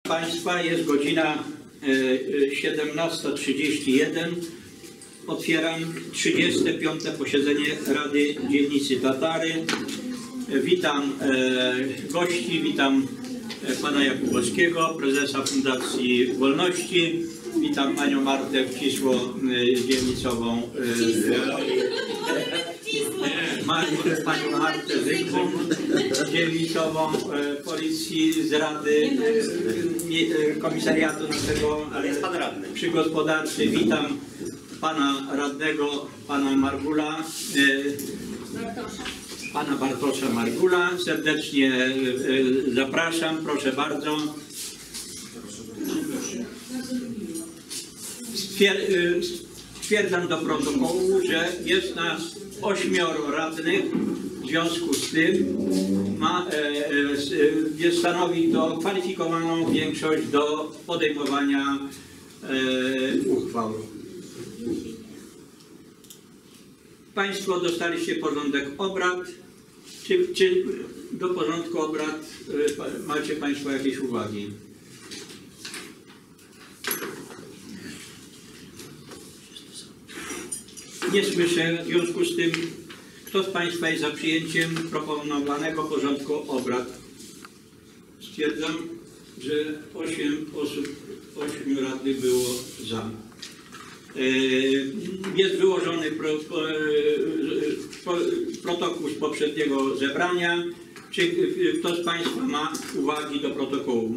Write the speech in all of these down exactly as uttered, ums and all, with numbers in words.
Państwa, jest godzina siedemnasta trzydzieści jeden. Otwieram trzydzieste piąte posiedzenie Rady Dzielnicy Tatary. Witam gości, witam pana Jakubowskiego, prezesa Fundacji Wolności. Witam panią Martę Wcisło, dzielnicową, panią Martę Zygmunt, dzielnicową Policji z Rady Komisariatu naszego Przygospodarczy. Witam pana radnego, pana Margula, pana Bartosza Margula. Serdecznie zapraszam, proszę bardzo. Stwierdzam do protokołu, że jest nas ośmioro radnych. W związku z tym ma, e, stanowi to kwalifikowaną większość do podejmowania e, uchwał. Państwo dostaliście porządek obrad. Czy, czy do porządku obrad e, macie Państwo jakieś uwagi? Nie słyszę, w związku z tym, kto z Państwa jest za przyjęciem proponowanego porządku obrad? Stwierdzam, że osiem osób, ośmiu radnych było za. Jest wyłożony pro, pro, protokół z poprzedniego zebrania. Czy kto z Państwa ma uwagi do protokołu?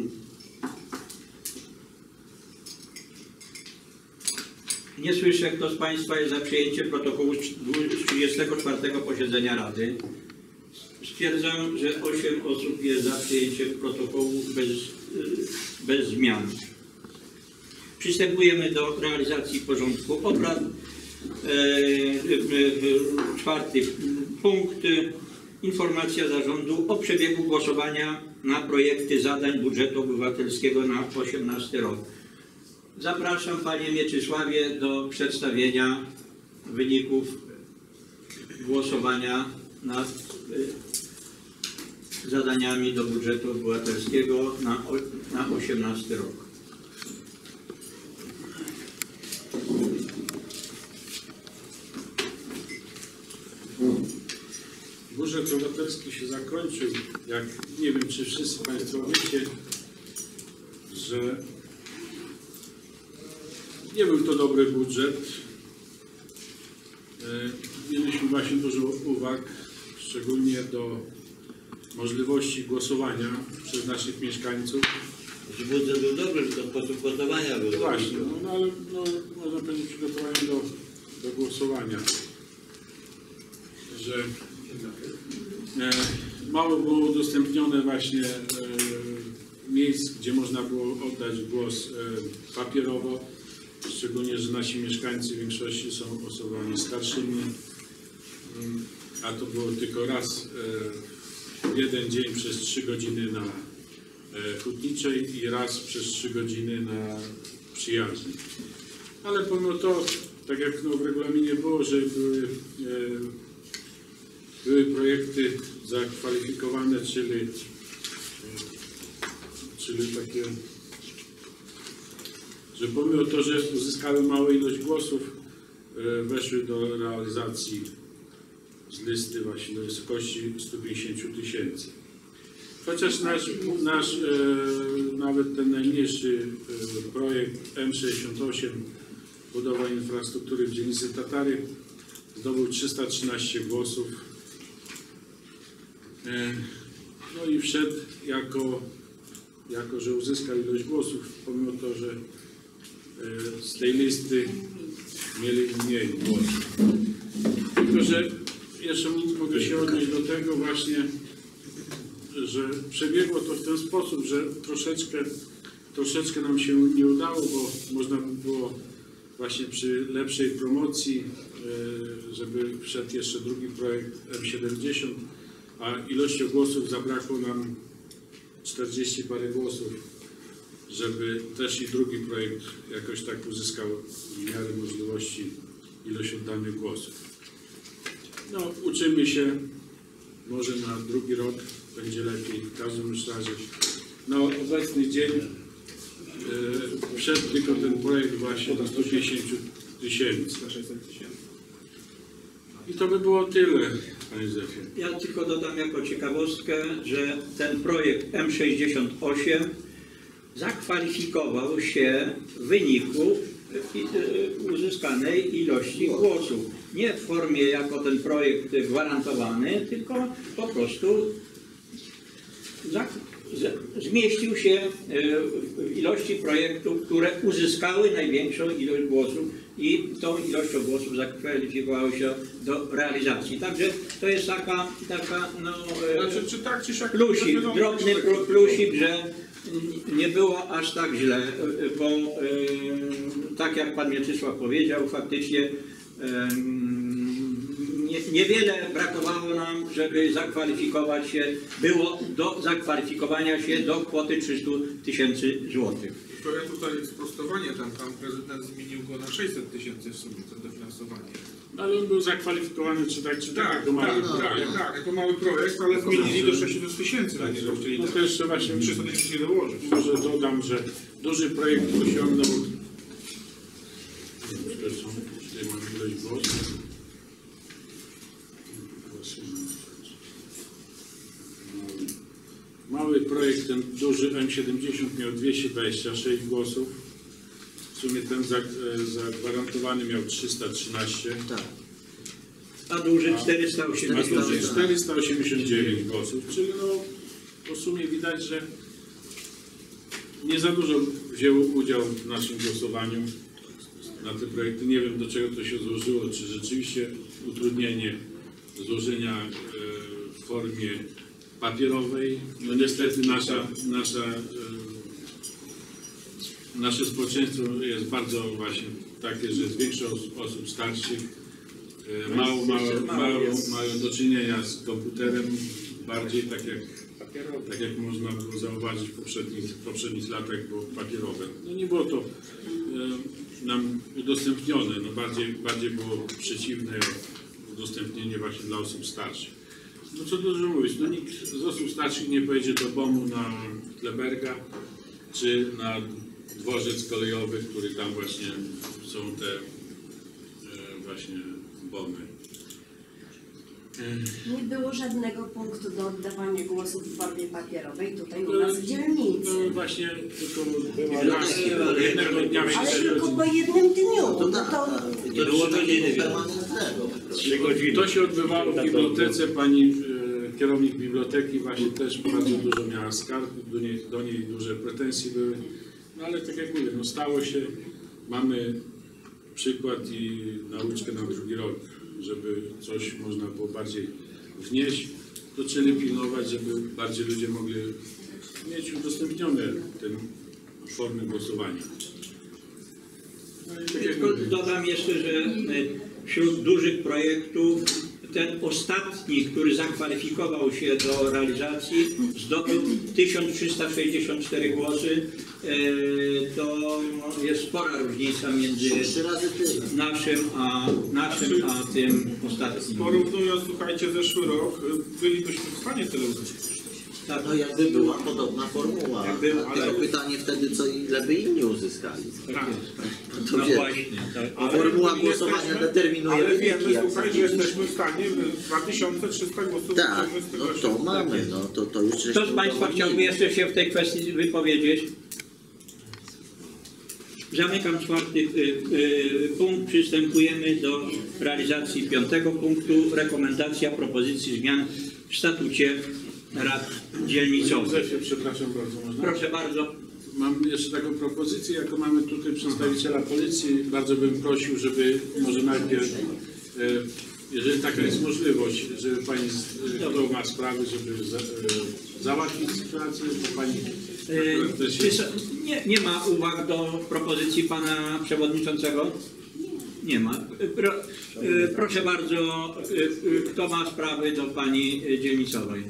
Nie słyszę, kto z Państwa jest za przyjęciem protokołu z trzydziestego czwartego posiedzenia Rady. Stwierdzam, że osiem osób jest za przyjęciem protokołu bez, bez zmian. Przystępujemy do realizacji porządku obrad. Czwarty punkt. Informacja zarządu o przebiegu głosowania na projekty zadań budżetu obywatelskiego na osiemnasty rok. Zapraszam Panie Mieczysławie do przedstawienia wyników głosowania nad zadaniami do budżetu obywatelskiego na, na osiemnasty rok. Budżet obywatelski się zakończył. Jak nie wiem, czy wszyscy Państwo wiecie, że nie był to dobry budżet. Mieliśmy właśnie dużo uwag, szczególnie do możliwości głosowania przez naszych mieszkańców. Budżet był dobry, tylko sposób głosowania był. Właśnie, no, no ale no, można powiedzieć przygotowani do, do głosowania. Że e, mało było udostępnione właśnie e, miejsc, gdzie można było oddać głos e, papierowo. Szczególnie, że nasi mieszkańcy w większości są osobami starszymi, a to było tylko raz w jeden dzień przez trzy godziny na Hutniczej i raz przez trzy godziny na Przyjaźni. Ale pomimo to, tak jak no w regulaminie było, że były, były projekty zakwalifikowane, czyli, czyli takie, że pomimo to, że uzyskały małą ilość głosów, weszły do realizacji z listy właśnie do wysokości stu pięćdziesięciu tysięcy. Chociaż nasz, nasz e, nawet ten najmniejszy e, projekt M sześćdziesiąt osiem, budowa infrastruktury w dzielnicy Tatary, zdobył trzysta trzynaście głosów. E, no i wszedł jako, jako, że uzyskał ilość głosów, pomimo to, że z tej listy mieli mniej głosów. Tylko, że jeszcze mogę się odnieść do tego właśnie, że przebiegło to w ten sposób, że troszeczkę, troszeczkę nam się nie udało, bo można by było właśnie przy lepszej promocji, żeby wszedł jeszcze drugi projekt M siedemdziesiąt, a ilością głosów zabrakło nam czterdzieści parę głosów, żeby też i drugi projekt jakoś tak uzyskał w miarę możliwości ilość oddanych głosów. No, uczymy się, może na drugi rok będzie lepiej. W każdym razie na obecny dzień e, wszedł tylko ten projekt właśnie do stu pięćdziesięciu tysięcy. I to by było tyle, panie Zefie. Ja tylko dodam jako ciekawostkę, że ten projekt M sześćdziesiąt osiem zakwalifikował się w wyniku uzyskanej ilości głosów. Nie w formie jako ten projekt gwarantowany, tylko po prostu zmieścił się w ilości projektów, które uzyskały największą ilość głosów i tą ilością głosów zakwalifikowały się do realizacji. Także to jest taka, taka no, Znaczy, czy tak, czy siak, plusik, wiadomo, drobny że- plusik, że nie było aż tak źle, bo e, tak jak pan Mieczysław powiedział, faktycznie e, nie, niewiele brakowało nam, żeby zakwalifikować się, było do zakwalifikowania się do kwoty trzystu tysięcy złotych. To ja tutaj sprostowanie, tam pan prezydent zmienił go na sześćset tysięcy w sumie, to dofinansowanie. Ale on był zakwalifikowany, czy tak, czy tak, Tak, jako mały tak, projekt. tak, tak, jako mały projekt, ale zmienili do sześćset tysięcy, na niego chcieli No to jeszcze właśnie trzysta tysięcy dołożyć. może dodam, że duży projekt osiągnął. Przepraszam, tutaj mam ilość głosów. Mały projekt, ten duży M siedemdziesiąt miał dwieście dwadzieścia sześć głosów. W sumie ten za- zagwarantowany miał trzysta trzynaście. Tak. A duży A czterysta osiemdziesiąt duży czterysta osiemdziesiąt dziewięć głosów, czyli no po sumie widać, że nie za dużo wzięło udział w naszym głosowaniu na te projekty. Nie wiem, do czego to się złożyło, czy rzeczywiście utrudnienie złożenia e, w formie papierowej. No niestety nasza, nasza, e, nasze społeczeństwo jest bardzo właśnie takie, że jest większo os- osób starszych. E, Mało, mało, mało mają do czynienia z komputerem, bardziej tak jak, tak jak można było zauważyć w poprzednich, w poprzednich latach było papierowe. No nie było to e, nam udostępnione, no bardziej, bardziej było przeciwne udostępnienie właśnie dla osób starszych. No co dużo mówić, no nikt z osób starszych nie pojedzie do domu na Kleberga czy na dworzec kolejowy, który tam właśnie są te e, właśnie bomy. Nie było żadnego punktu do oddawania głosów w formie papierowej tutaj u nas w dzielnicy. No właśnie tylko Biblioteki, jednego dnia Ale się tylko po jednym dniu. No to Nie było takiego permanentnego. To się odbywało w bibliotece. Pani e, kierownik biblioteki właśnie też bardzo dużo miała skarg, do niej, do niej duże pretensje były. No ale tak jak mówię, no stało się, mamy przykład i nauczkę na drugi rok, żeby coś można było bardziej wnieść, to trzeba pilnować, żeby bardziej ludzie mogli mieć udostępnione te formy głosowania. No i tak jak Tylko mówię, dodam jeszcze, że e, wśród dużych projektów ten ostatni, który zakwalifikował się do realizacji, zdobył tysiąc trzysta sześćdziesiąt cztery głosy. E, To jest spora różnica między Trzy razy tyle. naszym a, naszym, a tym ostatnim. Porównując, słuchajcie, zeszły rok, y, bylibyśmy w stanie tyle uzyskać. Tak, No jakby była podobna formuła, Jakby- ale tylko pytanie wtedy, co ile by inni uzyskali. Tak. To no wie, właśnie. Tak. a formuła my głosowania jesteśmy- determinuje Ale wyniki. wiemy, jak słuchaj, że widzisz. jesteśmy w stanie dwa tysiące trzysta głosów Tak, wyciągnąć z tego no to ośrodka. mamy, no to, to już żeśmy Kto z Państwa udowodnili. chciałby jeszcze się w tej kwestii wypowiedzieć? Zamykam czwarty y, y, punkt. Przystępujemy do realizacji piątego punktu. Rekomendacja propozycji zmian w statucie rad dzielnicowych. Józefie, przepraszam bardzo, można? Proszę bardzo. Mam jeszcze taką propozycję, jako mamy tutaj przedstawiciela policji, bardzo bym prosił, żeby może najpierw, e, jeżeli taka jest możliwość, żeby Pani, z- e, kto ma sprawy, żeby za, e, załatwić sytuację, to Pani Y, też czy jest, so, nie, nie ma uwag do propozycji Pana Przewodniczącego? Nie ma. Y, Pro, y, proszę bardzo, y, y, kto ma sprawy do Pani y, dzielnicowej?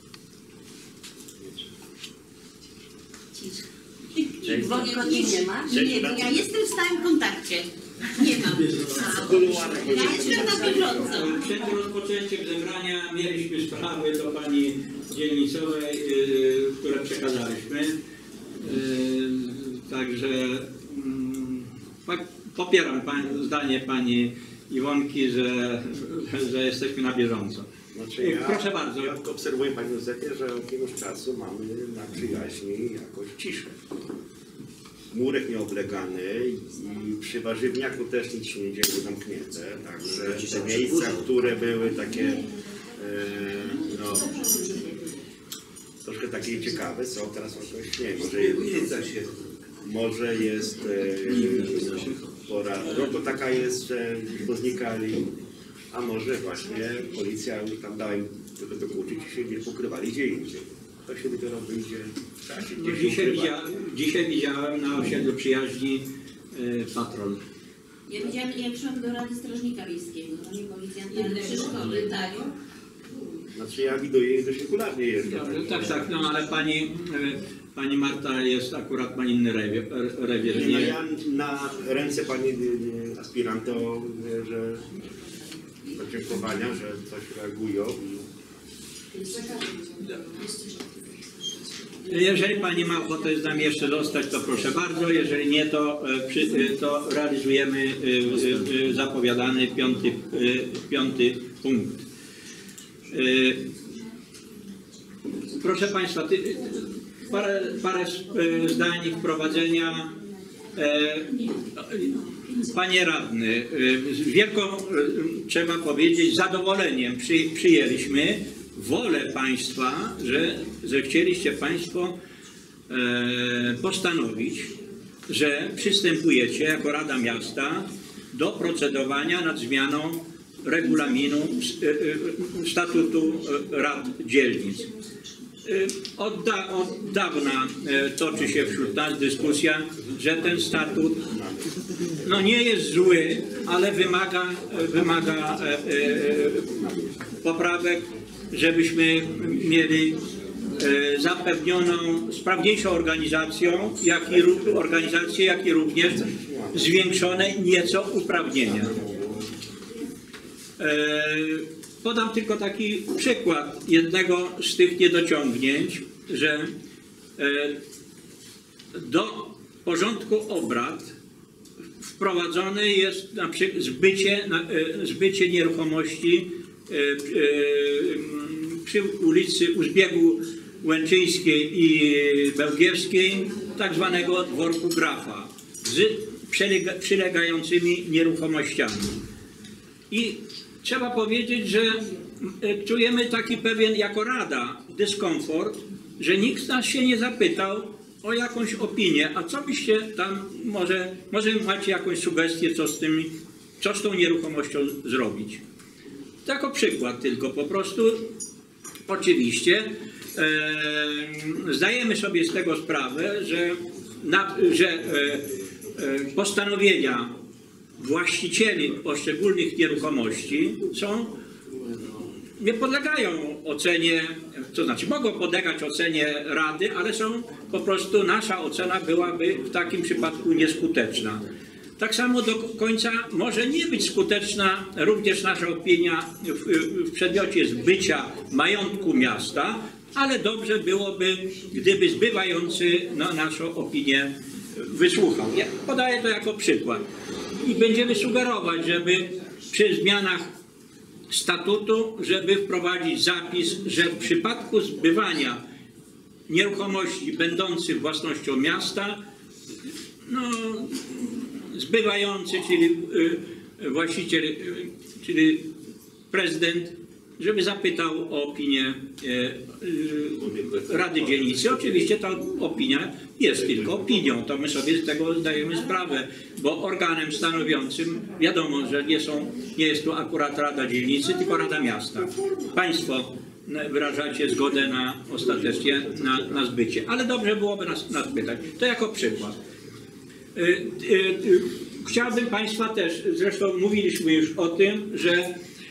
Wodkowi nie ma? Nie, bo ja jestem w stałym kontakcie. Nie mam. Ja jestem na bieżąco. Przed rozpoczęciem zebrania mieliśmy sprawy do Pani dzielnicowej, y, które przekazaliśmy. Y, Także mm, popieram pań, zdanie pani Iwonki, że, że jesteśmy na bieżąco. Znaczy ja, Proszę bardzo. Ja obserwuję, panie Józefie, że od jakiegoś czasu mamy na przyjaźni jakąś ciszę. Murek nieoblegany i przy warzywniaku też nic się nie dzieje zamknięte. Także te miejsca, które były takie e, no, troszkę takie ciekawe są, teraz są jakoś, nie może jest, może jest e, pora, no to taka jest, że bo znikali, a może właśnie policja już tam dała im tylko dokuczyć i się nie pokrywali gdzie indziej. To się dopiero wyjdzie w czasie. No, dzisiaj, widzia, dzisiaj widziałem na osiedlu przyjaźni y, patrol. Ja widziałam, ja przyszłam do Rady Strażnika Miejskiego, no nie policjanta, ale przy szkole, tak. Znaczy ja widuję, że regularnie jeżdżę. Tak, tak, no ale pani, y, pani Marta jest akurat ma inny rewier. rewier No nie? ja na ręce pani aspiranta, że podziękowania, że coś reagują. Jeżeli pani ma ochotę z nami jeszcze zostać, to proszę bardzo. Jeżeli nie, to, e, przy, e, to realizujemy e, e, zapowiadany piąty, e, piąty punkt. E, proszę państwa, ty, parę, parę e, zdań wprowadzenia. E, Panie radny, e, z wielką, e, trzeba powiedzieć, zadowoleniem przy, przyjęliśmy wolę państwa, że, że chcieliście państwo e, postanowić, że przystępujecie jako Rada Miasta do procedowania nad zmianą regulaminu e, e, statutu e, rad dzielnic. E, od, da, od dawna e, toczy się wśród nas dyskusja, że ten statut no, nie jest zły, ale wymaga, wymaga e, e, poprawek, żebyśmy mieli e, zapewnioną sprawniejszą organizacją, jak i, organizację, jak i również zwiększone nieco uprawnienia. E, podam tylko taki przykład jednego z tych niedociągnięć, że e, do porządku obrad wprowadzone jest na przykład zbycie, e, zbycie nieruchomości przy ulicy u zbiegu Łęczyńskiej i Bełgierskiej, tak zwanego dworku Grafa, z przylegającymi nieruchomościami. I trzeba powiedzieć, że czujemy taki pewien jako Rada dyskomfort, że nikt nas się nie zapytał o jakąś opinię, a co byście tam, może, może macie jakąś sugestię, co z tym, co z tą nieruchomością zrobić. To jako przykład tylko, po prostu oczywiście e, zdajemy sobie z tego sprawę, że, na, że e, e, postanowienia właścicieli poszczególnych nieruchomości są, nie podlegają ocenie, to znaczy mogą podlegać ocenie Rady, ale są po prostu, nasza ocena byłaby w takim przypadku nieskuteczna. Tak samo do końca może nie być skuteczna również nasza opinia w, w przedmiocie zbycia majątku miasta, ale dobrze byłoby, gdyby zbywający no, naszą opinię wysłuchał. Ja podaję to jako przykład. I będziemy sugerować, żeby przy zmianach statutu, żeby wprowadzić zapis, że w przypadku zbywania nieruchomości będących własnością miasta, no, zbywający, czyli y, właściciel, y, czyli prezydent, żeby zapytał o opinię y, y, Rady Dzielnicy. Oczywiście ta opinia jest tylko opinią, to my sobie z tego zdajemy sprawę, bo organem stanowiącym wiadomo, że nie, są, nie jest to akurat Rada Dzielnicy, tylko Rada Miasta. Państwo wyrażacie zgodę na ostatecznie na, na zbycie, ale dobrze byłoby nas, nas pytać. To jako przykład. Chciałbym państwa też, zresztą mówiliśmy już o tym, że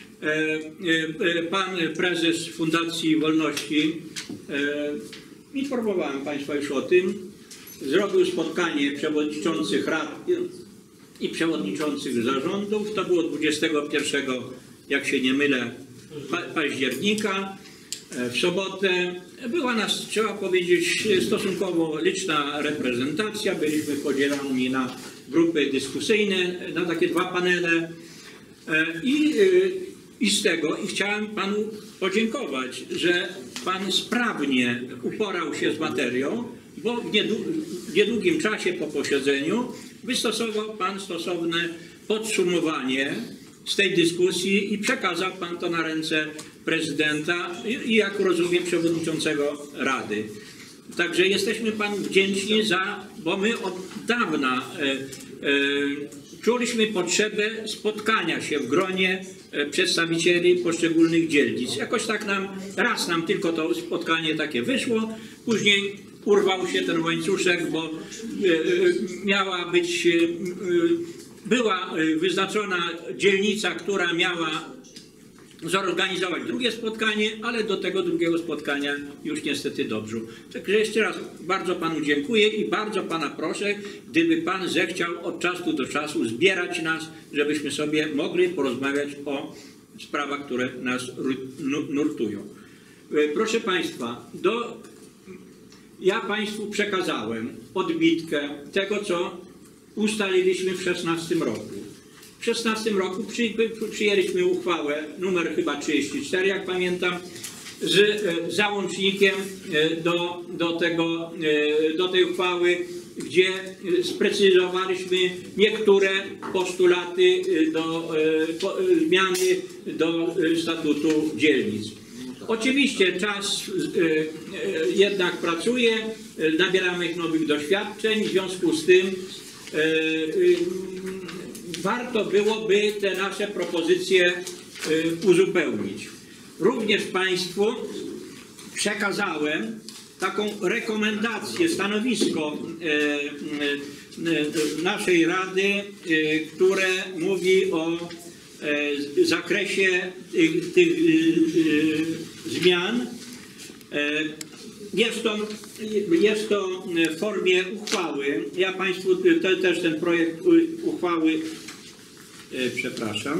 pan prezes Fundacji Wolności, informowałem państwa już o tym, zrobił spotkanie przewodniczących rad i przewodniczących zarządów. To było dwudziestego pierwszego, jak się nie mylę, października, w sobotę. była nas, trzeba powiedzieć, stosunkowo liczna reprezentacja. Byliśmy podzielani na grupy dyskusyjne, na takie dwa panele. I, i z tego i chciałem Panu podziękować, że Pan sprawnie uporał się z materią, bo w niedługim czasie po posiedzeniu wystosował Pan stosowne podsumowanie z tej dyskusji i przekazał Pan to na ręce prezydenta i, i jak rozumiem, przewodniczącego Rady. Także jesteśmy Panu wdzięczni za, bo my od dawna e, e, czuliśmy potrzebę spotkania się w gronie e, przedstawicieli poszczególnych dzielnic. Jakoś tak nam, raz nam tylko to spotkanie takie wyszło, później urwał się ten łańcuszek, bo e, e, miała być, e, była wyznaczona dzielnica, która miała zorganizować drugie spotkanie, ale do tego drugiego spotkania już niestety dobrze. Także jeszcze raz bardzo Panu dziękuję i bardzo Pana proszę, gdyby Pan zechciał od czasu do czasu zbierać nas, żebyśmy sobie mogli porozmawiać o sprawach, które nas nurtują. Proszę Państwa, do, ja Państwu przekazałem odbitkę tego, co ustaliliśmy w szesnastym roku. W szesnastym roku przy, przyjęliśmy uchwałę numer chyba trzydzieści cztery, jak pamiętam, z e, załącznikiem e, do, do, tego, e, do tej uchwały, gdzie sprecyzowaliśmy niektóre postulaty do e, po, e, zmiany do e, statutu dzielnic. Oczywiście czas e, e, jednak pracuje, e, nabieramy nowych doświadczeń, w związku z tym e, e, warto byłoby te nasze propozycje y, uzupełnić. Również Państwu przekazałem taką rekomendację, stanowisko y, y, y, naszej Rady, y, które mówi o y, zakresie y, tych y, y, zmian. Y, Jest to, jest to w formie uchwały. Ja Państwu te, też ten projekt uchwały, e, przepraszam.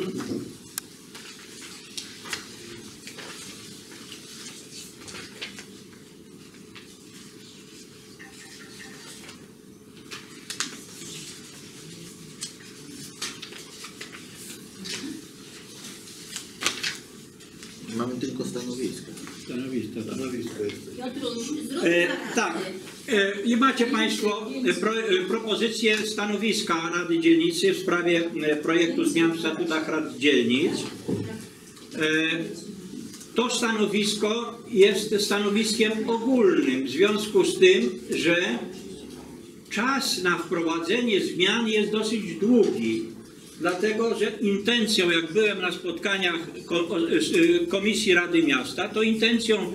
Mamy tylko stanowisko. Stanowisko, stanowisko jest. Piotruś, zrób E, zakaz. tak. E, I macie Państwo e, pro, e, propozycję stanowiska Rady Dzielnicy w sprawie e, projektu zmian w statutach Rad Dzielnic. E, to stanowisko jest stanowiskiem ogólnym w związku z tym, że czas na wprowadzenie zmian jest dosyć długi. Dlatego, że intencją, jak byłem na spotkaniach Komisji Rady Miasta, to intencją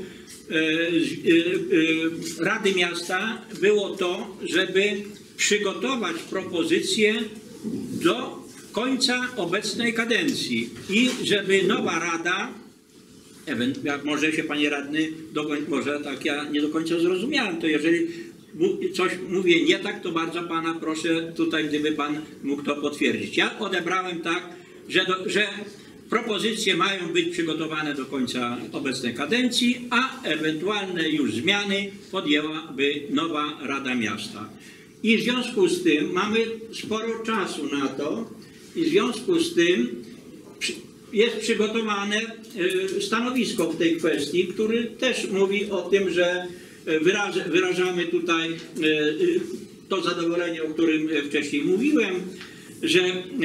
Rady Miasta było to, żeby przygotować propozycje do końca obecnej kadencji i żeby nowa Rada, może się Panie Radny, może tak ja nie do końca zrozumiałem, to jeżeli coś mówię nie tak, to bardzo Pana proszę tutaj, gdyby Pan mógł to potwierdzić. Ja odebrałem tak, że, do, że propozycje mają być przygotowane do końca obecnej kadencji, a ewentualne już zmiany podjęłaby nowa Rada Miasta. I w związku z tym mamy sporo czasu na to i w związku z tym jest przygotowane stanowisko w tej kwestii, który też mówi o tym, że Wyraż, wyrażamy tutaj to zadowolenie, o którym wcześniej mówiłem, że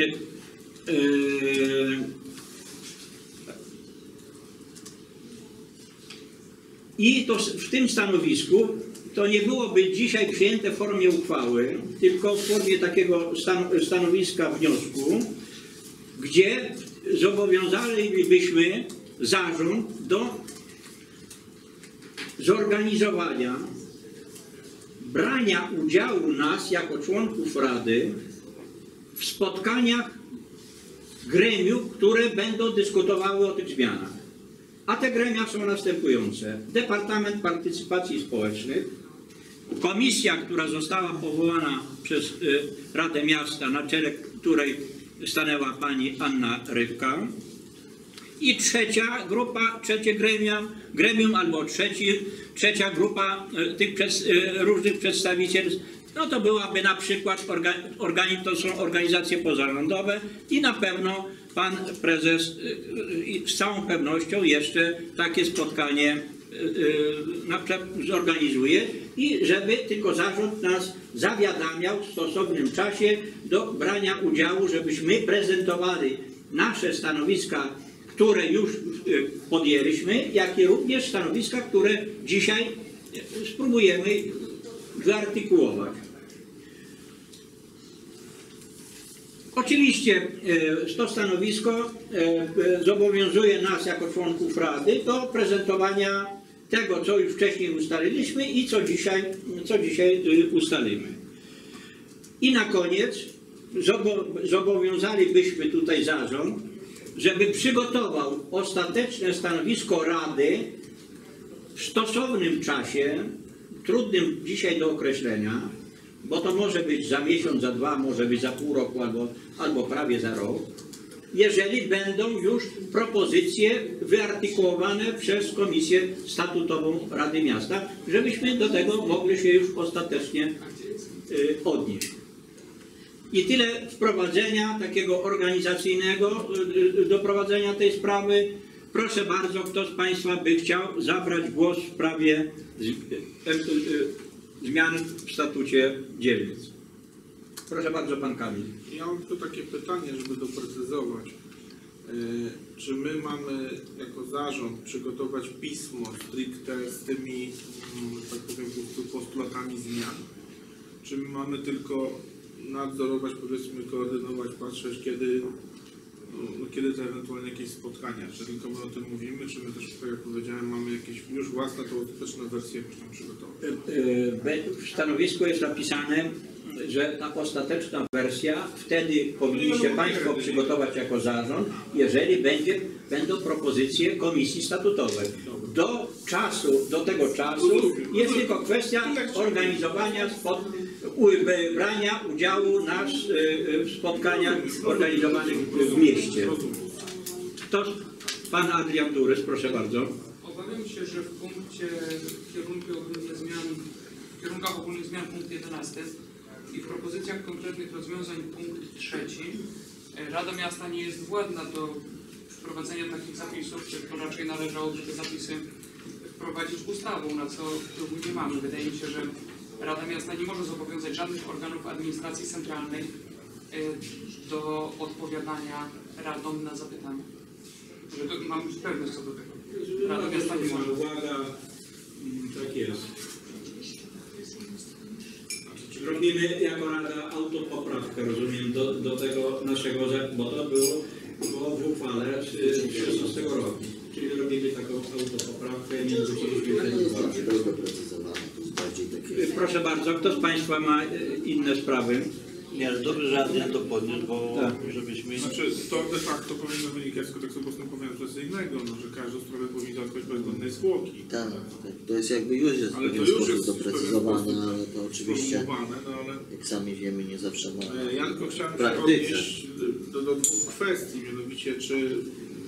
i to w tym stanowisku to nie byłoby dzisiaj przyjęte w formie uchwały, tylko w formie takiego stanowiska wniosku, gdzie zobowiązalibyśmy zarząd do zorganizowania, brania udziału nas jako członków Rady w spotkaniach gremiów, które będą dyskutowały o tych zmianach. A te gremia są następujące. Departament Partycypacji Społecznych, komisja, która została powołana przez y, Radę Miasta, na czele której stanęła pani Anna Rybka, I trzecia grupa, trzecie gremium, gremium albo trzeci, trzecia grupa e, tych przez, e, różnych przedstawicielstw, no to byłaby na przykład, orga, organi, to są organizacje pozarządowe i na pewno pan prezes e, z całą pewnością jeszcze takie spotkanie e, e, na przykład zorganizuje i żeby tylko zarząd nas zawiadamiał w stosownym czasie do brania udziału, żebyśmy prezentowali nasze stanowiska, które już podjęliśmy, jak i również stanowiska, które dzisiaj spróbujemy wyartykułować. Oczywiście to stanowisko zobowiązuje nas jako członków Rady do prezentowania tego, co już wcześniej ustaliliśmy i co dzisiaj, co dzisiaj ustalimy. I na koniec zobowiązalibyśmy tutaj zarząd, żeby przygotował ostateczne stanowisko Rady w stosownym czasie, trudnym dzisiaj do określenia, bo to może być za miesiąc, za dwa, może być za pół roku albo, albo prawie za rok, jeżeli będą już propozycje wyartykułowane przez Komisję Statutową Rady Miasta, żebyśmy do tego mogli się już ostatecznie y, odnieść. I tyle wprowadzenia takiego organizacyjnego do prowadzenia tej sprawy. Proszę bardzo, kto z Państwa by chciał zabrać głos w sprawie zmian w statucie dzielnic. Proszę bardzo, pan Kamil. Ja mam tu takie pytanie, żeby doprecyzować. Czy my mamy jako zarząd przygotować pismo stricte z tymi, tak powiem, postulatami zmian? Czy my mamy tylko nadzorować, powiedzmy, koordynować, patrzeć, kiedy, no, kiedy to ewentualnie jakieś spotkania? Czy tylko my o tym mówimy, czy my też, tak jak powiedziałem, mamy jakieś już własne, to ostateczne wersje jakoś tam przygotować? W stanowisku jest napisane, że ta ostateczna wersja wtedy powinniście Państwo przygotować jako zarząd, jeżeli będzie, będą propozycje Komisji Statutowej. Do czasu, do tego czasu jest tylko kwestia organizowania spot, brania udziału nas w spotkaniach organizowanych w mieście. To pan Adrian Turys, proszę bardzo. Obawiam się, że w punkcie kierunku ogólnych zmian, w kierunkach ogólnych zmian punkt jedenasty i w propozycjach konkretnych rozwiązań punkt trzeci Rada Miasta nie jest władna do wprowadzenia takich zapisów, tylko raczej należałoby te zapisy wprowadzić ustawą, na co wpływu nie mamy. Wydaje mi się, że Rada Miasta nie może zobowiązać żadnych organów administracji centralnej do odpowiadania radom na zapytania. Że mam pewność co do tego. Rada Miasta nie może. Uwaga, tak jest. Robimy jako Rada autopoprawkę, rozumiem, do, do tego naszego, bo to było, było w uchwale z szesnastego roku. Czyli robimy taką autopoprawkę, nie wróciliśmy ten Proszę bardzo, kto z Państwa ma inne sprawy? Nie, ale dobrze, że Adrian to podniósł, bo Tak. żebyśmy... Znaczy, to de facto powinno wynikać z kodeksu postępowania procesyjnego, no, że każdą sprawę powinien załatwiać bezwzględnej zwłoki. Tak, tak, to jest jakby już jest w Ale to pewien już sposób jest doprecyzowane, ale to oczywiście, Sformułowane, no ale... jak sami wiemy, nie zawsze ma. E, Ja tylko chciałem się Praktyce. odnieść do, do dwóch kwestii, mianowicie czy,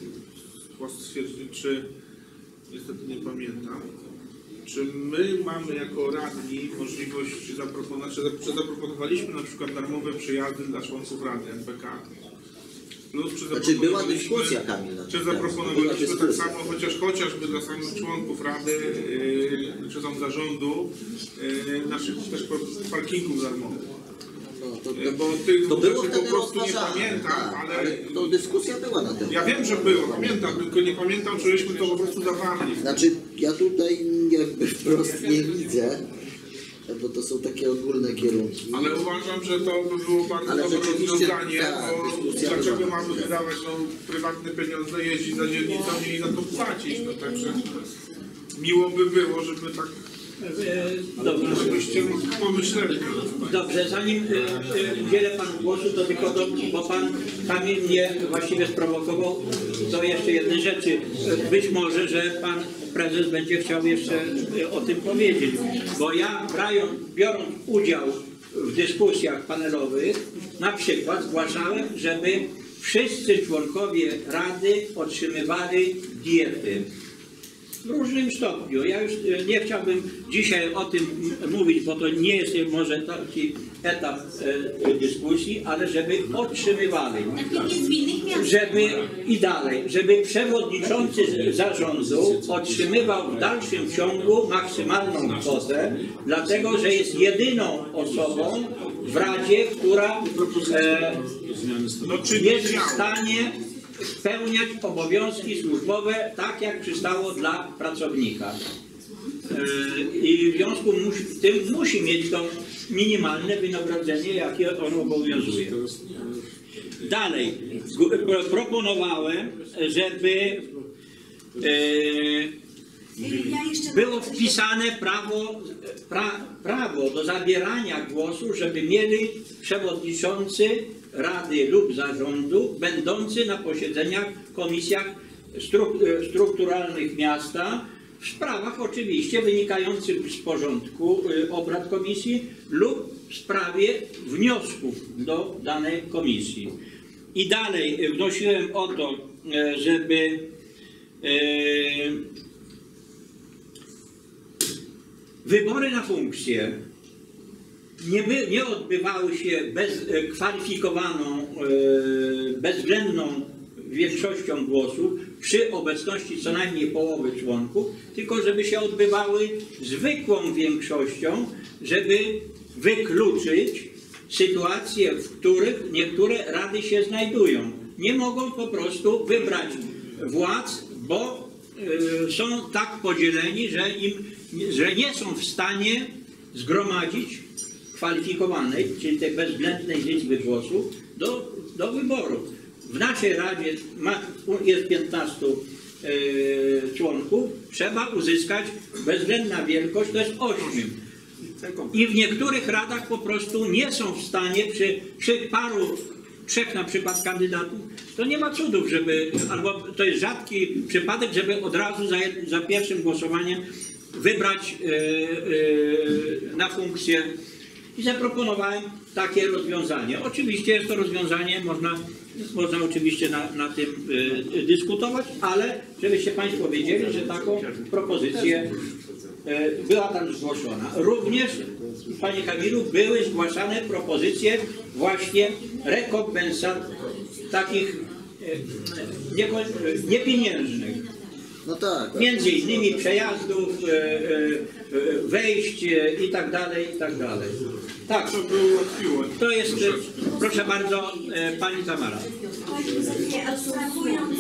czy niestety nie pamiętam, czy my mamy jako radni możliwość zaproponować, czy zaproponowaliśmy na przykład darmowe przejazdy dla członków Rady N P K? Plus, czy Znaczy była zaproponowaliśmy- dyskusja, Kamil, na ten Czy temat. Była zaproponowaliśmy tak dyskusja. samo, chociaż chociażby dla samych członków Rady, yy, czy tam zarządu, yy, naszych też parkingów darmowych? No, to, Yy, to, Bo tych to rzeczy było po wtedy prostu nie rozważane, pamiętam, tak, ale ale to dyskusja była na ten temat. ja wiem, że było, pamiętam, tylko nie pamiętam, czy żeśmy to po prostu zawarli. Znaczy, ja tutaj jakby wprost nie widzę, bo to są takie ogólne kierunki. Ale uważam, że to by było bardzo Ale dobre rzeczywiście, rozwiązanie, tak, bo dyskusja dlaczego była. mamy wydawać no, prywatne pieniądze, jeździć za dzielnicą i za to płacić, no także miło by było, żeby tak, E, Dobrze. żebyście pomyśleli. Dobrze, zanim e, e, udzielę Panu głosu, to tylko, do, bo Pan Kamil mnie właściwie sprowokował do jeszcze jednej rzeczy. E, Być może, że Pan Prezes będzie chciał jeszcze e, o tym powiedzieć, bo ja brając, biorąc udział w dyskusjach panelowych, na przykład zgłaszałem, żeby wszyscy członkowie Rady otrzymywali diety w różnym stopniu. Ja już e, nie chciałbym dzisiaj o tym m- mówić, bo to nie jest może taki etap e, dyskusji, ale żeby otrzymywali. Tak jak jest w innych miastach. Żeby i dalej, żeby przewodniczący z- zarządu otrzymywał w dalszym ciągu maksymalną kwotę, dlatego że jest jedyną osobą w Radzie, która e, jest w stanie spełniać obowiązki służbowe tak, jak przystało dla pracownika. E, I w związku musi, z tym musi mieć to minimalne wynagrodzenie, jakie ono obowiązuje. Dalej, gu- pro- proponowałem, żeby e, Ja jeszcze było wpisane prawo, pra, prawo do zabierania głosu, żeby mieli przewodniczący Rady lub zarządu będący na posiedzeniach komisjach stru, strukturalnych miasta w sprawach oczywiście wynikających z porządku y, obrad komisji lub w sprawie wniosków do danej komisji. I dalej y, wnosiłem o to, y, żeby y, wybory na funkcje nie, by, nie odbywały się bez e, kwalifikowaną, e, bezwzględną większością głosów przy obecności co najmniej połowy członków, tylko żeby się odbywały zwykłą większością, żeby wykluczyć sytuacje, w których niektóre rady się znajdują. Nie mogą po prostu wybrać władz, bo e, są tak podzieleni, że, im, że nie są w stanie zgromadzić kwalifikowanej, czyli tej bezwzględnej liczby głosów do, do wyborów. W naszej Radzie ma, jest piętnastu e, członków, trzeba uzyskać bezwzględna wielkość, to jest osiem. I w niektórych radach po prostu nie są w stanie przy, przy paru, trzech na przykład kandydatów, to nie ma cudów, żeby, albo to jest rzadki przypadek, żeby od razu za, za pierwszym głosowaniem wybrać e, e, na funkcję. I zaproponowałem takie rozwiązanie. Oczywiście jest to rozwiązanie, można, można oczywiście na, na tym y, dyskutować, ale żebyście Państwo wiedzieli, że taką propozycję y, była tam zgłoszona. Również, Panie Kamilu, były zgłaszane propozycje właśnie rekompensat takich y, nieko- niepieniężnych. No tak. tak. Między innymi przejazdów, e, e, wejść e, i tak dalej, i tak dalej. Tak, to jest, e, proszę bardzo, e, Pani Tamara. Panie Józefie, abstrahując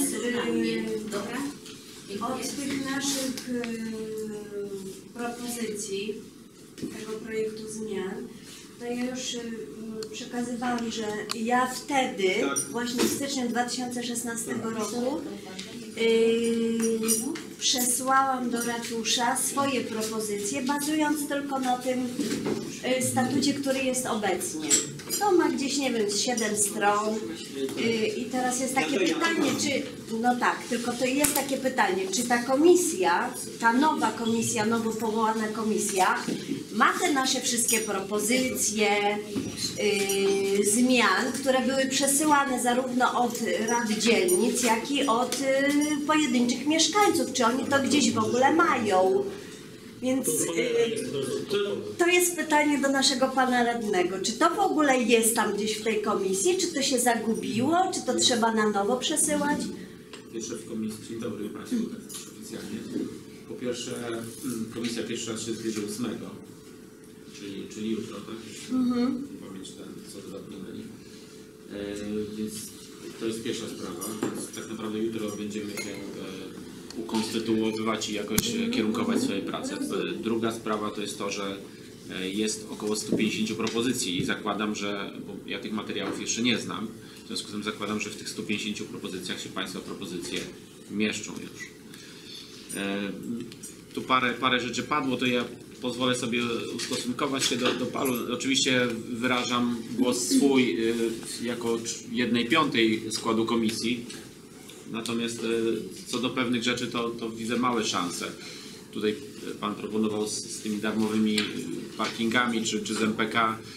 y, od tych naszych y, propozycji, tego projektu zmian, to ja już y, przekazywałam, że ja wtedy, właśnie w styczniu dwa tysiące szesnastego roku, Yy, przesłałam do ratusza swoje propozycje, bazując tylko na tym yy, statucie, który jest obecnie. To ma gdzieś, nie wiem, z siedem stron yy, i teraz jest takie pytanie, czy, no tak, tylko to jest takie pytanie, czy ta komisja, ta nowa komisja, nowo powołana komisja ma te nasze wszystkie propozycje yy, zmian, które były przesyłane zarówno od rad dzielnic, jak i od yy, pojedynczych mieszkańców, czy oni to gdzieś w ogóle mają. Więc yy, to jest pytanie do naszego pana radnego. Czy to w ogóle jest tam gdzieś w tej komisji? Czy to się zagubiło? Czy to trzeba na nowo przesyłać? Pierwsze w komisji, dzień dobry Państwu, tak oficjalnie. Po pierwsze, komisja pierwszy raz się zbierze ósmego, czyli, czyli jutro, tak? Mhm. Pamięć ten, co zapomnieli. E, więc to jest pierwsza sprawa. Więc tak naprawdę jutro będziemy się e, ukonstytuowywać i jakoś e, kierunkować swoje prace. E, druga sprawa to jest to, że e, jest około stu pięćdziesięciu propozycji i zakładam, że, bo ja tych materiałów jeszcze nie znam, w związku z tym zakładam, że w tych stu pięćdziesięciu propozycjach się Państwa propozycje mieszczą już. E, tu parę, parę rzeczy padło, to ja pozwolę sobie ustosunkować się do, do paru. Oczywiście wyrażam głos swój y, jako jednej piątej składu komisji. Natomiast y, co do pewnych rzeczy to, to widzę małe szanse. Tutaj Pan proponował z, z tymi darmowymi parkingami czy, czy z M P K. To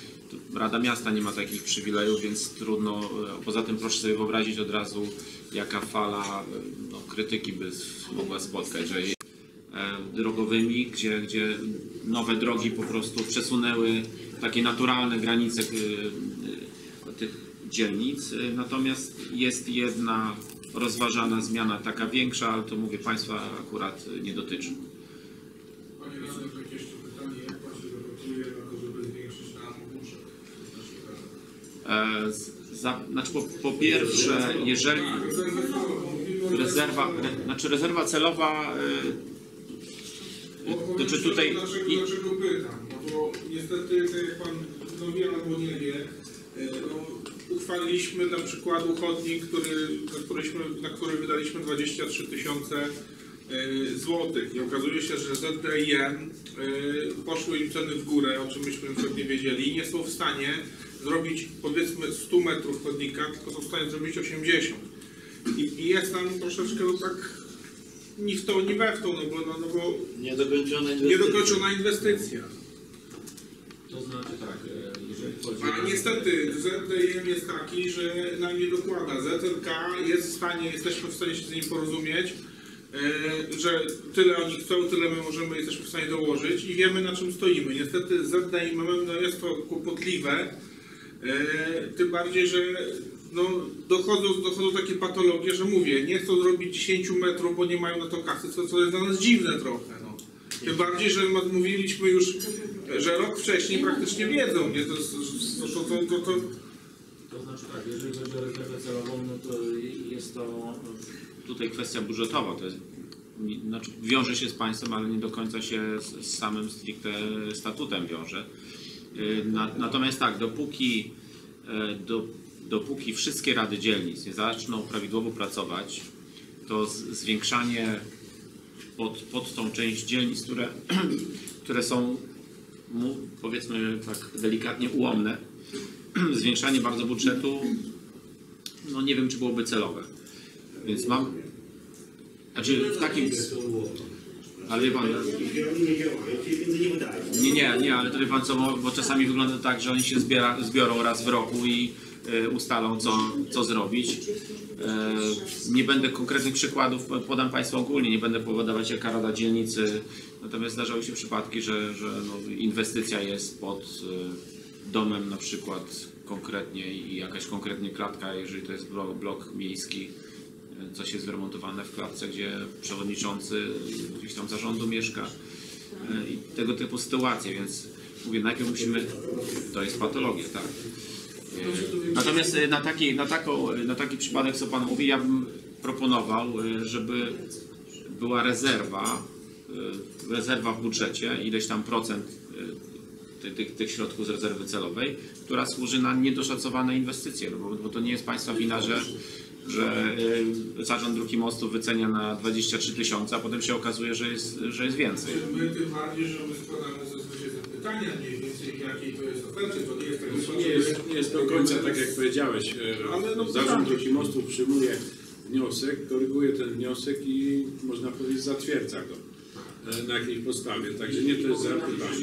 Rada Miasta nie ma takich przywilejów, więc trudno, e, poza tym proszę sobie wyobrazić od razu, jaka fala e, no, krytyki by mogła spotkać, że e, drogowymi, gdzie, gdzie nowe drogi po prostu przesunęły takie naturalne granice e, e, tych dzielnic, e, natomiast jest jedna rozważana zmiana, taka większa, ale to mówię, Państwa akurat nie dotyczy. Panie radny, takie jeszcze pytanie, jak Pan się przygotowuje na to, żeby zwiększyć nam budżet? E, z- za, znaczy po, po pierwsze, jeżeli rezerwa, re, znaczy rezerwa celowa, e, to czy tutaj Dlaczego, i, dlaczego pytam? No bo niestety, tak jak Pan no, wie albo nie wie, e, no, uchwaliliśmy na przykład chodnik, który, na, któryśmy, na który wydaliśmy dwadzieścia trzy tysiące złotych i okazuje się, że Z D I M poszły im ceny w górę, o czym myśmy pewnie wiedzieli, i nie są w stanie zrobić powiedzmy stu metrów chodnika, tylko są w stanie zrobić osiemdziesiąt. I, i jest nam troszeczkę no, tak ni w tą, ni we w tą, no bo, no, no bo Niedokończona inwestycja. niedokończona inwestycja. to znaczy tak, e, jeżeli chodzi A niestety Z D I M jest taki, że nam nie dokłada. Z N K jest w stanie, jesteśmy w stanie się z nim porozumieć, e, że tyle oni chcą, tyle my możemy, jesteśmy w stanie dołożyć i wiemy, na czym stoimy. Niestety Z D I M no, jest to kłopotliwe, e, tym bardziej, że no, dochodzą, dochodzą takie patologie, że mówię, nie chcą zrobić dziesięciu metrów, bo nie mają na to kasy, co, co jest dla nas dziwne trochę. No. Tym bardziej, że mówiliśmy już, że rok wcześniej praktycznie wiedzą, nie? To, to, to, to, to, to... To znaczy tak, jeżeli chodzi o rezerwę celową, no to jest to tutaj kwestia budżetowa, to jest, znaczy wiąże się z państwem, ale nie do końca się z, z samym stricte statutem wiąże. Na, natomiast tak, dopóki, do, dopóki wszystkie rady dzielnic nie zaczną prawidłowo pracować, to z, zwiększanie pod, pod tą część dzielnic, które, które są, powiedzmy tak delikatnie, ułomne, zwiększanie bardzo budżetu, no nie wiem, czy byłoby celowe. Więc mam, znaczy w takim, ale wie pan, nie, nie, nie, ale to wie pan co, bo, bo czasami wygląda tak, że oni się zbiera, zbiorą raz w roku i y, ustalą, co, co zrobić. Y, nie będę konkretnych przykładów, podam Państwu ogólnie, nie będę podawać jaka rada dzielnicy, natomiast zdarzały się przypadki, że, że no, inwestycja jest pod y, domem na przykład konkretnie i jakaś konkretnie klatka, jeżeli to jest blok, blok miejski, coś jest wyremontowane w klatce, gdzie przewodniczący gdzieś tam zarządu mieszka i tego typu sytuacje, więc mówię, najpierw musimy, to jest patologia, tak. Natomiast na taki, na, taką, na taki przypadek, co Pan mówi, ja bym proponował, żeby była rezerwa, rezerwa w budżecie, ileś tam procent tych, tych środków z rezerwy celowej, która służy na niedoszacowane inwestycje, no bo, bo to nie jest Państwa wina, że że y, Zarząd Dróg i Mostów wycenia na dwadzieścia trzy tysiące, a potem się okazuje, że jest, że jest więcej. My tym bardziej, że my składamy zazwyczaj zapytania mniej więcej, jakiej to jest oferty, to nie jest tak, nie jest, nie jest do końca tak, jak powiedziałeś. Ale no, Zarząd Dróg i Mostów przyjmuje wniosek, koryguje ten wniosek i można powiedzieć zatwierdza go na jakiejś podstawie. Także nie to jest zapytanie.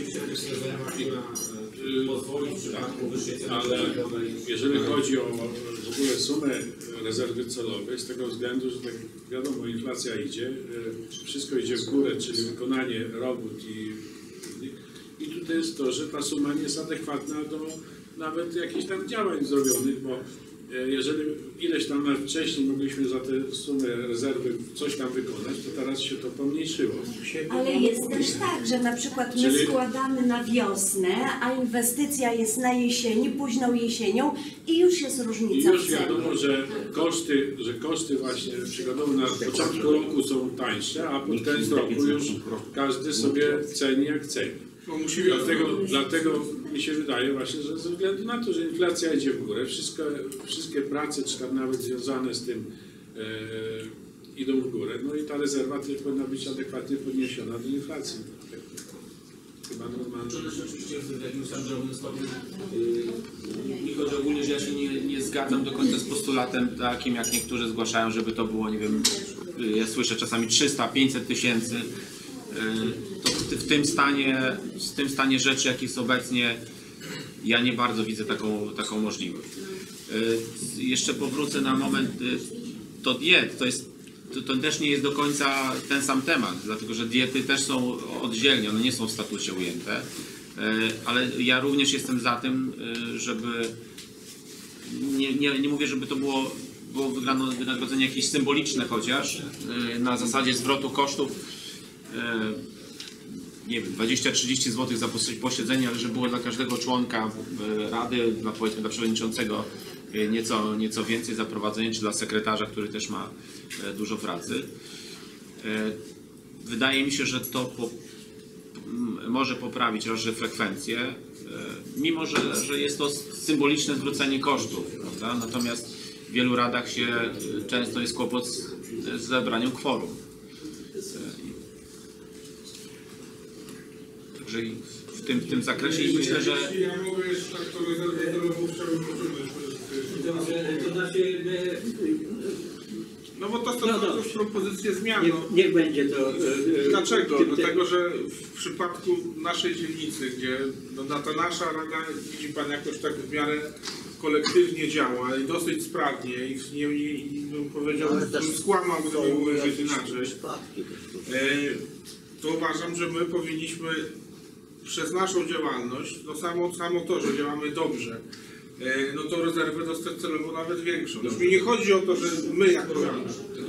Ale jeżeli chodzi o w ogóle sumę rezerwy celowej, z tego względu, że tak wiadomo, inflacja idzie, wszystko idzie w górę, czyli wykonanie robót i, i tutaj jest to, że ta suma nie jest adekwatna do nawet jakichś tam działań zrobionych, bo jeżeli ileś tam lat wcześniej mogliśmy za tę sumę rezerwy coś tam wykonać, to teraz się to pomniejszyło. Ale jest też tak, że na przykład my Czyli- składamy na wiosnę, a inwestycja jest na jesieni, późną jesienią i już jest I różnica już w cenie. wiadomo, że koszty, że koszty właśnie przygodowe na początku roku są tańsze, a pod koniec roku już każdy sobie ceni jak ceni. no, musi Dlatego, dlatego mi się wydaje właśnie, że ze względu na to, że inflacja idzie w górę, wszystko, wszystkie prace, czy tam nawet związane z tym e, idą w górę, no i ta rezerwa też powinna być adekwatnie podniesiona do inflacji. Chyba normalne. Czy rzeczywiście w jakimś tam drobnym stopniu yy, mi chodzi ogólnie, że ja się nie, nie zgadzam do końca z postulatem takim, jak niektórzy zgłaszają, żeby to było, nie wiem, yy, ja słyszę czasami trzysta pięćset tysięcy. Yy, to w, w tym stanie, w tym stanie rzeczy, jaki jest obecnie, Ja nie bardzo widzę taką, taką możliwość. Y, Jeszcze powrócę na moment y, do diet. To, jest, to, to też nie jest do końca ten sam temat, dlatego że diety też są oddzielnie, one nie są w statucie ujęte, y, ale ja również jestem za tym, y, żeby, nie, nie, nie mówię, żeby to było, było wynagrodzenie jakieś symboliczne chociaż, y, na zasadzie zwrotu kosztów, y, nie wiem, dwadzieścia trzydzieści złotych za posiedzenie, ale żeby było dla każdego członka Rady, dla, powiedzmy dla przewodniczącego nieco, nieco więcej za prowadzenie, czy dla sekretarza, który też ma dużo pracy. Wydaje mi się, że to po, może poprawić raczej frekwencję, mimo że, że jest to symboliczne zwrócenie kosztów, prawda? Natomiast w wielu radach się często jest kłopot z, z zebraniem kworum. Także w tym, w tym zakresie i myślę, że... Jeśli ja mogę jeszcze tak to rezerwę, bo chciałbym pociągnąć. To znaczy, my, No bo to są No no, dobrze. propozycje zmian. niech, No. niech będzie to... e, e, Dlaczego? tym- tym- Dlatego, że w przypadku naszej dzielnicy, gdzie no, na ta nasza rada, widzi Pan, jakoś tak w miarę kolektywnie działa i dosyć sprawnie i nie, nie, nie bym powiedział, Ale też bym skłamał, gdybym są mówił jakieś inaczej. przypadki po prostu. E, to uważam, że my powinniśmy przez naszą działalność, no samo, samo to, że działamy dobrze, e, no to rezerwę dostać celowo nawet większą. Już mi nie chodzi o to, że my jako rada.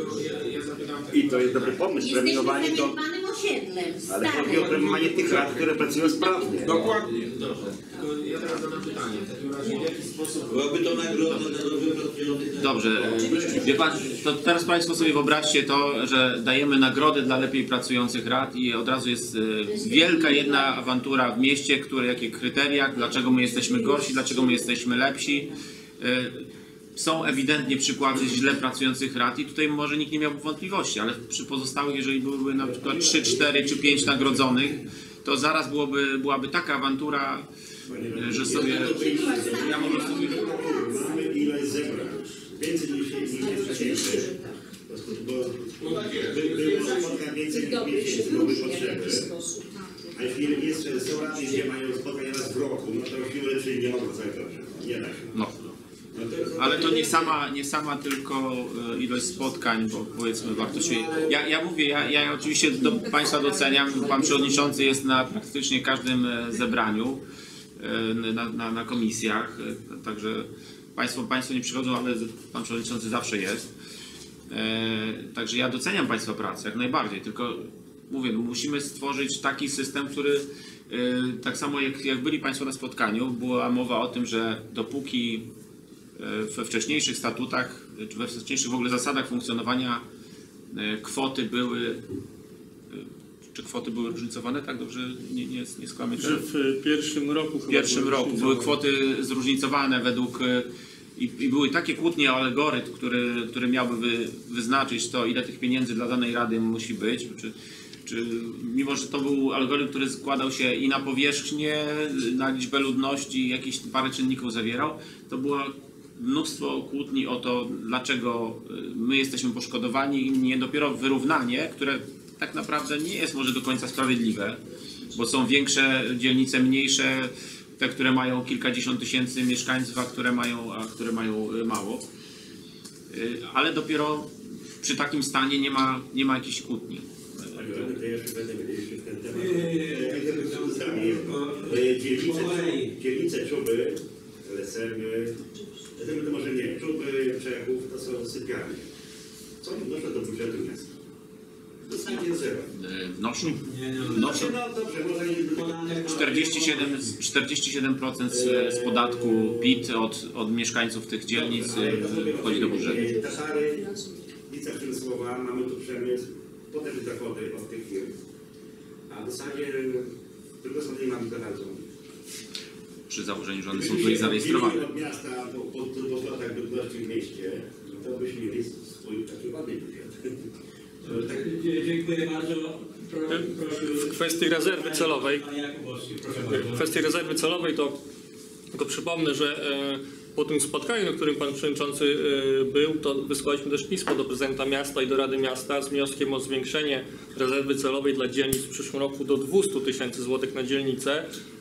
I to jest dobry pomysł, Jesteśmy premiowanie to, zaniedbanym osiedlem, ale chodzi o starym. premiowanie tych rad, które pracują sprawnie. Dokładnie. Dobrze, tylko ja teraz zadam pytanie. W takim razie w jaki sposób... Byłaby to nagroda dla dobrze pracujących. Dobrze, e, wie pan, to teraz Państwo sobie wyobraźcie to, że dajemy nagrody dla lepiej pracujących rad i od razu jest e, wielka jedna awantura w mieście, które, jakie kryteria, dlaczego my jesteśmy gorsi, dlaczego my jesteśmy lepsi. E, Są ewidentnie przykłady źle pracujących rad i tutaj może nikt nie miałby wątpliwości, ale przy pozostałych, jeżeli byłyby na przykład trzy, cztery czy pięć nagrodzonych, to zaraz byłoby, byłaby taka awantura, e, że sobie... Ja mogę sobie... Mamy ilość zebrań, więcej niż jest wcześniej. Bo było spotkań więcej niż miesięcy, były potrzeby. A jeśli jest, są rady, gdzie mają spotkania raz w roku, no to siłę czy nie mogą zagrać. Nie da się. No. Ale to nie sama, nie sama tylko e, ilość spotkań, bo powiedzmy wartościuje. Ja, ja mówię, ja, ja oczywiście do Państwa doceniam, Pan Przewodniczący jest na praktycznie każdym e, zebraniu, e, na, na, na komisjach, e, także Państwo, Państwo nie przychodzą, ale Pan Przewodniczący zawsze jest. E, także ja doceniam Państwa pracę, jak najbardziej, tylko mówię, no musimy stworzyć taki system, który e, tak samo jak, jak byli Państwo na spotkaniu, była mowa o tym, że dopóki we wcześniejszych statutach, czy we wcześniejszych w ogóle zasadach funkcjonowania kwoty były, czy kwoty były różnicowane, tak dobrze nie, nie, nie skłamię? Że w pierwszym roku W pierwszym roku były kwoty zróżnicowane według i, i były takie kłótnie o algorytm, który, który miałby wy, wyznaczyć to, ile tych pieniędzy dla danej rady musi być, czy, czy mimo, że to był algorytm, który składał się i na powierzchnię, na liczbę ludności, jakieś parę czynników zawierał, to była mnóstwo kłótni o to, dlaczego my jesteśmy poszkodowani i nie dopiero wyrównanie, które tak naprawdę nie jest może do końca sprawiedliwe, bo są większe dzielnice, mniejsze, te, które mają kilkadziesiąt tysięcy mieszkańców, a które mają, a które mają mało. Ale dopiero przy takim stanie nie ma, nie ma jakichś kłótni. To jeszcze będę jeszcze w ten temat. Dzielnice, dzielnice Czuby, Leserny, to może nie, Czuby, Czechów to są sypialnie. Co oni wnoszą do budżetu miasta? Dosłownie zero. Wnoszą. Wnoszą. No dobrze, może czterdzieści siedem procent z, z podatku P I T od, od mieszkańców tych dzielnic wchodzi do budżetu. Tatary, ulica Przemysłowa, mamy tu przemysł, potem dochody od tych firm. A w zasadzie tylko sobie nie mamy dochodzą. Przy założeniu, że one są tutaj zarejestrowane. Od miasta po, po, po latach ludności w mieście, no to byśmy mieli swój taki ładny budżet. Tak, dziękuję bardzo. Pro, W kwestii rezerwy celowej, Panie Jakubowski, proszę w bardzo. kwestii rezerwy celowej to tylko przypomnę, że e, po tym spotkaniu, na którym Pan Przewodniczący e, był, to wysłaliśmy też pismo do prezydenta miasta i do Rady Miasta z wnioskiem o zwiększenie rezerwy celowej dla dzielnic w przyszłym roku do dwieście tysięcy złotych na dzielnicę.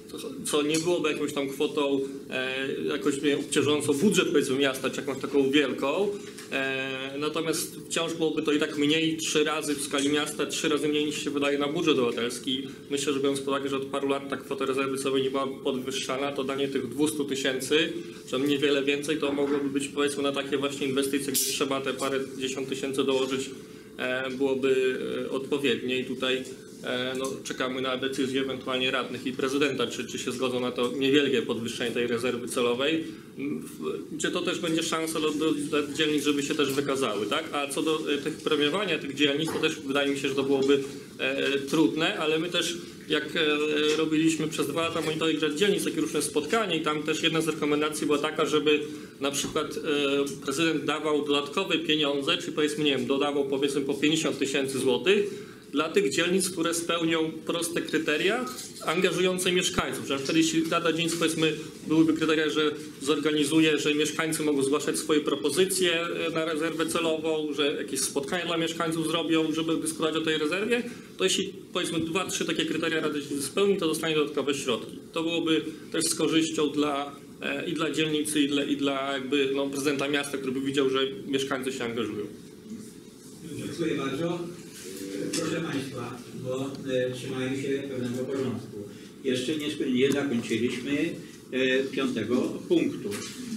co nie byłoby jakąś tam kwotą e, jakoś nie wiem, obciążającą budżet powiedzmy miasta, czy jakąś taką wielką. E, natomiast wciąż byłoby to i tak mniej, trzy razy w skali miasta, trzy razy mniej niż się wydaje na budżet obywatelski. Myślę, że biorąc pod uwagę, że od paru lat ta kwota rezerwy celowej nie była podwyższana, to danie tych dwieście tysięcy, czy niewiele więcej, to mogłoby być powiedzmy na takie właśnie inwestycje, gdzie trzeba te parę dziesiąt tysięcy dołożyć, e, byłoby e, odpowiednie i tutaj e, no, czekamy na decyzję ewentualnie radnych i prezydenta, czy, czy się zgodzą na to niewielkie podwyższenie tej rezerwy celowej, gdzie to też będzie szansa do, do, do dzielnic, żeby się też wykazały, tak? A co do e, tych premiowania tych dzielnic, to też wydaje mi się, że to byłoby e, trudne, ale my też jak e, robiliśmy przez dwa lata monitoring dzielnic, takie różne spotkania i tam też jedna z rekomendacji była taka, żeby na przykład e, prezydent dawał dodatkowe pieniądze, czy powiedzmy, nie wiem, dodawał powiedzmy po pięćdziesiąt tysięcy złotych dla tych dzielnic, które spełnią proste kryteria angażujące mieszkańców. Że wtedy jeśli dana dzielnica, powiedzmy, byłyby kryteria, że zorganizuje, że mieszkańcy mogą zgłaszać swoje propozycje na rezerwę celową, że jakieś spotkania dla mieszkańców zrobią, żeby dyskutować o tej rezerwie, to jeśli powiedzmy dwa, trzy takie kryteria Rada spełni, to dostanie dodatkowe środki. To byłoby też z korzyścią dla i dla dzielnicy, i dla, i dla jakby, no, prezydenta miasta, który by widział, że mieszkańcy się angażują. Dziękuję bardzo. Proszę Państwa, bo e, trzymajmy się pewnego porządku. Jeszcze nie, nie zakończyliśmy e, piątego punktu,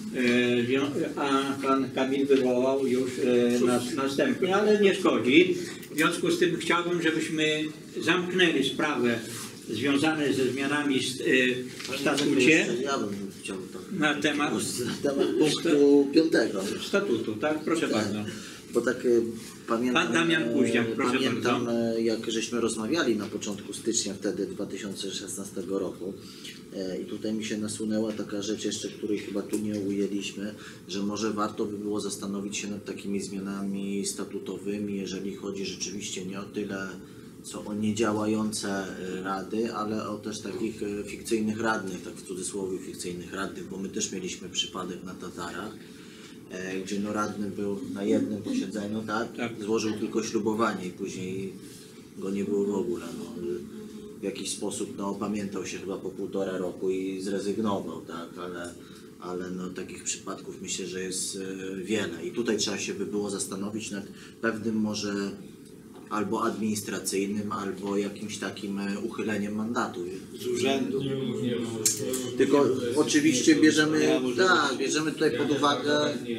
e, a Pan Kamil wywołał już e, nas, następny, ale nie szkodzi. W związku z tym chciałbym, żebyśmy zamknęli sprawę związane ze zmianami w statucie Ja bym chciał tak. na temat, Na temat punktu piątego. statutu, tak? Proszę Tak. bardzo. Bo tak e, pamiętam, Pan Damian Kuźniak, proszę pamiętam bardzo. e, jak żeśmy rozmawiali na początku stycznia wtedy dwa tysiące szesnastego roku e, i tutaj mi się nasunęła taka rzecz jeszcze, której chyba tu nie ujęliśmy, że może warto by było zastanowić się nad takimi zmianami statutowymi, jeżeli chodzi rzeczywiście nie o tyle co o niedziałające e, rady, ale o też takich e, fikcyjnych radnych, tak w cudzysłowie fikcyjnych radnych, bo my też mieliśmy przypadek na Tatarach, gdzie no radny był na jednym posiedzeniu, tak? Tak. Złożył tylko ślubowanie i później go nie było w ogóle. No. W jakiś sposób no, opamiętał się chyba po półtora roku i zrezygnował, tak? Ale, ale no, takich przypadków myślę, że jest e, wiele. I tutaj trzeba się by było zastanowić nad pewnym może albo administracyjnym, albo jakimś takim e, uchyleniem mandatu. Z urzędu. Tylko oczywiście bierzemy, tak, bierzemy tutaj pod uwagę,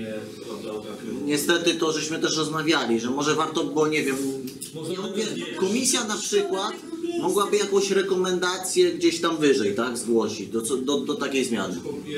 niestety to żeśmy też rozmawiali, że może warto było, nie wiem, komisja na przykład mogłaby jakąś rekomendację gdzieś tam wyżej, tak, zgłosić do, do, do takiej zmiany.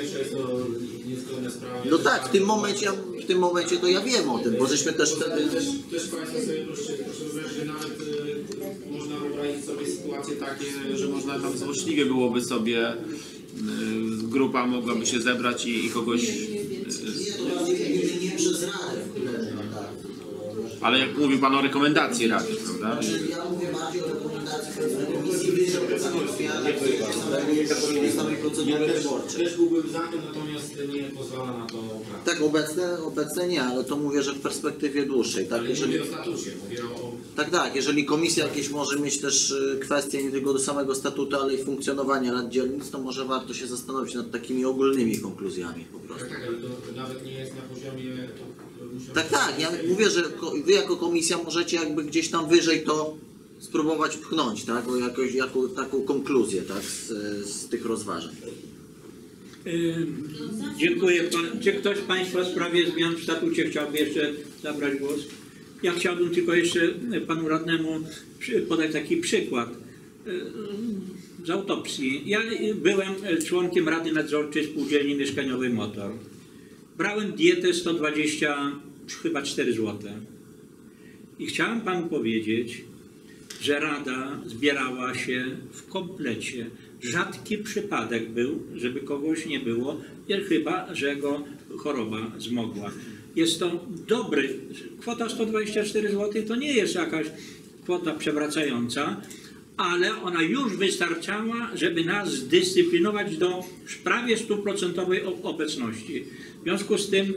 No tak, w tym momencie, w tym momencie to ja wiem o tym, bo żeśmy też wtedy... Też, też Państwo sobie proszę, proszę wyobrazić, że nawet y, można wyobrazić sobie sytuacje takie, że można tam złośliwie byłoby sobie, y, grupa mogłaby się zebrać i, i kogoś... Y, Nie przez radę. ale jak mówi Pan o rekomendacji Rady, prawda? Ja mówię bardziej o rekomendacji komisji wyżej, samej procedury wyborczej. Też byłbym za tym, natomiast nie pozwala na to prawo. Tak, obecne, obecne nie, ale to mówię, że w perspektywie dłuższej. Tak, Ale jeżeli, mówię o statucie, mówię o... tak, tak, jeżeli komisja jakieś może mieć też y, kwestie nie tylko do samego statutu, ale i funkcjonowania rad dzielnic, to może warto się zastanowić nad takimi ogólnymi konkluzjami po prostu. Tak, tak, ale to nawet nie jest na poziomie... To, Tak, tak, ja mówię, że ko- wy jako komisja możecie jakby gdzieś tam wyżej to spróbować pchnąć, tak, bo jakoś, jako taką konkluzję, tak, z, z tych rozważań. Yy, Dziękuję. Pan, czy ktoś z Państwa w sprawie zmian w statucie chciałby jeszcze zabrać głos? Ja chciałbym tylko jeszcze Panu Radnemu przy- podać taki przykład yy, z autopsji. Ja byłem członkiem Rady Nadzorczej Spółdzielni Mieszkaniowej Motor. Brałem dietę sto dwadzieścia chyba cztery złote. I chciałem Panu powiedzieć, że Rada zbierała się w komplecie. Rzadki przypadek był, żeby kogoś nie było, chyba że go choroba zmogła. Jest to dobry, kwota sto dwadzieścia cztery złote to nie jest jakaś kwota przewracająca, ale ona już wystarczała, żeby nas zdyscyplinować do prawie stuprocentowej obecności. W związku z tym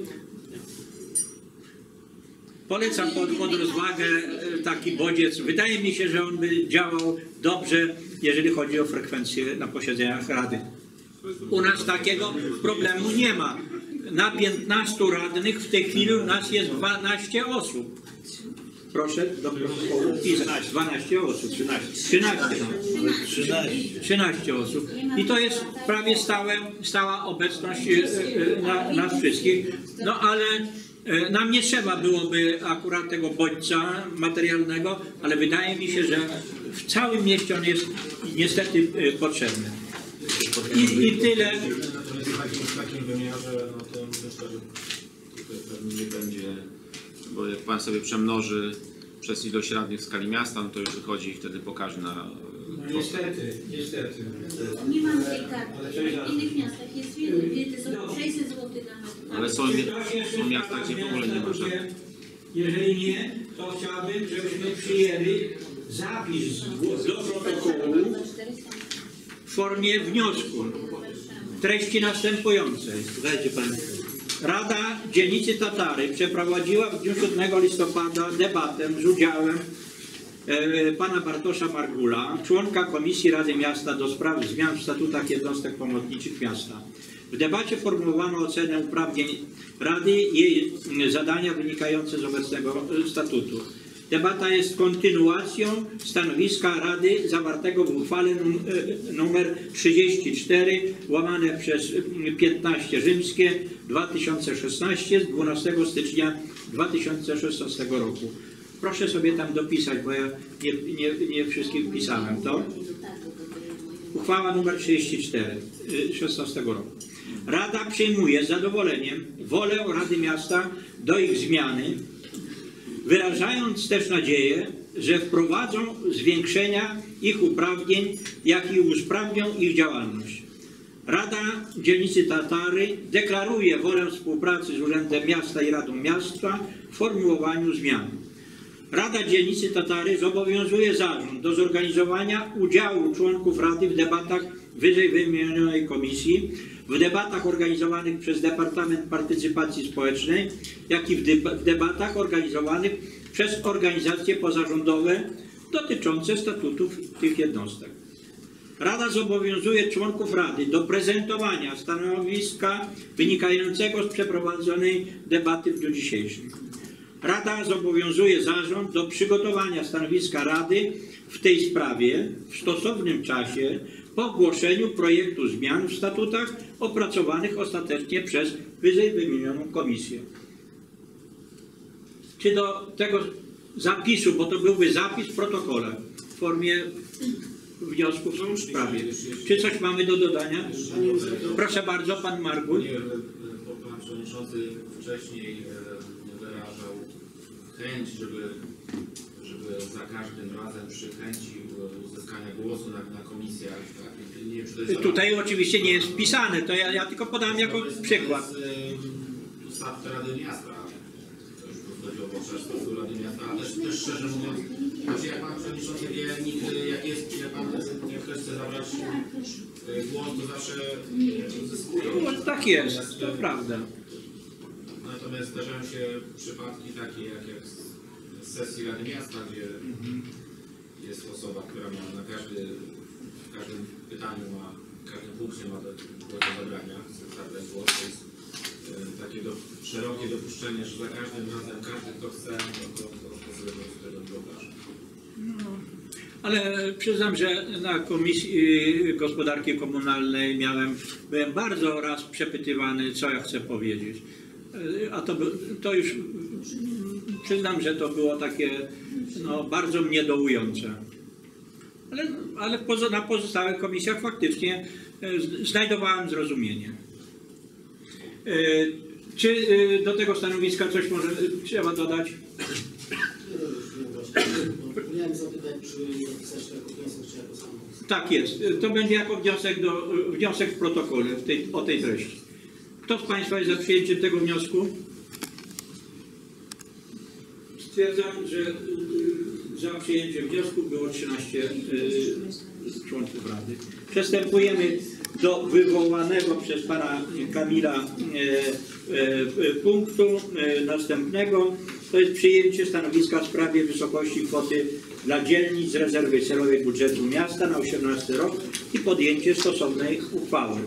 polecam pod, pod rozwagę taki bodziec. Wydaje mi się, że on by działał dobrze jeżeli chodzi o frekwencję na posiedzeniach Rady. U nas takiego problemu nie ma. Na piętnastu radnych w tej chwili u nas jest dwanaście osób. Proszę do protokołu wpisać. dwanaście osób. trzynaście. trzynaście. trzynaście osób. I to jest prawie stałe, stała obecność na, nas wszystkich. No ale nam nie trzeba byłoby akurat tego bodźca materialnego, ale wydaje mi się, że w całym mieście on jest niestety potrzebny. I, i tyle. Natomiast w takim, w takim wymiarze, no to myślę, że tutaj pewnie nie będzie, bo jak Pan sobie przemnoży przez ilość radnych w skali miasta, no to już wychodzi i wtedy pokaże na... No niestety, niestety. Nie mam tej karty. W innych miastach jest wiele, wiele, są sześćset złotych na metr. Ale są, są miasta, gdzie w ogóle nie ma żadnych. Jeżeli nie, to chciałbym, żebyśmy przyjęli zapis do protokołu w formie wniosku treści następującej. Dajcie Państwo. Rada Dzielnicy Tatary przeprowadziła w dniu siódmego listopada debatę z udziałem e, pana Bartosza Margula, członka Komisji Rady Miasta do spraw zmian w statutach jednostek pomocniczych miasta. W debacie formułowano ocenę uprawnień Rady i jej zadania wynikające z obecnego statutu. Debata jest kontynuacją stanowiska Rady zawartego w uchwale nr trzydzieści cztery łamane przez piętnaście rzymskie dwa tysiące szesnaście z dwunastego stycznia dwa tysiące szesnastego roku. Proszę sobie tam dopisać, bo ja nie, nie, nie wszystkich wpisałem to. Uchwała nr trzydzieści cztery szesnastego roku. Rada przyjmuje z zadowoleniem wolę Rady Miasta do ich zmiany, wyrażając też nadzieję, że wprowadzą zwiększenia ich uprawnień, jak i usprawnią ich działalność. Rada Dzielnicy Tatary deklaruje wolę współpracy z Urzędem Miasta i Radą Miasta w formułowaniu zmian. Rada Dzielnicy Tatary zobowiązuje zarząd do zorganizowania udziału członków Rady w debatach wyżej wymienionej komisji, w debatach organizowanych przez Departament Partycypacji Społecznej, jak i w, w debatach organizowanych przez organizacje pozarządowe dotyczące statutów tych jednostek. Rada zobowiązuje członków Rady do prezentowania stanowiska wynikającego z przeprowadzonej debaty w dniu dzisiejszym. Rada zobowiązuje zarząd do przygotowania stanowiska Rady w tej sprawie w stosownym czasie po ogłoszeniu projektu zmian w statutach opracowanych ostatecznie przez wyżej wymienioną komisję. Czy do tego zapisu, bo to byłby zapis w protokole w formie wniosków w sprawie. Czy coś mamy do dodania? Proszę bardzo, pan Margul. Pan Przewodniczący wcześniej wyrażał chęć, żeby, żeby za każdym razem przy chęci uzyskania głosu na, na komisjach. Tak? Nie wiem, czy to jest tutaj oczywiście nie jest wpisane, to ja, ja tylko podam jako to jest, przykład. To jest tu statut Rady Miasta. To już chodziło o statutu Rady Miasta, ale też, też szczerze mówiąc, znaczy jak Pan Przewodniczący wie, nikt, jak jest, jak Pan jak ktoś chce zabrać głos, to zawsze uzyskuje. No, tak jest, to prawda. Natomiast zdarzają się przypadki takie jak, jak z sesji Rady Miasta, gdzie mhm. jest osoba, która ma na każdy, w każdym pytaniu ma, w każdym punkcie ma do, do zabrania, chce zabrać głos. To jest e, takie do, szerokie dopuszczenie, że za każdym razem każdy, kto chce, to, to, to, to sobie do tego wyobraża. No, ale przyznam, że na Komisji Gospodarki Komunalnej miałem, byłem bardzo raz przepytywany, co ja chcę powiedzieć. A to, to już przyznam, że to było takie no, bardzo mnie dołujące. Ale, ale poza, na pozostałych komisjach faktycznie znajdowałem zrozumienie. Czy do tego stanowiska coś może trzeba dodać? Miałem zapytać, czy zapisać to jako wniosek, czy jako samowód. Tak jest. To będzie jako wniosek, do, wniosek w protokole w tej, o tej treści. Kto z Państwa jest za przyjęciem tego wniosku? Stwierdzam, że za przyjęciem wniosku było trzynaście członków Rady. Przystępujemy do wywołanego przez pana Kamila punktu następnego. To jest przyjęcie stanowiska w sprawie wysokości kwoty dla dzielnic rezerwy celowej budżetu miasta na osiemnasty rok i podjęcie stosownej uchwały.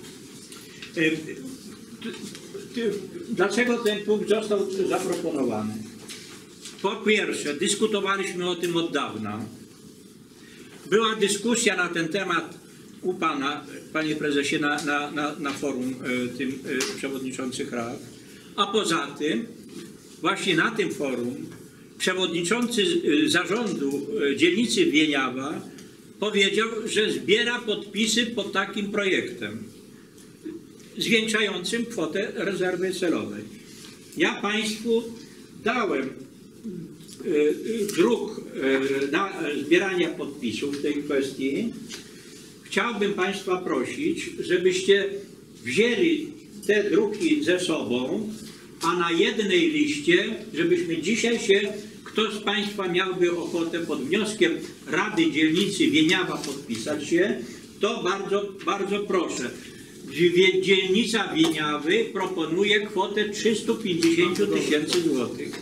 Dlaczego ten punkt został zaproponowany? Po pierwsze, dyskutowaliśmy o tym od dawna. Była dyskusja na ten temat u Pana, Panie Prezesie, na, na, na, na forum y, tym y, przewodniczących rad. A poza tym, właśnie na tym forum, przewodniczący y, zarządu y, dzielnicy Wieniawa powiedział, że zbiera podpisy pod takim projektem zwiększającym kwotę rezerwy celowej. Ja Państwu dałem druk na zbierania podpisów w tej kwestii. Chciałbym Państwa prosić, żebyście wzięli te druki ze sobą, a na jednej liście, żebyśmy dzisiaj się, kto z Państwa miałby ochotę pod wnioskiem Rady Dzielnicy Wieniawa podpisać się, to bardzo, bardzo proszę. Dzielnica Wieniawy proponuje kwotę trzysta pięćdziesiąt tysięcy złotych.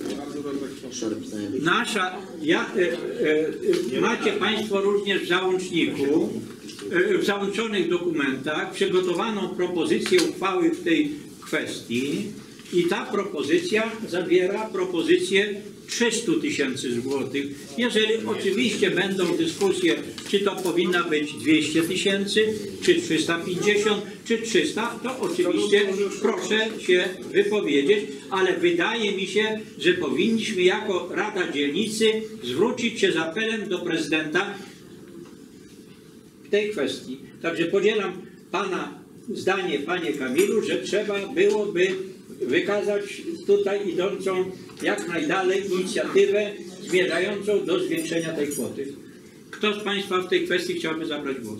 Nasza, ja, e, e, macie Państwo również w załączniku, e, w załączonych dokumentach przygotowaną propozycję uchwały w tej kwestii i ta propozycja zawiera propozycję trzysta tysięcy złotych. Jeżeli oczywiście będą dyskusje, czy to powinna być dwieście tysięcy, czy trzysta pięćdziesiąt, czy trzysta, to oczywiście proszę się wypowiedzieć, ale wydaje mi się, że powinniśmy jako Rada Dzielnicy zwrócić się z apelem do prezydenta w tej kwestii. Także podzielam Pana zdanie, Panie Kamilu, że trzeba byłoby wykazać tutaj idącą jak najdalej inicjatywę zmierzającą do zwiększenia tej kwoty. Kto z Państwa w tej kwestii chciałby zabrać głos?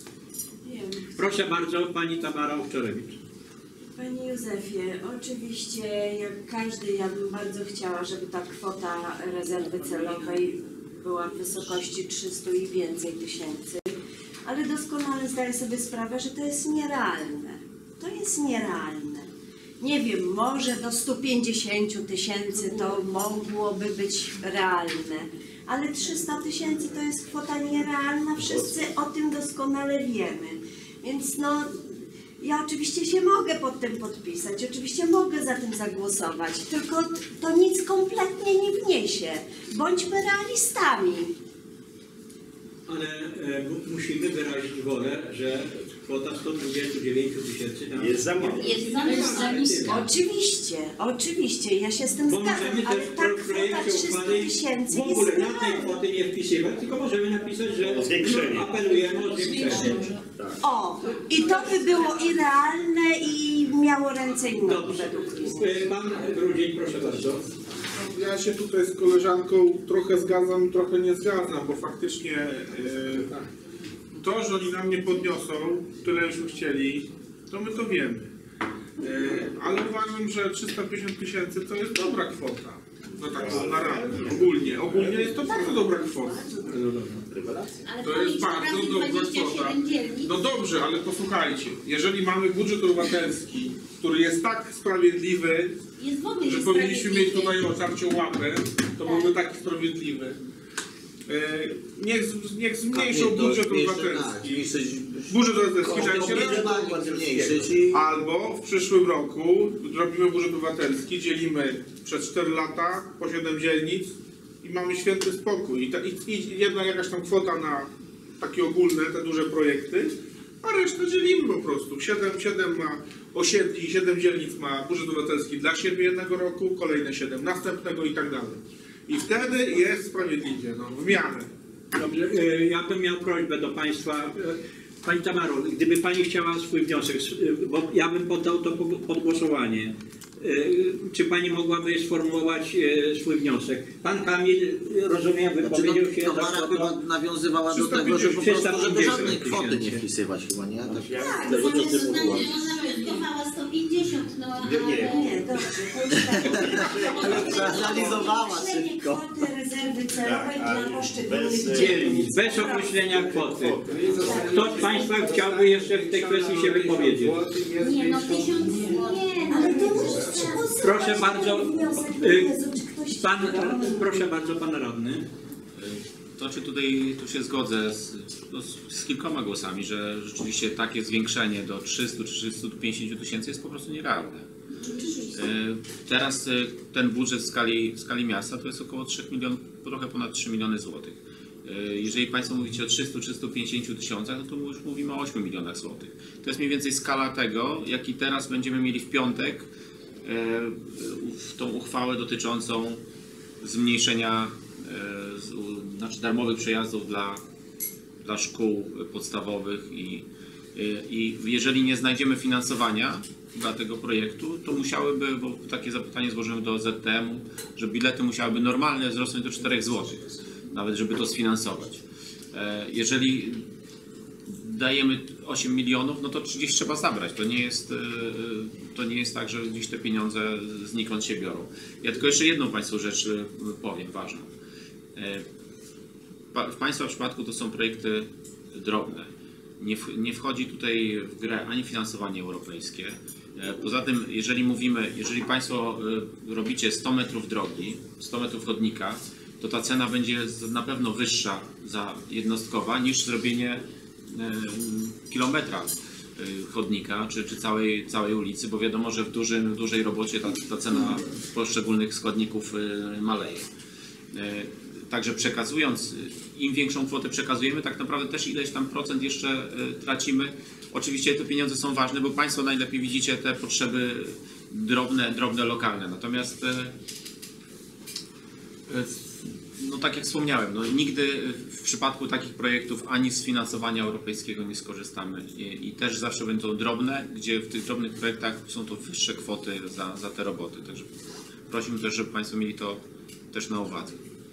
Proszę bardzo, Pani Tamara Owczarewicz. Panie Józefie, oczywiście jak każdy, ja bym bardzo chciała, żeby ta kwota rezerwy celowej była w wysokości trzysta i więcej tysięcy, ale doskonale zdaję sobie sprawę, że to jest nierealne. To jest nierealne. Nie wiem, może do stu pięćdziesięciu tysięcy to mogłoby być realne, ale trzysta tysięcy to jest kwota nierealna, wszyscy o tym doskonale wiemy. Więc no, ja oczywiście się mogę pod tym podpisać, oczywiście mogę za tym zagłosować, tylko to nic kompletnie nie wniesie. Bądźmy realistami. Ale e, musimy wyrazić wolę, że kwota sto dwadzieścia dziewięć tysięcy jest za mało. Jest za nisko. Oczywiście, oczywiście, ja się z tym Bo zgadzam, możemy ale też ta w kwota projekcie trzysta uchwały tysięcy w ogóle jest na tej realna. kwoty nie wpisywać, tylko możemy napisać, że O zwiększenie. apelujemy o zwiększenie. O, i to by było i realne i miało ręce i nogi Dobrze. według mnie. E, Pan Grudzień, proszę bardzo. Ja się tutaj z koleżanką trochę zgadzam, trochę nie zgadzam, bo faktycznie e, to, że oni nam nie podniosą, tyle już chcieli, to my to wiemy. E, ale uważam, że trzysta pięćdziesiąt tysięcy to jest dobra kwota. No tak, na radę. Ogólnie. Ogólnie jest to bardzo dobra kwota. Ale To jest bardzo dobra kwota. No dobrze, ale posłuchajcie. Jeżeli mamy budżet obywatelski, który jest tak sprawiedliwy, jest w ogóle że powinniśmy mieć tutaj otarcią łapę, to byłby taki sprawiedliwy. E, Niech, niech zmniejszą budżet obywatelski. Budżet obywatelski albo w przyszłym roku robimy budżet obywatelski, dzielimy przez cztery lata po siedem dzielnic i mamy święty spokój. I, ta, i, i jedna jakaś tam kwota na takie ogólne, te duże projekty, a resztę dzielimy po prostu. siedem, siedem ma osiedli, siedem dzielnic ma budżet obywatelski dla siebie jednego roku, kolejne siedem następnego i tak dalej. I wtedy jest sprawiedliwie, no, w miarę. Dobrze, e, ja bym miał prośbę do Państwa. E, Pani Tamaro, gdyby Pani chciała swój wniosek, e, bo ja bym poddał to pod pod głosowanie. E, czy Pani mogłaby sformułować e, swój wniosek? Pan Kamil, rozumiem, wypowiedział się Tamara za chyba kwotą nawiązywała do tego, że po prostu żeby żadnej tysięcy. kwoty nie wpisywać chyba, nie? Tak, Tak, tego co ty zamiast mówiłaś. kochała sto pięćdziesiąt, no Nie. Nie, dobrze, to już tak. Przeanalizowała Określenie szybko. kwoty rezerwy celowej Tak, dla ale poszczególnych bez, e, dzielnic, bez określenia kwoty. Kto z Państwa chciałby jeszcze w tej kwestii się wypowiedzieć? nie, no tysiąc, nie, Ale to no muszę głosować Proszę na bardzo, ten wniosek. y, Jezu, czy ktoś Pan, proszę bardzo, Pan Radny. To czy tutaj tu się zgodzę z, no, z kilkoma głosami, że rzeczywiście takie zwiększenie do trzystu czy trzystu pięćdziesięciu tysięcy jest po prostu nierealne. E, Teraz e, ten budżet w skali, w skali miasta to jest około trzech milionów, trochę ponad trzy miliony złotych. E, Jeżeli Państwo mówicie o trzystu czy trzystu pięćdziesięciu tysiącach, no to już mówimy o ośmiu milionach złotych. To jest mniej więcej skala tego, jaki teraz będziemy mieli w piątek e, w tą uchwałę dotyczącą zmniejszenia e, z- u- znaczy darmowych przejazdów dla, dla szkół podstawowych i, i, i jeżeli nie znajdziemy finansowania dla tego projektu, to musiałyby, bo takie zapytanie złożyłem do Z T M-u, że bilety musiałyby normalne wzrosnąć do czterech złotych, nawet żeby to sfinansować. E, Jeżeli dajemy osiem milionów, no to trzydzieści trzeba zabrać. To nie jest, e, to nie jest tak, że gdzieś te pieniądze znikąd się biorą. Ja tylko jeszcze jedną Państwu rzecz e, powiem, ważną. E, pa- W Państwa przypadku to są projekty drobne. Nie, w- nie wchodzi tutaj w grę ani finansowanie europejskie. E, Poza tym, jeżeli mówimy, jeżeli Państwo e, robicie sto metrów drogi, sto metrów chodnika, to ta cena będzie z- na pewno wyższa za jednostkowa niż zrobienie e, kilometra e, chodnika czy, czy całej, całej ulicy, bo wiadomo, że w dużym, w dużej robocie ta, ta cena poszczególnych składników e, maleje. E, Także przekazując, im większą kwotę przekazujemy, tak naprawdę też ileś tam procent jeszcze e, tracimy. Oczywiście te pieniądze są ważne, bo Państwo najlepiej widzicie te potrzeby drobne, drobne lokalne. Natomiast e, e, no tak jak wspomniałem, no, nigdy w przypadku takich projektów ani z finansowania europejskiego nie skorzystamy. I, i też zawsze będą drobne, gdzie w tych drobnych projektach są to wyższe kwoty za, za te roboty. Także prosimy też, żeby Państwo mieli to też na uwadze.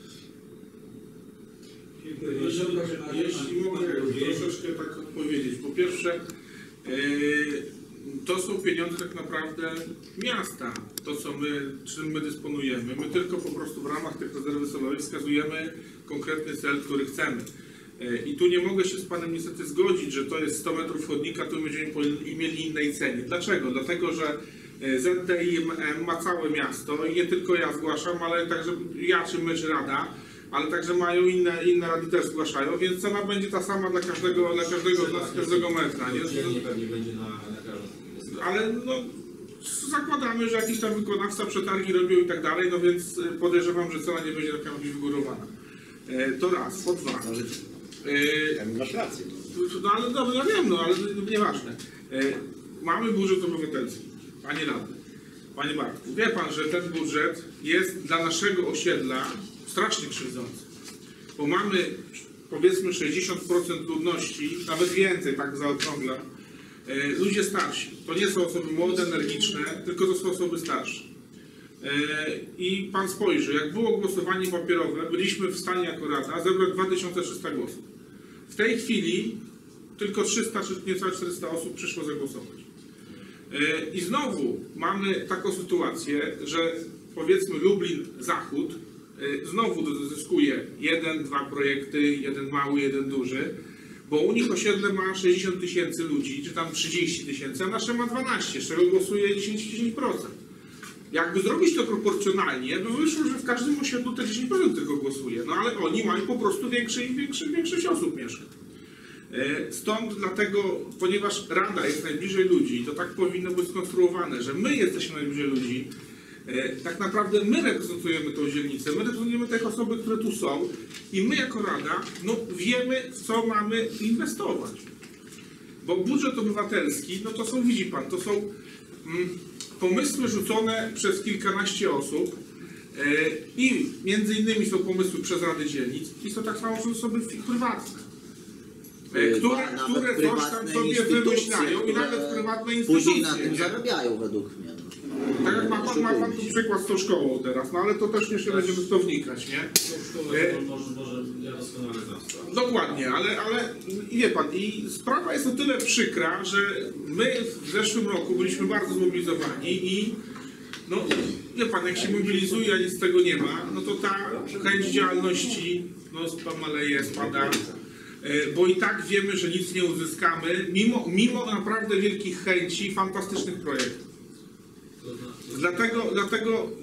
Jeśli, jeśli mogę troszeczkę tak odpowiedzieć. Po pierwsze, yy, to są pieniądze tak naprawdę miasta, to co my, czym my dysponujemy. My tylko po prostu w ramach tych rezerwy celowej wskazujemy konkretny cel, który chcemy. Yy, I tu nie mogę się z Panem niestety zgodzić, że to jest sto metrów chodnika, to będziemy po- mieli innej cenie. Dlaczego? Dlatego, że Z D I M ma całe miasto i nie tylko ja zgłaszam, ale także ja czy my, czy Rada, ale także mają inne, inne rady też zgłaszają, więc cena będzie ta sama dla każdego, dla każdego z nas, każdego metra. Nie? pewnie będzie na, na każdym. Ale no, zakładamy, że jakiś tam wykonawca przetargi robią i tak dalej, no więc podejrzewam, że cena nie będzie taka wygórowana. E, to raz, po dwa. E, Masz rację. no ale dobrze, ja wiem, no ale nieważne. E, mamy budżet obywatelski, Panie Radny, Panie Bartku, wie Pan, że ten budżet jest dla naszego osiedla strasznie krzywdzący, bo mamy powiedzmy sześćdziesiąt procent ludności, nawet więcej, tak zaokrąglam, e, ludzie starsi. To nie są osoby młode, energiczne, tylko to są osoby starsze. E, I Pan spojrzy, jak było głosowanie papierowe, byliśmy w stanie jako Rada zebrać dwa tysiące trzysta głosów. W tej chwili tylko trzysta czy niecałe czterysta osób przyszło zagłosować. E, I znowu mamy taką sytuację, że powiedzmy Lublin Zachód znowu zyskuje jeden, dwa projekty, jeden mały, jeden duży, bo u nich osiedle ma sześćdziesiąt tysięcy ludzi, czy tam trzydzieści tysięcy, a nasze ma dwanaście, z czego głosuje dziesięć procent. Jakby zrobić to proporcjonalnie, by wyszło, że w każdym osiedlu te dziesięć procent tylko głosuje, no ale oni mają po prostu większy, większy, większość osób mieszka. Stąd dlatego, ponieważ Rada jest najbliżej ludzi, to tak powinno być skonstruowane, że my jesteśmy najbliżej ludzi, tak naprawdę my reprezentujemy tą dzielnicę, my reprezentujemy te osoby, które tu są i my jako Rada no, wiemy, w co mamy inwestować. Bo budżet obywatelski, no to są, widzi Pan, to są mm, pomysły rzucone przez kilkanaście osób e, i między innymi są pomysły przez Rady Dzielnic i są tak samo są osoby prywatne, e, które, które coś tam sobie wymyślają i nawet prywatne instytucje. Później na tym zarabiają według mnie. Tak jak ma pan, ma pan tu przykład z tą szkołą teraz, no ale to też nie się będziemy w to wnikać, nie? E, Może, może ja doskonale znam sprawę. Dokładnie, ale, ale wie pan, i sprawa jest o tyle przykra, że my w zeszłym roku byliśmy bardzo zmobilizowani i no, wie pan, jak się mobilizuje, a nic z tego nie ma, no to ta chęć działalności no, maleje, spada, e, bo i tak wiemy, że nic nie uzyskamy, mimo, mimo naprawdę wielkich chęci, fantastycznych projektów. Dlatego, dlatego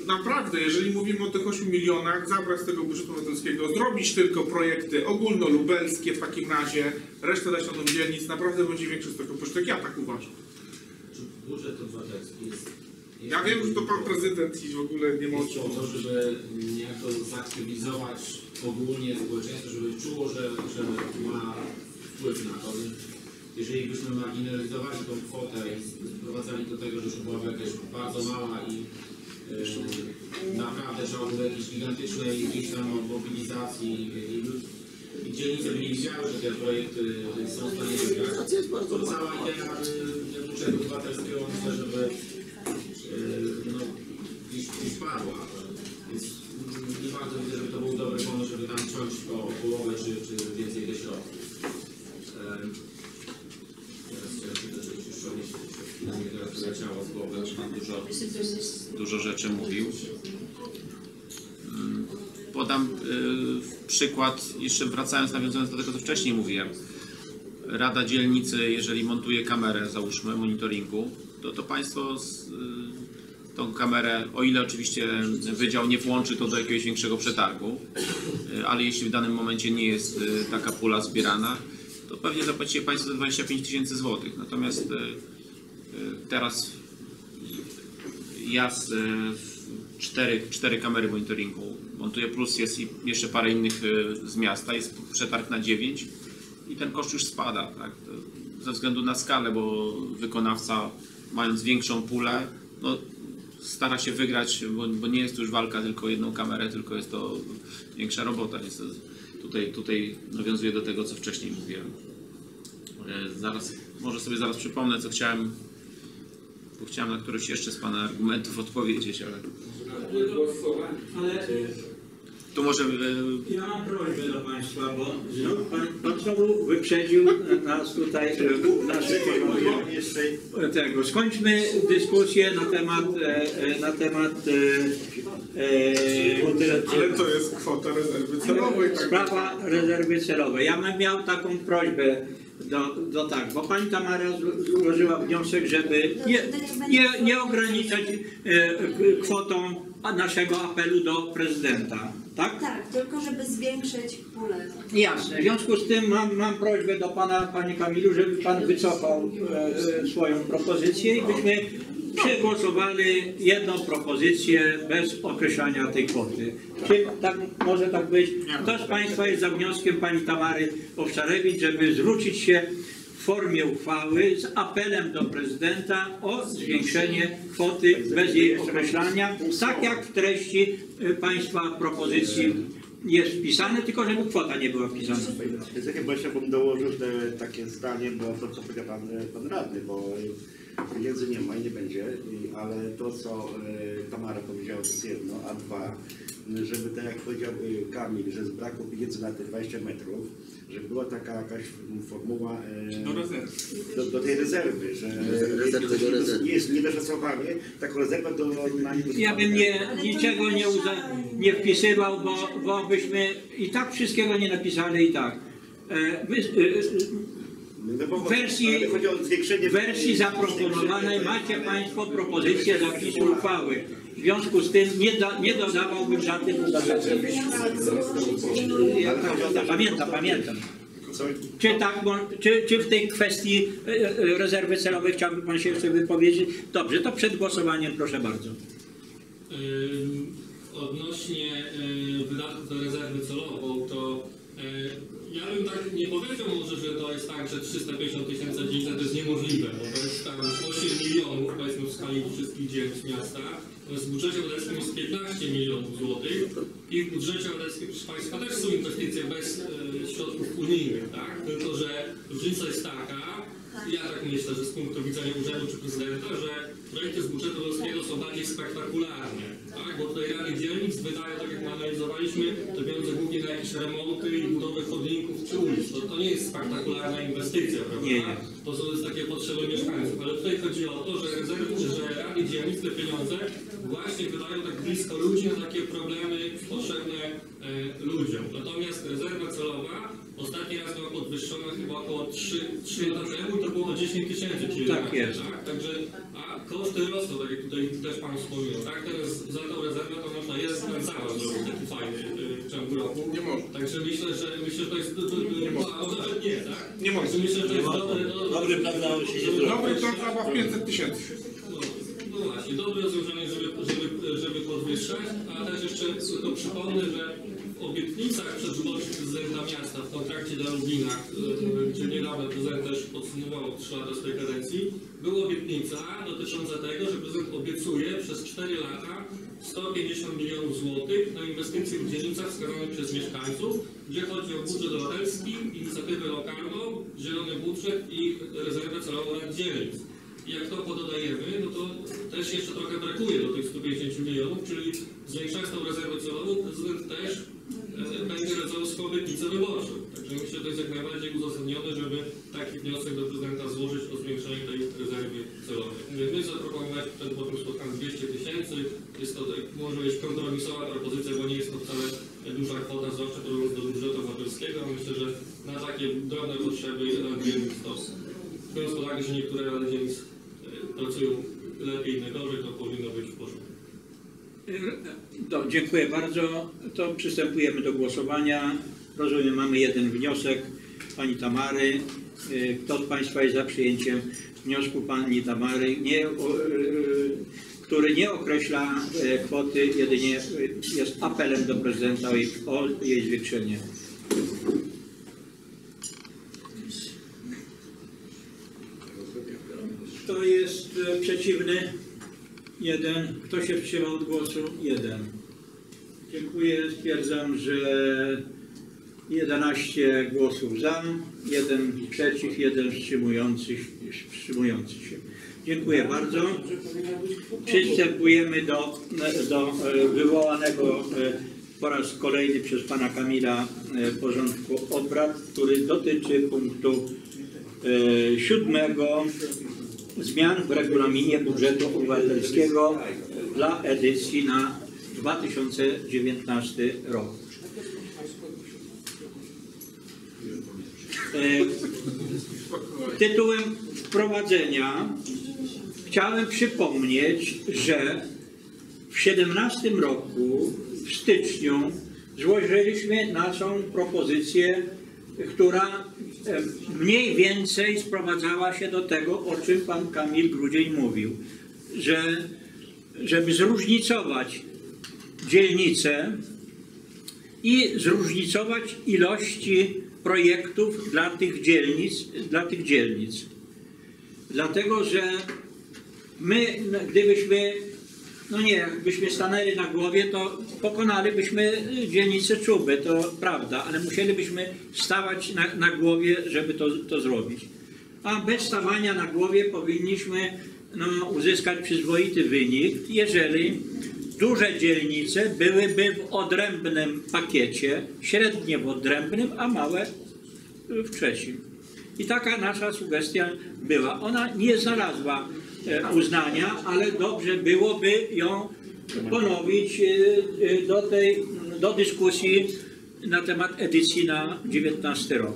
naprawdę, jeżeli mówimy o tych ośmiu milionach, zabrać z tego budżetu obywatelskiego, zrobić tylko projekty ogólnolubelskie w takim razie, resztę dać na tą dzielnic, naprawdę będzie większy z tego pożytek. Ja tak uważam. Czy budżet obywatelski jest... jest Ja wiem, że to pan prezydent i w ogóle nie ma o jest czym po to, mówić. żeby niejako zaktywizować ogólnie społeczeństwo, żeby czuło, że, że ma wpływ na to. Jeżeli byśmy marginalizowali tą kwotę i sprowadzali do tego, że już byłaby jakaś bardzo mała i yy, naprawdę trzeba było jakiejś gigantycznej jakiejś tam mobilizacji i, i, i dzielnice by nie widziały, że te projekty są w stanie wygrać, to cała idea yy, budżetu obywatelskiego myślę, żeby yy, no, gdzieś, gdzieś padła. Więc nie bardzo widzę, żeby to był dobry pomysł, żeby tam ciąć o połowę czy, czy więcej tych środków. Yy. Teraz wyleciało z głowy, że pan dużo, dużo rzeczy mówił. Podam y, przykład, jeszcze wracając, nawiązując do tego, co wcześniej mówiłem. Rada dzielnicy, jeżeli montuje kamerę, załóżmy, monitoringu, to, to państwo z, y, tą kamerę, o ile oczywiście wydział nie włączy to do jakiegoś większego przetargu, y, ale jeśli w danym momencie nie jest y, taka pula zbierana, to pewnie zapłacicie państwo za dwadzieścia pięć tysięcy złotych. Natomiast y, teraz ja z cztery, cztery kamery monitoringu montuję, plus jest i jeszcze parę innych z miasta, jest przetarg na dziewięć i ten koszt już spada, tak? Ze względu na skalę, bo wykonawca, mając większą pulę, no, stara się wygrać, bo, bo nie jest to już walka tylko o jedną kamerę, tylko jest to większa robota. Więc to tutaj, tutaj nawiązuję do tego, co wcześniej mówiłem. Zaraz, może sobie zaraz przypomnę, co chciałem, bo chciałem na któryś jeszcze z pana argumentów odpowiedzieć, ale... Ale tu może... ja mam prośbę do państwa, bo znów pan, pan znowu wyprzedził nas tutaj w naszej tego. Skończmy dyskusję na temat na temat e, Ale to jest kwota rezerwy celowej. Tak. Sprawa rezerwy celowej. Ja bym miał taką prośbę do, do tak, bo pani Tamara złożyła wniosek, żeby nie, nie, nie ograniczać e, kwotą naszego apelu do prezydenta, tak? Tak, tylko żeby zwiększyć pulę. Jasne. W związku z tym mam, mam prośbę do pana, panie Kamilu, żeby pan wycofał e, swoją propozycję i byśmy przegłosowali jedną propozycję bez określania tej kwoty. Czy tak, może tak być? Kto z państwa jest za wnioskiem pani Tamary Owczarewicz, żeby zwrócić się w formie uchwały z apelem do prezydenta o zwiększenie kwoty bez jej określania, tak jak w treści państwa propozycji jest wpisane, tylko żeby kwota nie była wpisana. Więc chyba jeszcze bym dołożył te, takie zdanie, bo to co powiedział pan, pan radny, bo pieniędzy nie ma i nie będzie, ale to co Tamara powiedziała to jest jedno, a dwa, żeby tak jak powiedział Kamil, że z braku pieniędzy na te dwadzieścia metrów, żeby była taka jakaś formuła do, rezerwy. do, do tej rezerwy, że Rezerwy do rezerwy. nie jest niedoszacowanie, taką rezerwę do na Ja bym nie, niczego nie, uza, nie wpisywał, bo, bo byśmy i tak wszystkiego nie napisali i tak. E, wy, e, w wersji, w wersji zaproponowanej macie państwo propozycję zapisu uchwały. W związku z tym nie, da, nie dodawałbym żadnych uzasadnień. Ja tak, pamiętam, pamiętam. Czy, tak, czy, czy w tej kwestii rezerwy celowej chciałby pan się jeszcze wypowiedzieć? Dobrze, to przed głosowaniem proszę bardzo. Yy, odnośnie yy, wydatków na rezerwę celową, to yy, ja bym tak nie powiedział może, że to jest tak, że trzysta pięćdziesiąt tysięcy dziennie to jest niemożliwe, bo to jest tam osiem milionów, powiedzmy w skali wszystkich dzielnic miasta. W budżecie obywatelskim jest piętnaście milionów złotych i w budżecie obywatelskim, proszę państwa, też są inwestycje bez e, środków unijnych, tak? Tylko że różnica jest taka, ja tak myślę, że z punktu widzenia urzędu czy prezydenta, że projekty z budżetu obywatelskiego są bardziej spektakularne, tak? Bo tutaj rady dzielnic wydają, tak jak my analizowaliśmy, te pieniądze głównie na jakieś remonty i budowę chodników czy ulic. To, to nie jest spektakularna inwestycja, prawda? Nie, nie. To są jest takie potrzeby mieszkańców, ale tutaj chodzi o to, że rezerwy, że rady dzielnic te pieniądze właśnie wydają tak blisko ludzi na takie problemy potrzebne e, ludziom. Natomiast rezerwa celowa Ostatni raz była podwyższona chyba około trzy lata temu, to było dziesięć tysięcy. Tak jest. Tak? Także, a koszty rosną, tak jak tutaj też Pan wspomniał. Tak? Teraz za tą rezerwę to można jest ten zaraz zrobić taki fajny y, w ciągu roku. Nie można. Także myślę, że myślę, że to jest... To, to, Nie można. a, nawet nie, tak? Nie można. Także myślę, że to jest dobre... Do, Dobry plan na się nie Nowy plan zabaw pięćset tysięcy. no, no właśnie, dobre rozwiązanie, żeby, żeby, żeby podwyższać, a też jeszcze tylko przypomnę, że w obietnicach przedwyborczych prezydenta miasta w kontrakcie dla Lublina, y, gdzie niedawno prezydent też podsumował trzy lata swojej kadencji, była obietnica dotycząca tego, że prezydent obiecuje przez cztery lata sto pięćdziesiąt milionów złotych na inwestycje w dzielnicach wskazanych przez mieszkańców, gdzie chodzi o budżet obywatelski, inicjatywę lokalną, zielony budżet i rezerwę celową rad dzielnic. I jak to pododajemy, no to też jeszcze trochę brakuje do tych stu pięćdziesięciu milionów, czyli zwiększając tą rezerwę celową, prezydent też e, będzie realizował swoją obietnicę wyborczą. Także myślę, że to jest jak najbardziej uzasadnione, żeby taki wniosek do prezydenta złożyć o zwiększenie tej rezerwy celowej. Mówię, my zaproponowaliśmy przed potem spotkaniu dwieście tysięcy. Jest to może być kompromisowa propozycja, bo nie jest to wcale duża kwota, zwłaszcza porównując do budżetu obywatelskiego. Myślę, że na takie drobne potrzeby rad dzielnic to, biorąc pod uwagę, że niektóre rady dzielnic pracują lepiej, inne gorzej, to powinno być w porządku. Do, dziękuję bardzo. To przystępujemy do głosowania. Rozumiem, mamy jeden wniosek pani Tamary. Kto z Państwa jest za przyjęciem wniosku pani Tamary, nie, o, który nie określa kwoty, jedynie jest apelem do prezydenta o jej, o jej zwiększenie? Kto jest przeciwny? Jeden. Kto się wstrzymał od głosu? Jeden. Dziękuję. Stwierdzam, że jedenaście głosów za, jeden przeciw, jeden wstrzymujący, wstrzymujący się. Dziękuję bardzo. Przystępujemy do, do wywołanego po raz kolejny przez pana Kamila porządku obrad, który dotyczy punktu siódmego. Zmian w regulaminie budżetu obywatelskiego dla edycji na dwa tysiące dziewiętnasty rok. Tytułem wprowadzenia chciałem przypomnieć, że w siedemnastym roku, w styczniu, złożyliśmy naszą propozycję, która mniej więcej sprowadzała się do tego, o czym pan Kamil Grudzień mówił, że żeby zróżnicować dzielnice i zróżnicować ilości projektów dla tych dzielnic, dla tych dzielnic. Dlatego, że my, gdybyśmy, no nie, jakbyśmy stanęli na głowie, to pokonalibyśmy dzielnicę Czubę, to prawda, ale musielibyśmy stawać na, na głowie, żeby to, to zrobić. A bez stawania na głowie powinniśmy no, uzyskać przyzwoity wynik, jeżeli duże dzielnice byłyby w odrębnym pakiecie, średnie w odrębnym, a małe w trzecim. I taka nasza sugestia była. Ona nie znalazła uznania, ale dobrze byłoby ją ponowić do tej, do dyskusji na temat edycji na dziewiętnasty rok.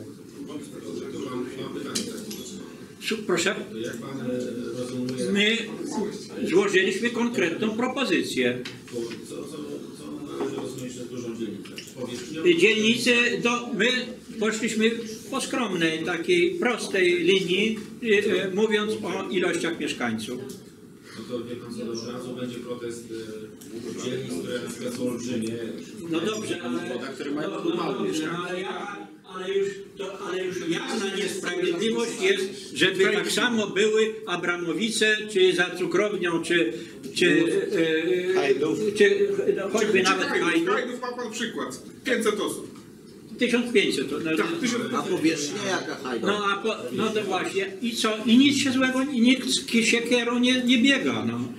Proszę? Jak pan rozumie? My złożyliśmy konkretną propozycję. Co, co, co należy rozumieć przez dużą dzielnicę? Dzielnice, do, my poszliśmy po skromnej, takiej prostej linii, e, mówiąc o ilościach mieszkańców. No to wie pan co, od razu będzie protest e, dzielnic, które na przykład są olbrzymie. No dobrze, ale, które mają no, no, mało dobrze, ale, ja, ale, już, to, ale już jasna niesprawiedliwość jest, żeby tak samo były Abramowice, czy za cukrownią, czy, czy, e, Hajdów. czy no, choćby nawet Hajdów. Hajdów ma pan przykład. pięćset osób. tysiąc pięćset. To, no, Tak, tysiąc A powierzchnia jaka Hajda? no, a po, no to właśnie. I co? I nic się złego, i nikt z siekierą nie, nie biega. No.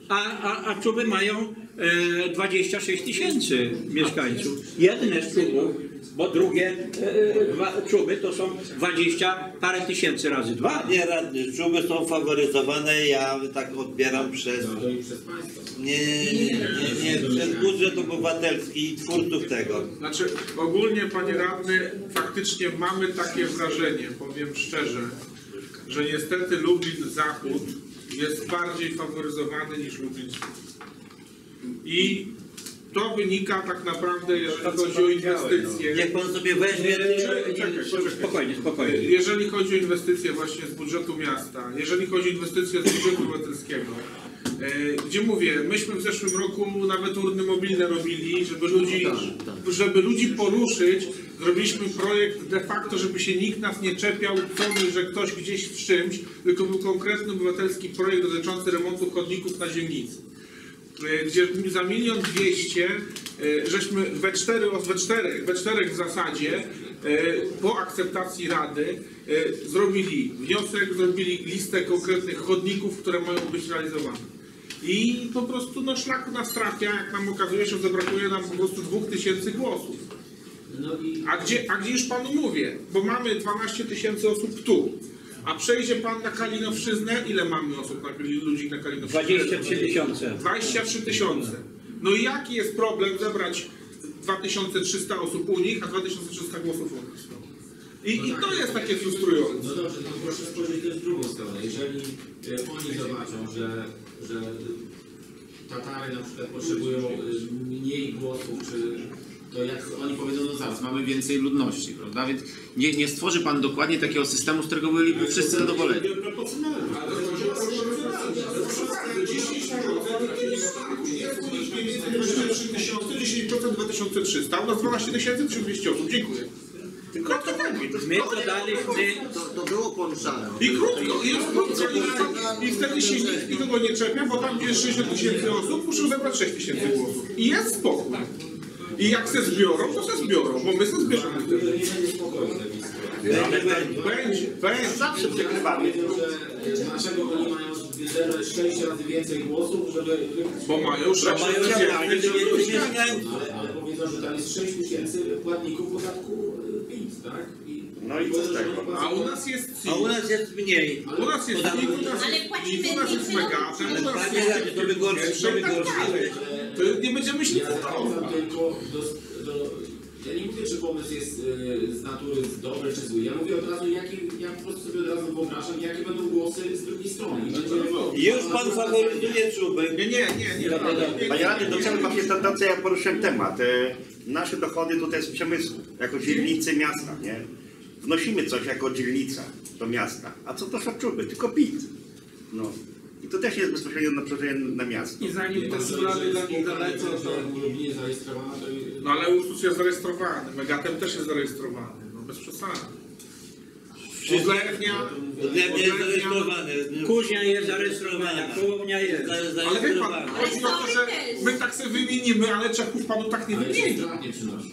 A, a, a Czuby mają e, dwadzieścia sześć tysięcy mieszkańców. Jedne z Czubów, bo drugie e, dwa Czuby to są dwadzieścia parę tysięcy razy dwa. Panie radny, Czuby są faworyzowane, ja tak odbieram przez... Nie, nie, nie, nie, nie, przez budżet obywatelski i twórców tego. Znaczy, ogólnie, panie radny, faktycznie mamy takie wrażenie, powiem szczerze, że niestety Lublin Zachód jest bardziej faworyzowany niż Lublin Wschód. I to wynika tak naprawdę, jeżeli chodzi o inwestycje. Niech pan sobie weźmie... Spokojnie, spokojnie. Jeżeli chodzi o inwestycje właśnie z budżetu miasta, jeżeli chodzi o inwestycje z budżetu obywatelskiego, gdzie mówię, myśmy w zeszłym roku nawet urny mobilne robili, żeby ludzi, żeby ludzi poruszyć, zrobiliśmy projekt de facto, żeby się nikt nas nie czepiał, co my, że ktoś gdzieś w czymś, tylko był konkretny obywatelski projekt dotyczący remontu chodników na dzielnicy, gdzie za milion dwieście żeśmy we, cztery, we, czterech, we czterech w zasadzie po akceptacji Rady zrobili wniosek, zrobili listę konkretnych chodników, które mają być realizowane. I po prostu no, szlak nas trafia, jak nam okazuje się, że brakuje nam po prostu dwóch tysięcy głosów. A gdzie, a gdzie już panu mówię, bo mamy dwanaście tysięcy osób tu, a przejdzie pan na Kalinowszczyznę, ile mamy osób, na, ludzi na Kalinowszczyznę? dwadzieścia trzy tysiące. dwadzieścia trzy tysiące. No i jaki jest problem zebrać dwa tysiące trzysta osób u nich, a dwa tysiące trzysta głosów u nas? I, I to jest takie frustrujące. No dobrze, to proszę spojrzeć też w drugą stronę. Jeżeli e, oni zobaczą, że, że Tatary na przykład potrzebują e, mniej głosów, czy to jak oni powiedzą, no zaraz, mamy więcej ludności, prawda? Więc nie, nie stworzy pan dokładnie takiego systemu, z którego byliby wszyscy zadowoleni. dziesięć procent dwa tysiące trzysta, u nas dwanaście tysięcy tysiąc dwieście osób. Dziękuję. Tylko to My to daliśmy... To, to było poruszane. I krótko, i jest krótko, i, i wtedy się nikt nikogo nie czepia, bo tam gdzie jest sześćdziesiąt tysięcy osób, muszą zebrać sześć tysięcy głosów. I jest spokój. I jak se zbiorą, to se zbiorą, bo my se zbierzemy wtedy. Nie będzie spokoju w tej sprawie. Będzie, będzie. Zawsze przegrywamy. Dlaczego oni mają zebrać sześć razy więcej głosów, żeby... Bo mają sześć tysięcy. Ale, ale powiedzą, że tam jest sześć tysięcy płatników podatku P I S, tak? I, No i co z tego? A u nas jest C I A u nas jest mniej. U nas jest C I, u nas Ale jest płacimy u nas jest więcej Megatem, Ale u nas panie radny, to by gorsze, to by gorsze. to nie będziemy się ja zachęcam tylko do, do... Ja nie mówię, czy pomysł jest y, z natury dobry czy zły. Ja mówię od razu, jaki, ja po prostu sobie od razu wyobrażam, jakie będą głosy z drugiej strony. I będzie, Już pan faworyzuje Czuby. Nie, nie, nie, nie. nie, Panie radny, do czego właśnie to, to co ja poruszyłem temat. E, nasze dochody tutaj z przemysłu, jako dzielnicy miasta, nie? Wnosimy coś jako dzielnica do miasta. A co to są Czuby? Tylko P I T. No. I to też jest bezpośrednio naprzeżenie na miasto. I zanim te sprawy dla nich daleko, to... w Lublinie zarejestrowana, to... No ale Ursus jest zarejestrowany, Megatem też jest zarejestrowany, no bez przesady. Odlewnia, Odlewnia jest zarejestrowane. Kuźnia jest zarejestrowana, Kołownia jest. ale wie pan, chodzi o to, że my tak sobie wymienimy, ale Czechów panu tak nie Ale wymieni. się nie przynoszą.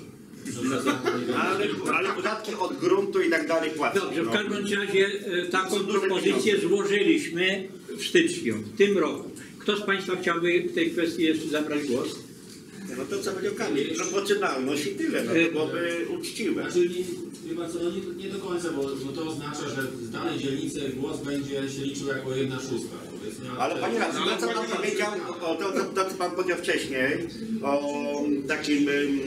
Ale, ale podatki od gruntu i tak dalej płacą. Dobrze, w no. każdym razie e, taką propozycję złożyliśmy w styczniu, w tym roku. Kto z Państwa chciałby w tej kwestii jeszcze zabrać głos? No to co powiedział Kamil, proporcjonalność i tyle, no to byłoby uczciwe. Znaczy, nie, wie pan co, no nie, nie do końca, bo, bo to oznacza, że z danej dzielnicy głos będzie się liczył jako jedna szóstka. Powiedzmy, Ale panie radny, to co pan powiedział, o, to, to, to co pan powiedział wcześniej, o takim, ym,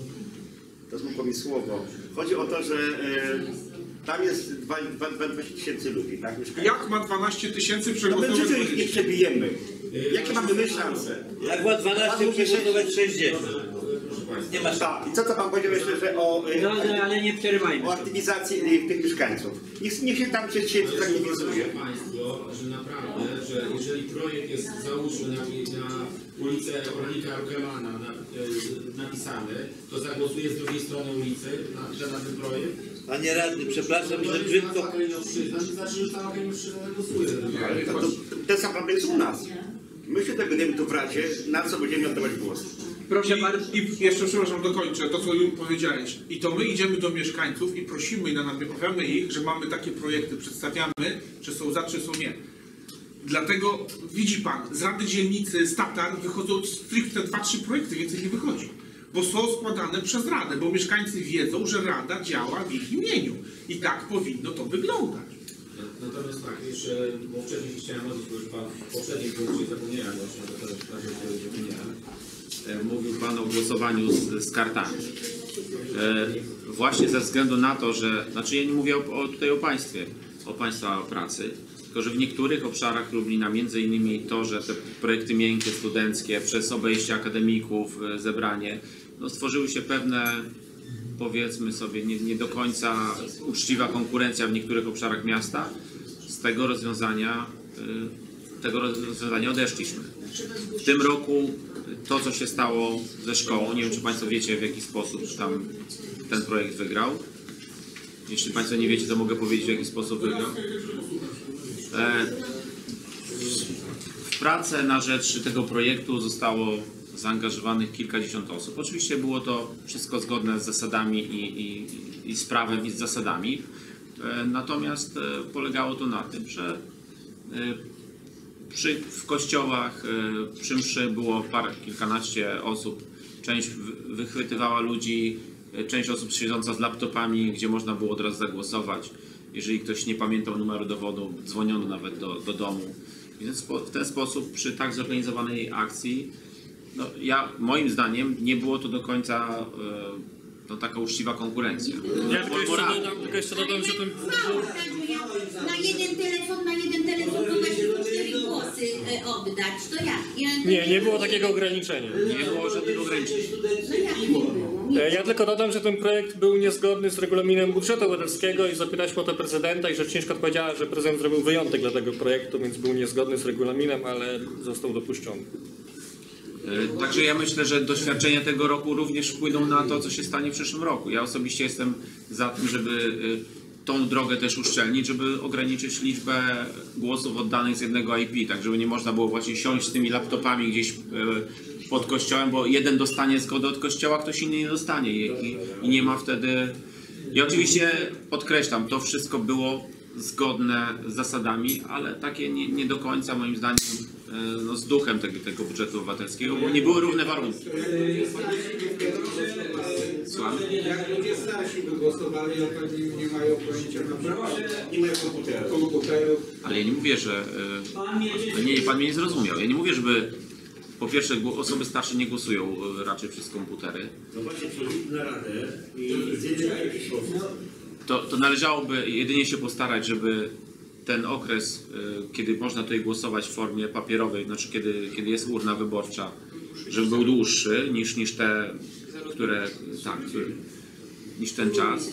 to zmógło mi słowo, chodzi o to, że y, tam jest dwadzieścia tysięcy ludzi, tak? Mieszkańców. Jak ma dwanaście tysięcy No my przegłosować? życiu ich nie przebijemy. Jakie mamy my szanse? Jak ma dwanaście, przegłosować sześćdziesiąt. Nie ma szans. Tak, i co to pan powiedział jeszcze, że o, y, No ale, ale nie przerywajmy. o aktywizacji y, tych mieszkańców? Niech, niech się tam przez siebie zaktywizuje. Proszę Państwo, że naprawdę, że jeżeli projekt jest załóżmy na, na ulicę Orlika Arkelmana na, e, napisany, to zagłosuje z drugiej strony ulicy na, na ten projekt. Panie radny, przepraszam, To że jest brzydko... nazwa Kalinowszczyzna, to znaczy, że cała Kalinowszczyzna zagłosuje. Ale to, to, to sam problem jest u nas. My się tego będziemy tu w Radzie, na co będziemy oddawać głos. Proszę I, bardzo. I jeszcze, przepraszam, dokończę to, co już powiedziałeś. I to my idziemy do mieszkańców i prosimy i namawiamy ich, że mamy takie projekty, przedstawiamy, czy są za, czy są nie. Dlatego widzi pan, z Rady Dzielnicy, z Tatar wychodzą stricte dwa, trzy projekty, więcej nie wychodzi. Bo są składane przez Radę, bo mieszkańcy wiedzą, że Rada działa w ich imieniu. I tak powinno to wyglądać. Natomiast tak, jeszcze, bo wcześniej chciałem odnieść, bo już Pan w poprzednim punkcie zapomniałem, właśnie na to zapomniałem. Mówił Pan o głosowaniu z, z kartami. E, właśnie ze względu na to, że, znaczy ja nie mówię o, o, tutaj o państwie, o państwa pracy, tylko że w niektórych obszarach Lublina, między innymi to, że te projekty miękkie, studenckie, przez obejście akademików, e, zebranie, no stworzyły się pewne, powiedzmy sobie, nie, nie do końca uczciwa konkurencja w niektórych obszarach miasta. Z tego rozwiązania, e, tego rozwiązania odeszliśmy. W tym roku to, co się stało ze szkołą, nie wiem, czy Państwo wiecie, w jaki sposób tam ten projekt wygrał. Jeśli Państwo nie wiecie, to mogę powiedzieć, w jaki sposób wygrał. E, w pracę na rzecz tego projektu zostało zaangażowanych kilkadziesiąt osób. Oczywiście było to wszystko zgodne z zasadami i, i, i z prawem i z zasadami. E, natomiast e, polegało to na tym, że e, Przy, w kościołach y, przy mszy było parę, kilkanaście osób. Część wychwytywała ludzi, y, część osób siedząca z laptopami, gdzie można było od razu zagłosować. Jeżeli ktoś nie pamiętał numeru dowodu, dzwoniono nawet do, do domu. Więc w ten sposób przy tak zorganizowanej akcji, no, ja, moim zdaniem nie było to do końca y, no, taka uczciwa konkurencja. Ja tylko jeszcze dodam, tylko jeszcze dodam, że ten... Na jeden telefon, na jeden telefon to da się cztery głosy e, oddać. To jak? Ja, Nie, nie było takiego ograniczenia. Nie było żadnego ograniczenia. No jak nie było? Nie. Ja tylko dodam, że ten projekt był niezgodny z regulaminem budżetu obywatelskiego i zapytaliśmy o to prezydenta i rzeczniczka odpowiedziała, że prezydent zrobił wyjątek dla tego projektu, więc był niezgodny z regulaminem, ale został dopuszczony. Także ja myślę, że doświadczenia tego roku również wpłyną na to, co się stanie w przyszłym roku. Ja osobiście jestem za tym, żeby tą drogę też uszczelnić, żeby ograniczyć liczbę głosów oddanych z jednego I P, tak żeby nie można było właśnie siąść z tymi laptopami gdzieś pod kościołem, bo jeden dostanie zgodę od kościoła, ktoś inny nie dostanie i, i, i nie ma wtedy... I oczywiście podkreślam, to wszystko było zgodne z zasadami, ale takie nie, nie do końca moim zdaniem no, z duchem tego, tego budżetu obywatelskiego, bo nie były równe warunki. Słucham? Jak ludzie starsi by głosowali, a pewnie nie mają pojęcia na przykład, nie mają komputerów. komputerów. Ale ja nie mówię, że... E, nie, pan mnie nie zrozumiał. Ja nie mówię, żeby po pierwsze osoby starsze nie głosują e, raczej przez komputery. No właśnie, przyjść na radę i zjeść jakiś sposób. To, to należałoby jedynie się postarać, żeby ten okres, y, kiedy można tutaj głosować w formie papierowej, znaczy kiedy, kiedy jest urna wyborcza, żeby był dłuższy niż, niż te, które, tak, które, niż ten czas.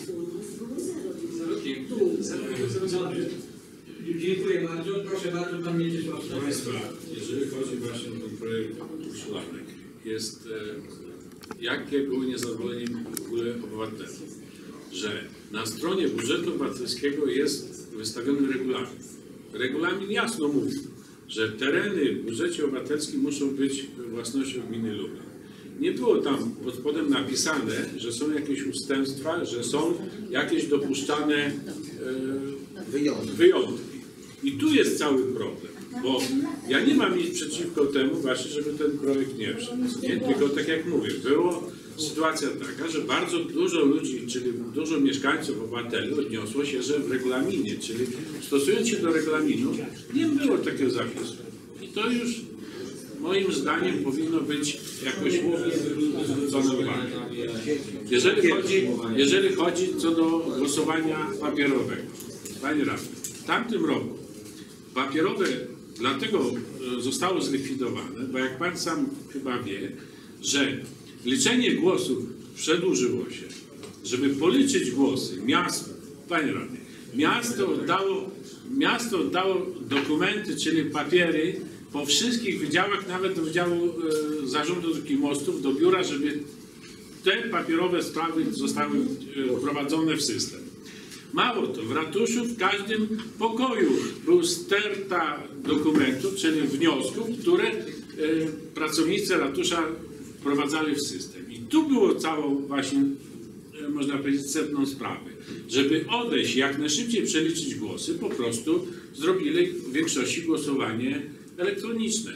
Dziękuję bardzo. Proszę bardzo, pan Mieczysław. Proszę Państwa, jeżeli chodzi właśnie o ten projekt uszczelnek, jest e, jakie było niezadowolenie w ogóle obywateli, że na stronie budżetu obywatelskiego jest wystawiony regulamin. Regulamin jasno mówi, że tereny w budżecie obywatelskim muszą być własnością gminy Lublin. Nie było tam pod spodem napisane, że są jakieś ustępstwa, że są jakieś dopuszczane e, Wyjątki. wyjątki. I tu jest cały problem, bo ja nie mam nic przeciwko temu właśnie, żeby ten projekt nie wszedł. Nie? Tylko tak jak mówię, było sytuacja taka, że bardzo dużo ludzi, czyli dużo mieszkańców, obywateli odniosło się, że w regulaminie, czyli stosując się do regulaminu, nie było takiego zapisu. I to już moim zdaniem powinno być jakoś zwrócone uwagę. Jeżeli chodzi, jeżeli chodzi co do głosowania papierowego, Panie Radny, w tamtym roku papierowe dlatego zostało zlikwidowane, bo jak Pan sam chyba wie, że liczenie głosów przedłużyło się. Żeby policzyć głosy, miasto, Panie Radny, miasto oddało, miasto oddało dokumenty, czyli papiery po wszystkich wydziałach, nawet do Wydziału e, Zarządu Dróg i Mostów, do biura, żeby te papierowe sprawy zostały e, wprowadzone w system. Mało to, w ratuszu w każdym pokoju był sterta dokumentów, czyli wniosków, które e, pracownicy ratusza wprowadzali w system. I tu było całą właśnie, e, można powiedzieć, sedną sprawy. żeby odejść, jak najszybciej przeliczyć głosy, po prostu zrobili w większości głosowanie elektroniczne.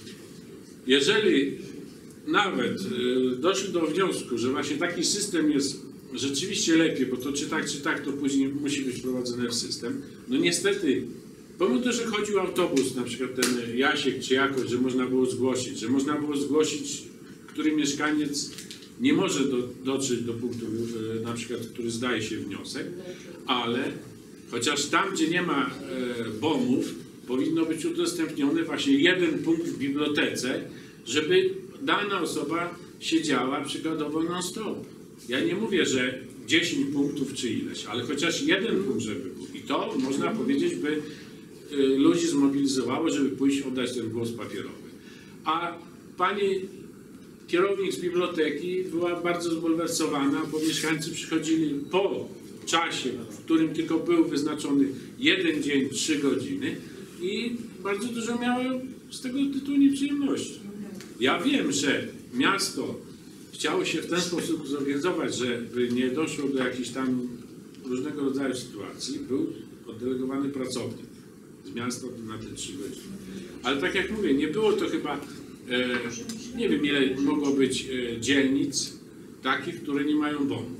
Jeżeli nawet y, doszli do wniosku, że właśnie taki system jest rzeczywiście lepiej, bo to czy tak, czy tak, to później musi być wprowadzone w system, no niestety, pomimo to, że chodził autobus, na przykład ten Jasiek czy jakoś, że można było zgłosić, że można było zgłosić, który mieszkaniec nie może do, dotrzeć do punktu, y, na przykład, który zdaje się wniosek, ale chociaż tam, gdzie nie ma y, bonów, powinno być udostępniony właśnie jeden punkt w bibliotece, żeby dana osoba siedziała przykładowo non-stop. Ja nie mówię, że dziesięć punktów czy ileś, ale chociaż jeden punkt, żeby był. I to można powiedzieć, by y, ludzi zmobilizowało, żeby pójść oddać ten głos papierowy. A pani kierownik z biblioteki była bardzo zbulwersowana, bo mieszkańcy przychodzili po czasie, w którym tylko był wyznaczony jeden dzień, trzy godziny i bardzo dużo miało z tego tytułu nieprzyjemności. Ja wiem, że miasto chciało się w ten sposób zorganizować, żeby nie doszło do jakichś tam różnego rodzaju sytuacji. Był oddelegowany pracownik z miasta na te trzy godziny. Ale tak jak mówię, nie było to chyba, e, nie wiem ile mogło być e, dzielnic takich, które nie mają bonu.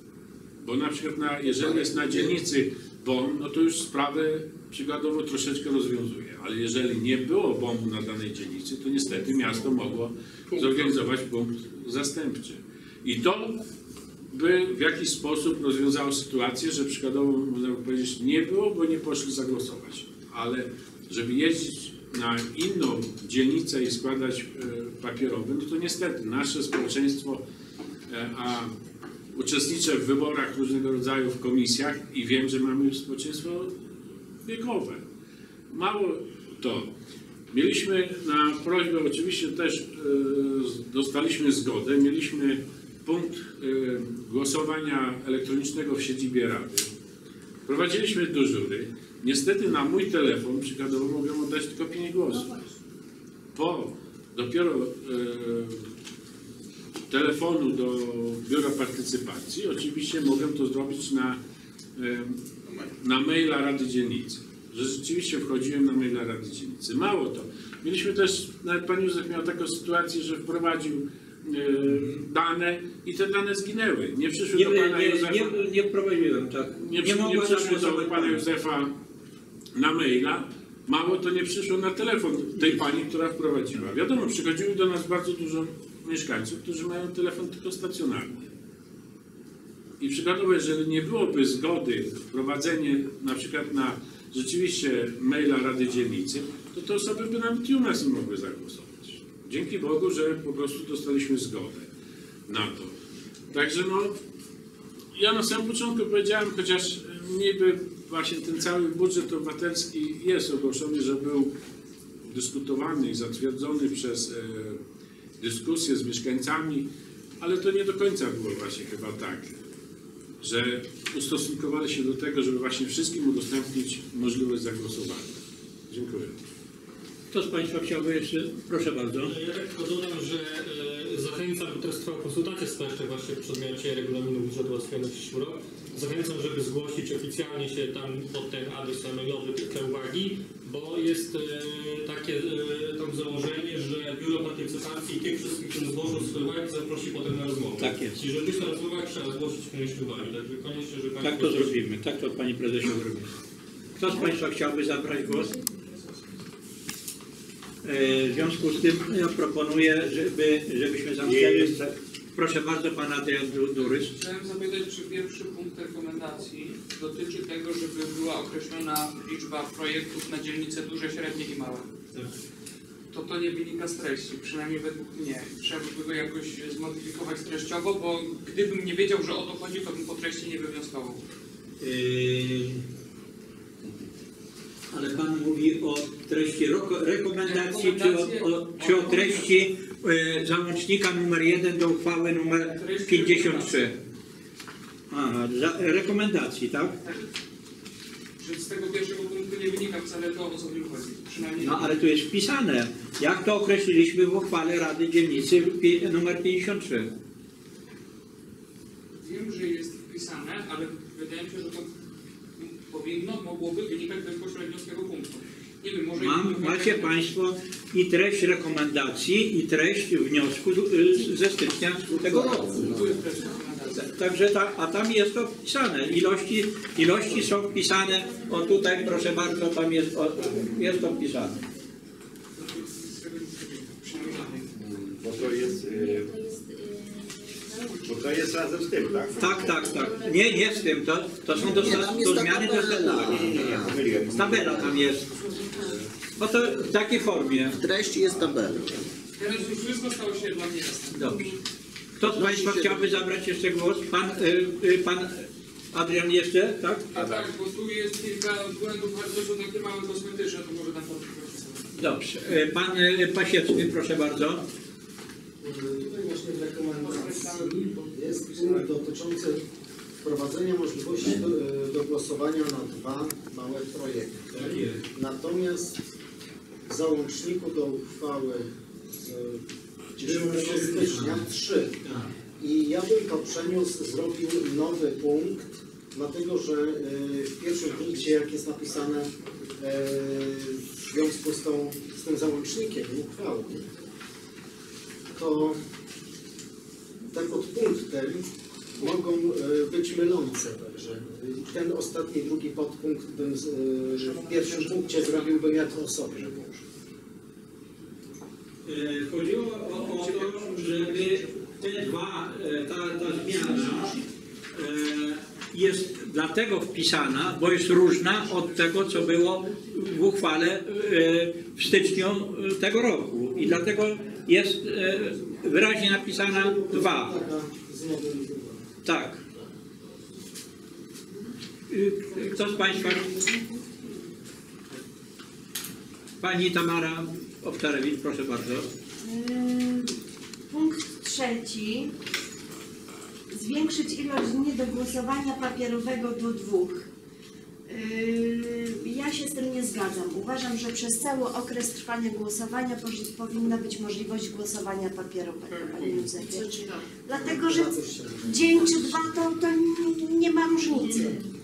Bo na przykład na, jeżeli jest na dzielnicy bon, no to już sprawę przykładowo troszeczkę rozwiązuje. Ale jeżeli nie było bonu na danej dzielnicy, to niestety miasto mogło zorganizować punkt zastępczy. I to by w jakiś sposób rozwiązało sytuację, że przykładowo można by powiedzieć nie było, bo nie poszli zagłosować. Ale żeby jeździć na inną dzielnicę i składać e, papierowy, no to niestety nasze społeczeństwo, e, a uczestniczę w wyborach różnego rodzaju w komisjach i wiem, że mamy społeczeństwo wiekowe. Mało to. Mieliśmy na prośbę, oczywiście też e, dostaliśmy zgodę, mieliśmy punkt e, głosowania elektronicznego w siedzibie Rady. Prowadziliśmy dyżury. Niestety na mój telefon przykładowo mogłem oddać tylko pięć głosów. Po dopiero e, telefonu do Biura Partycypacji oczywiście mogłem to zrobić na, e, na maila Rady Dzielnicy. Że rzeczywiście wchodziłem na maila Rady Dzielnicy. Mało to. Mieliśmy też, nawet pan Józef miał taką sytuację, że wprowadził e, dane i te dane zginęły. Nie przyszły Nie, do pana nie, Józefa. nie, nie wprowadziłem, tak. Nie, Nie, nie, mogła przyszły do zagłosować pana pani. Józefa na maila. Mało to nie przyszło na telefon tej pani, która wprowadziła. Wiadomo, przychodziły do nas bardzo dużo mieszkańców, którzy mają telefon tylko stacjonarny. I przykładowo, jeżeli nie byłoby zgody wprowadzenie na przykład na rzeczywiście maila Rady Dzielnicy, to te osoby by nawet i u nas nie mogły zagłosować. Dzięki Bogu, że po prostu dostaliśmy zgodę na to. Także no, ja na samym początku powiedziałem, chociaż niby właśnie ten cały budżet obywatelski jest ogłoszony, że był dyskutowany i zatwierdzony przez e, dyskusję z mieszkańcami, ale to nie do końca było właśnie chyba tak, że ustosunkowali się do tego, żeby właśnie wszystkim udostępnić możliwość zagłosowania. Dziękuję. Kto z Państwa chciałby jeszcze? Proszę bardzo. Ja tak tylko dodam, że e, zachęcam, bo teraz trwa konsultacja społeczna właśnie w przedmiocie regulaminu budżetu ułatwiony w przyszły rok. Zachęcam, żeby zgłosić oficjalnie się tam pod ten adres mailowy te uwagi, bo jest e, takie e, tam założenie, że Biuro Partycypacji tych wszystkich, którzy zgłoszą swoje uwagi, zaprosi potem na rozmowę. Tak jest. I żeby być na rozmowach, trzeba zgłosić koniecznie uwagi. Także koniecznie, że Państwo... Tak to zrobimy. Tak to Panie Prezesie zrobimy. Kto z Państwa chciałby zabrać głos? W związku z tym ja proponuję, żeby, żebyśmy zamknęli. Proszę bardzo, Pan Adrian Durys. Chciałem zapytać, czy pierwszy punkt rekomendacji dotyczy tego, żeby była określona liczba projektów na dzielnice duże, średnie i małe. To to nie wynika z treści, przynajmniej według mnie. Trzeba by go jakoś zmodyfikować treściowo, bo gdybym nie wiedział, że o to chodzi, to bym po treści nie wywnioskował. Yy... Ale Pan mówi o treści rekomendacji, czy o, o, czy o treści e, załącznika numer jeden do uchwały numer pięćdziesiąt trzy? Aha, za, rekomendacji, tak? Że z tego pierwszego punktu nie wynika wcale to, o co w nim chodzi. Przynajmniej no ale tu jest wpisane, jak to określiliśmy w uchwale Rady Dzielnicy numer pięćdziesiąt trzy. Wiem, że jest wpisane, ale wydaje mi się, że to powinno, mogłoby wynikać bezpośrednio z tego punktu. Nie wiem, może... Mam, macie Państwo i treść rekomendacji, i treść wniosku z- ze stycznia tego roku. Tu jest treść rekomendacji. Także ta, a tam jest to wpisane. Ilości, ilości są wpisane. O tutaj, proszę bardzo, tam jest, o, jest to wpisane. Bo to jest, y, bo to jest razem z tym, tak? Tak, tak, tak. Nie, nie z tym. To, to są do, Nie, tam jest do ta zmiany do tabela. statutu. Nie, nie, nie, pomyliłem. Tabela tam jest. No to w takiej formie. W treści jest tabela. Teraz już wszystko stało się dla mnie jasne. Dobrze. Kto z Państwa chciałby zabrać jeszcze głos? Pan, y, y, pan Adrian jeszcze, tak? A tak, bo tu jest kilka błędów, ale to są takie małe kosmetyczne, to może tam to... Dobrze. Y, Pan y, Pasiecki, proszę bardzo. Tutaj właśnie w rekomendacji jest punkt dotyczący wprowadzenia możliwości do, do głosowania na dwa małe projekty. Natomiast w załączniku do uchwały z dziesiątego stycznia trzy. I ja bym to przeniósł, zrobił nowy punkt, dlatego że y, w pierwszym punkcie, jak jest napisane y, w związku z, tą, z tym załącznikiem uchwały, to te podpunkty mogą y, być mylące. Także ten ostatni, drugi podpunkt bym z, y, w pierwszym punkcie zrobiłbym jako osobny punkt. E, Chodziło o, o to, żeby te dwa, e, ta, ta zmiana e, jest dlatego wpisana, bo jest różna od tego, co było w uchwale e, w styczniu tego roku. I dlatego jest e, wyraźnie napisana dwa. Taka znowelizowana. Tak. Y, Kto z Państwa? Pani Tamara Owczarewicz, proszę bardzo. Ym, Punkt trzeci. Zwiększyć ilość dni do głosowania papierowego do dwóch. Yy, Ja się z tym nie zgadzam. Uważam, że przez cały okres trwania głosowania pozi- powinna być możliwość głosowania papierowego, Panie Józefie. Dlatego, że dzień czy dwa to, to nie, nie ma różnicy.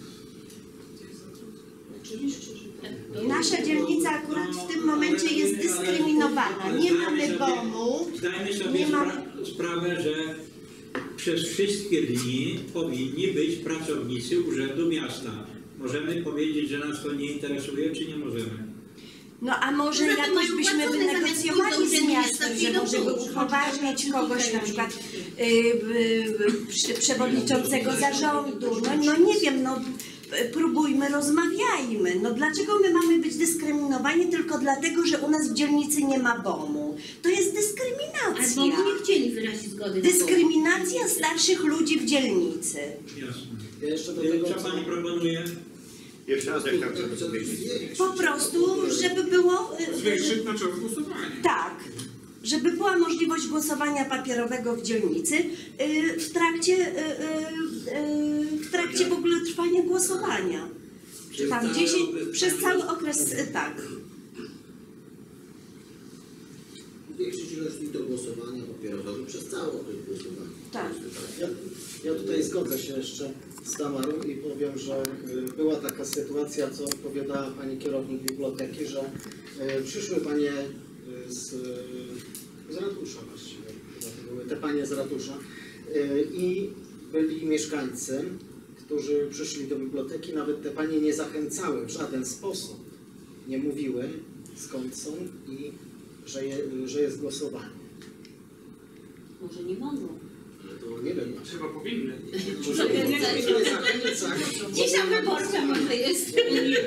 Nasza dzielnica akurat w tym momencie jest dyskryminowana. Nie mamy domu, Zdajmy sobie nie mamy... spra- sprawę, że przez wszystkie dni powinni być pracownicy Urzędu Miasta. Możemy powiedzieć, że nas to nie interesuje, czy nie możemy? No a może Poza tym jakoś mają byśmy płacone wynegocjowali zamiast z pójdą miastem, do że miasta, może pójdą upoważnić kogoś, na przykład y, y, y, przy- przewodniczącego zarządu. No, no nie wiem, no próbujmy, rozmawiajmy. No dlaczego my mamy być dyskryminowani tylko dlatego, że u nas w dzielnicy nie ma bomu? To jest Albo dyskryminacja. nie chcieli wyrazić zgody. na to. Dyskryminacja starszych ludzi w dzielnicy. Jasne. Ja jeszcze do tego, Co Pani proponuje? Jeszcze raz, jak tam chcę powiedzieć. Po prostu, żeby było... y, y, Zwiększyć na czas głosowania. Tak, żeby była możliwość głosowania papierowego w dzielnicy y, w trakcie, y, y, y, w trakcie w ogóle trwania głosowania. Czy tam dziesięć, przez cały okres, y, tak. Zwiększyć ilość dni do głosowania papierowego przez cały okres głosowania. Tak. Ja, ja tutaj zgodzę się jeszcze z Tamarą i powiem, że y, była taka sytuacja, co odpowiadała pani kierownik biblioteki, że y, przyszły panie y, z, y, z ratusza właściwie, chyba to były te panie z ratusza y, i byli mieszkańcy, którzy przyszli do biblioteki, nawet te panie nie zachęcały w żaden sposób, nie mówiły skąd są i że, je, że jest głosowanie. Może nie mogą. Ale to nie wiem. Chyba powinny. Cisza wyborcza może jest.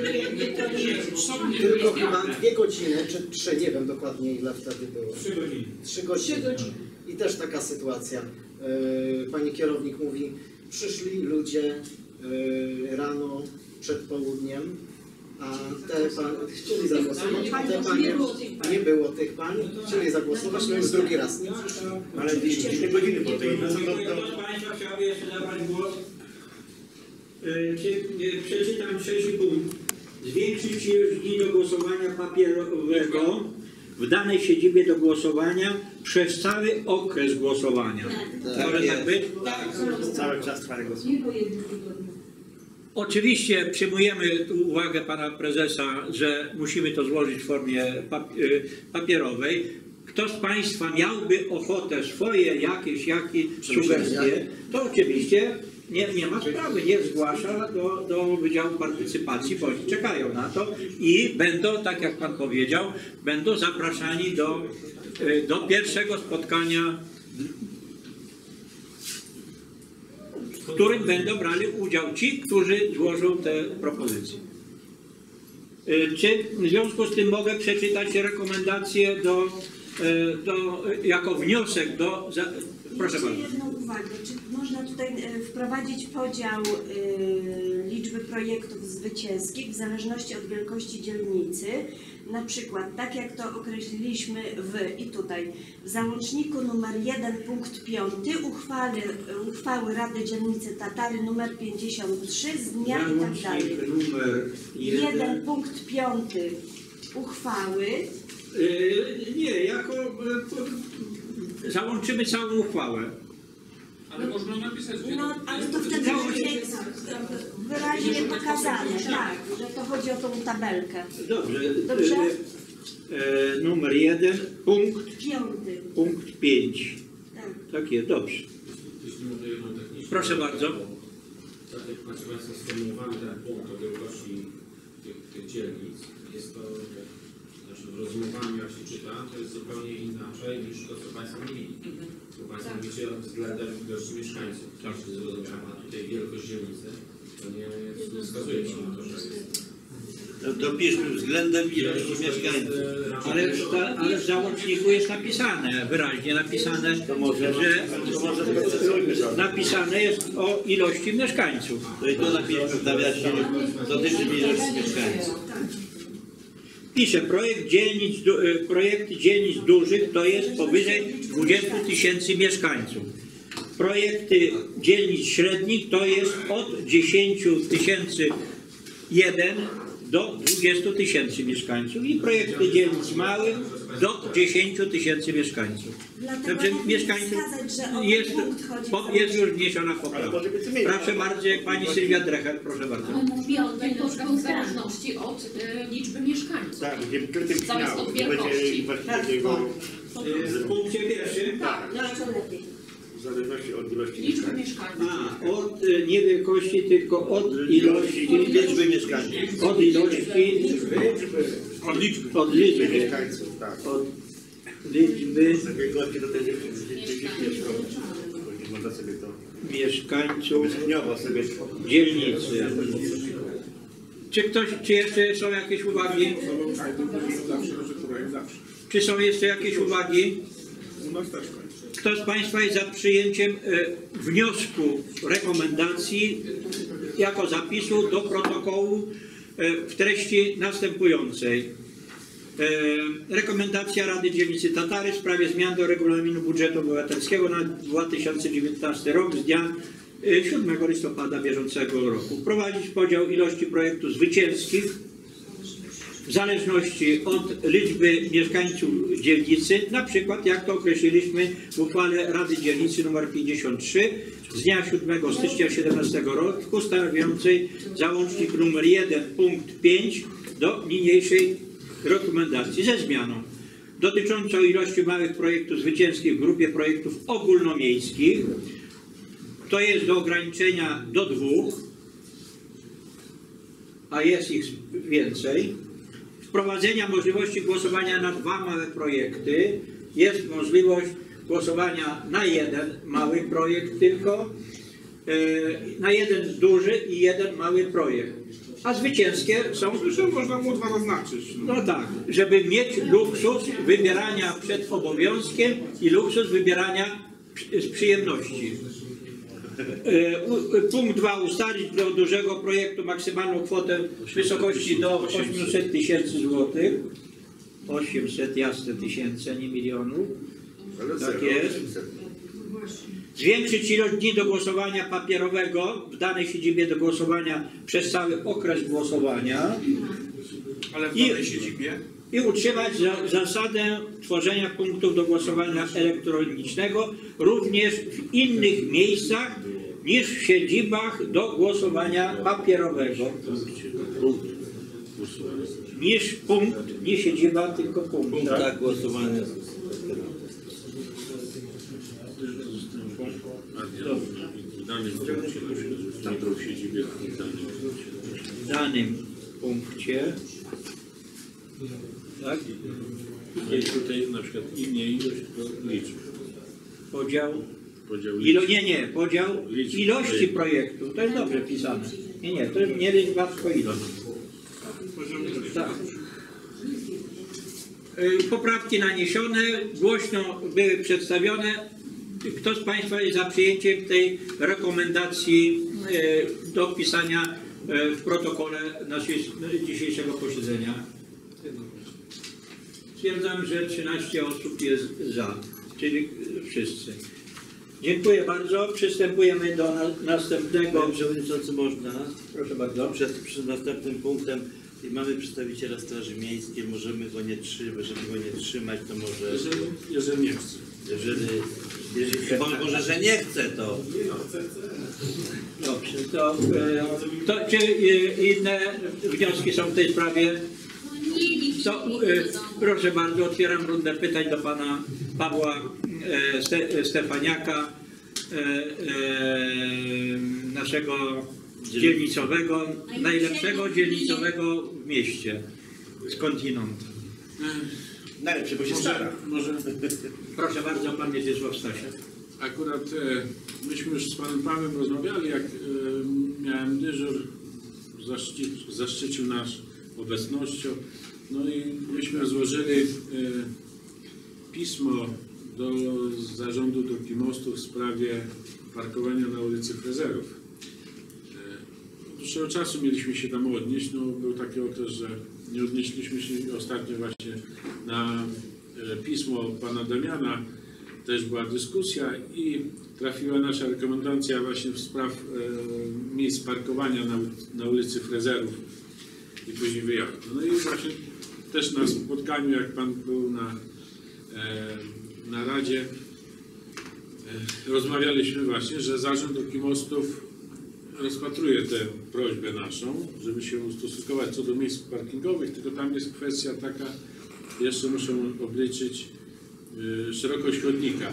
Tylko chyba dwie godziny, czy trzy, nie wiem dokładnie ile wtedy było. Trzy godziny. Trzy godziny. I też taka sytuacja. Yy, Pani kierownik mówi, przyszli ludzie yy, rano przed południem, a te pan, chcieli zagłosować, te panie, nie było tych pań, chcieli zagłosować, no już drugi raz nie przyszli. Ale cztery godziny po tej, no to, Kto to, z Państwa chciałby jeszcze zabrać głos? Y, czy- y, Przeczytam trzeci punkt. Zwiększyć ilość dni do głosowania papierowego w danej siedzibie do głosowania przez cały okres głosowania. Może tak być? Cały czas trwania głosowania. Oczywiście przyjmujemy tu uwagę pana prezesa, że musimy to złożyć w formie papierowej. Kto z państwa miałby ochotę swoje jakieś, jakieś sugestie, to oczywiście nie, nie ma sprawy, nie zgłasza do, do Wydziału Partycypacji, bo czekają na to i będą, tak jak pan powiedział, będą zapraszani do, do pierwszego spotkania, w którym będą brali udział ci, którzy złożą te propozycje. Czy w związku z tym mogę przeczytać rekomendacje do, do, jako wniosek do... Za, proszę Jeszcze bardzo. jedną uwagę. Czy można tutaj e, wprowadzić podział e, liczby projektów zwycięskich w zależności od wielkości dzielnicy? Na przykład, tak jak to określiliśmy w, i tutaj, w załączniku numer jeden punkt piąty uchwały, uchwały Rady Dzielnicy Tatary numer pięćdziesiąt trzy z dnia i tak dalej. Załącznik numer jeden. jeden punkt piąty uchwały. Yy, nie, jako yy, załączymy całą uchwałę. Ale można napisać, że... No, ale to wtedy będzie wyraźnie pokazane, tak, że to chodzi o tą tabelkę. Dobrze. Dobrze? Yy, yy, numer jeden, punkt, Piąty. punkt pięć. Tak. Tak jest, dobrze. Jeśli może jedną techniczną. Proszę bardzo. Tak jak macie Państwo sformułowany ten punkt o wielkości tych, tych dzielnic, jest to, znaczy w rozumowaniu jak się czyta, to jest zupełnie inaczej niż to, co Państwo mówili. Bo Państwo mówicie względem ilości mieszkańców. Tak, zrozumiałem, a tutaj wielkość dzielnicy, to nie, nie wskazuje się na to, że jest... No to piszmy względem ilości mieszkańców. Ale, ale w załączniku jest napisane, wyraźnie napisane, że napisane jest o ilości mieszkańców. To i to napiszmy w nawiasie, dotyczy ilości mieszkańców. Pisze, projekt dzielnic, du- y, projekty dzielnic dużych to jest powyżej dwudziestu tysięcy mieszkańców. Projekty dzielnic średnich to jest od dziesięciu tysięcy jeden do dwudziestu tysięcy mieszkańców i projekty dzielnic małych do dziesięciu tysięcy mieszkańców. Dlatego Także mogę mieszkańców wskazać, że o jest, ten punkt chodzi. po, jest już wniesiona poprawka. Proszę bardzo, jak pani Sylwia Drecher, proszę bardzo. Ale mówię o tej w zależności od y, liczby mieszkańców. Tak, będzie wykryty Zamiast finał. od Nie będzie wielkości. właśnie takiego W punkcie pierwszym. tak, No co lepiej. w zależności od ilości Liczby mieszkańców. mieszkańców. A, od y, nie wielkości, tylko od ilości, Liczby mieszkańców. od ilości, Od liczby. od liczby, Mieszkańców, tak. od liczby Z wielkości do tej dziesięć można sobie to mieszkańców wyżyniowo sobie dzielnicy. Czy ktoś, czy jeszcze są jakieś uwagi? Zawsze, że projekt zawsze. Czy są jeszcze jakieś uwagi? U nas też kończy. Kto z Państwa jest za przyjęciem e, wniosku, rekomendacji jako zapisu do protokołu e, w treści następującej? E, rekomendacja Rady Dzielnicy Tatary w sprawie zmian do regulaminu budżetu obywatelskiego na dwa tysiące dziewiętnasty rok z dnia e, siódmego listopada bieżącego roku. Wprowadzić podział ilości projektów zwycięskich w zależności od liczby mieszkańców dzielnicy, na przykład jak to określiliśmy w uchwale Rady Dzielnicy nr pięćdziesiąt trzy z dnia siódmego stycznia dwa tysiące siedemnastego roku, stanowiącej załącznik nr jeden punkt pięć do niniejszej rekomendacji ze zmianą dotyczącą ilości małych projektów zwycięskich w grupie projektów ogólnomiejskich, to jest do ograniczenia do dwóch, a jest ich więcej. Wprowadzenia możliwości głosowania na dwa małe projekty. Jest możliwość głosowania na jeden mały projekt tylko, na jeden duży i jeden mały projekt. A zwycięskie są... Zresztą można mu dwa zaznaczyć. No. No tak, żeby mieć luksus wybierania przed obowiązkiem i luksus wybierania z przyjemności. Punkt dwa. Ustalić do dużego projektu maksymalną kwotę w wysokości do osiemset tysięcy złotych. osiemset jasne tysięcy, nie milionów. Tak jest. Zwiększyć ilość dni do głosowania papierowego w danej siedzibie do głosowania przez cały okres głosowania. Ale w I- danej siedzibie? i utrzymać za, zasadę tworzenia punktów do głosowania elektronicznego również w innych miejscach niż w siedzibach do głosowania papierowego. Niż punkt, nie siedziba, tylko punkt. Tak, tak głosowanie. W danym punkcie, nie w siedzibie, w danym punkcie. Tak? Jest tutaj na przykład imię i ilość liczb. Podział. Podział Ilo, nie, nie, podział liczb ilości projektu. To jest dobrze pisane. Nie, nie, to nie liczba, tylko ilość. Tak. Poprawki naniesione, głośno były przedstawione. Kto z Państwa jest za przyjęciem tej rekomendacji do wpisania w protokole naszego dzisiejszego posiedzenia? Stwierdzam, że trzynaście osób jest za, czyli wszyscy. Dziękuję bardzo. Przystępujemy do na, następnego. Panie Przewodniczący, można? Proszę bardzo. Przed, przed następnym punktem mamy przedstawiciela Straży Miejskiej, możemy go nie trzymać, żeby go nie trzymać, to może... Jeżeli, jeżeli nie chce. Jeżeli, jeżeli może, może, że nie chce, to... Dobrze, to, to czy inne wnioski są w tej sprawie? To, proszę bardzo, otwieram rundę pytań do pana Pawła Ste, Stefaniaka, naszego dzielnicowego, najlepszego dzielnicowego w mieście, skądinąd. Najlepszy, bo się stara. Może, proszę bardzo, pan Mieczysław Stasiak. Akurat e, myśmy już z panem Pawłem rozmawiali, jak e, miałem dyżur, zaszczyt, zaszczycił nas obecnością. No i myśmy złożyli e, pismo do zarządu Dróg i Mostów w sprawie parkowania na ulicy Frezerów. E, od dłuższego czasu mieliśmy się tam odnieść, no był taki okres, że nie odnieśliśmy się ostatnio właśnie na e, pismo pana Damiana. Też była dyskusja i trafiła nasza rekomendacja właśnie w spraw e, miejsc parkowania na, na ulicy Frezerów i później wyjazdu. No i właśnie też na spotkaniu, jak pan był na, e, na Radzie, e, rozmawialiśmy właśnie, że Zarząd Dróg i Mostów rozpatruje tę prośbę naszą, żeby się ustosunkować co do miejsc parkingowych, tylko tam jest kwestia taka, jeszcze muszą obliczyć szerokość chodnika.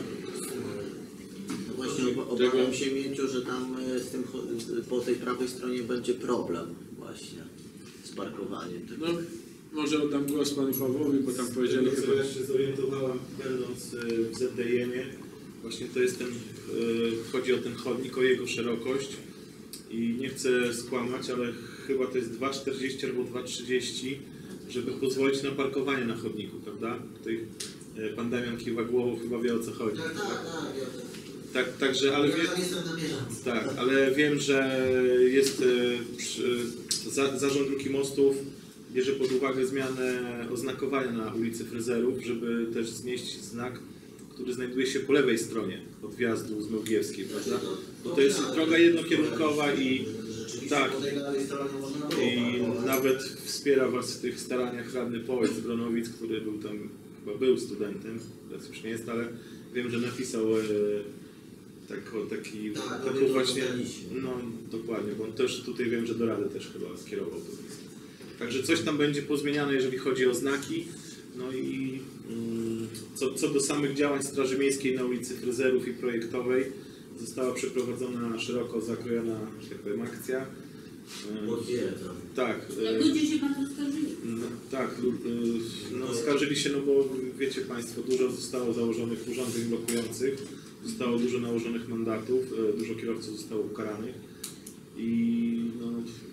No właśnie obawiam się, Mięciu, że tam z tym, po tej prawej stronie będzie problem właśnie z parkowaniem. No, może oddam głos panu Pawłowi, bo tam powiedzieli Tego, chyba... co ja się zorientowałem, będąc w Z D J-ie, właśnie to jest ten, chodzi o ten chodnik, o jego szerokość i nie chcę skłamać, ale chyba to jest dwa czterdzieści albo dwa trzydzieści, żeby pozwolić na parkowanie na chodniku, prawda? Tutaj pan Damian kiwa głową, chyba wie, o co chodzi. Tak, tak, tak. Tak, także, ale Ja wiem, tam jestem na bieżąco. tak, ale wiem, że jest przy, za, Zarząd Dróg i Mostów bierze pod uwagę zmianę oznakowania na ulicy Frezerów, żeby też znieść znak, który znajduje się po lewej stronie od wjazdu z Małgiewskiej, prawda? Bo to jest droga jednokierunkowa i tak, i nawet wspiera was w tych staraniach radny Połeć z Gronowic, który był tam, chyba był studentem, teraz już nie jest, ale wiem, że napisał e, tak, taki, tak, taką właśnie, no dokładnie, bo on też tutaj wiem, że do Rady też chyba skierował to list. Także coś tam będzie pozmieniane, jeżeli chodzi o znaki. No i mm, co, co do samych działań Straży Miejskiej na ulicy Frezerów i Projektowej, została przeprowadzona szeroko zakrojona, że tak powiem, akcja. Potwierdzam. Tak. Ludzie się bardzo skarżyli. No, tak, no, skarżyli się, no bo wiecie Państwo, dużo zostało założonych urządzeń blokujących, zostało dużo nałożonych mandatów, dużo kierowców zostało ukaranych i no,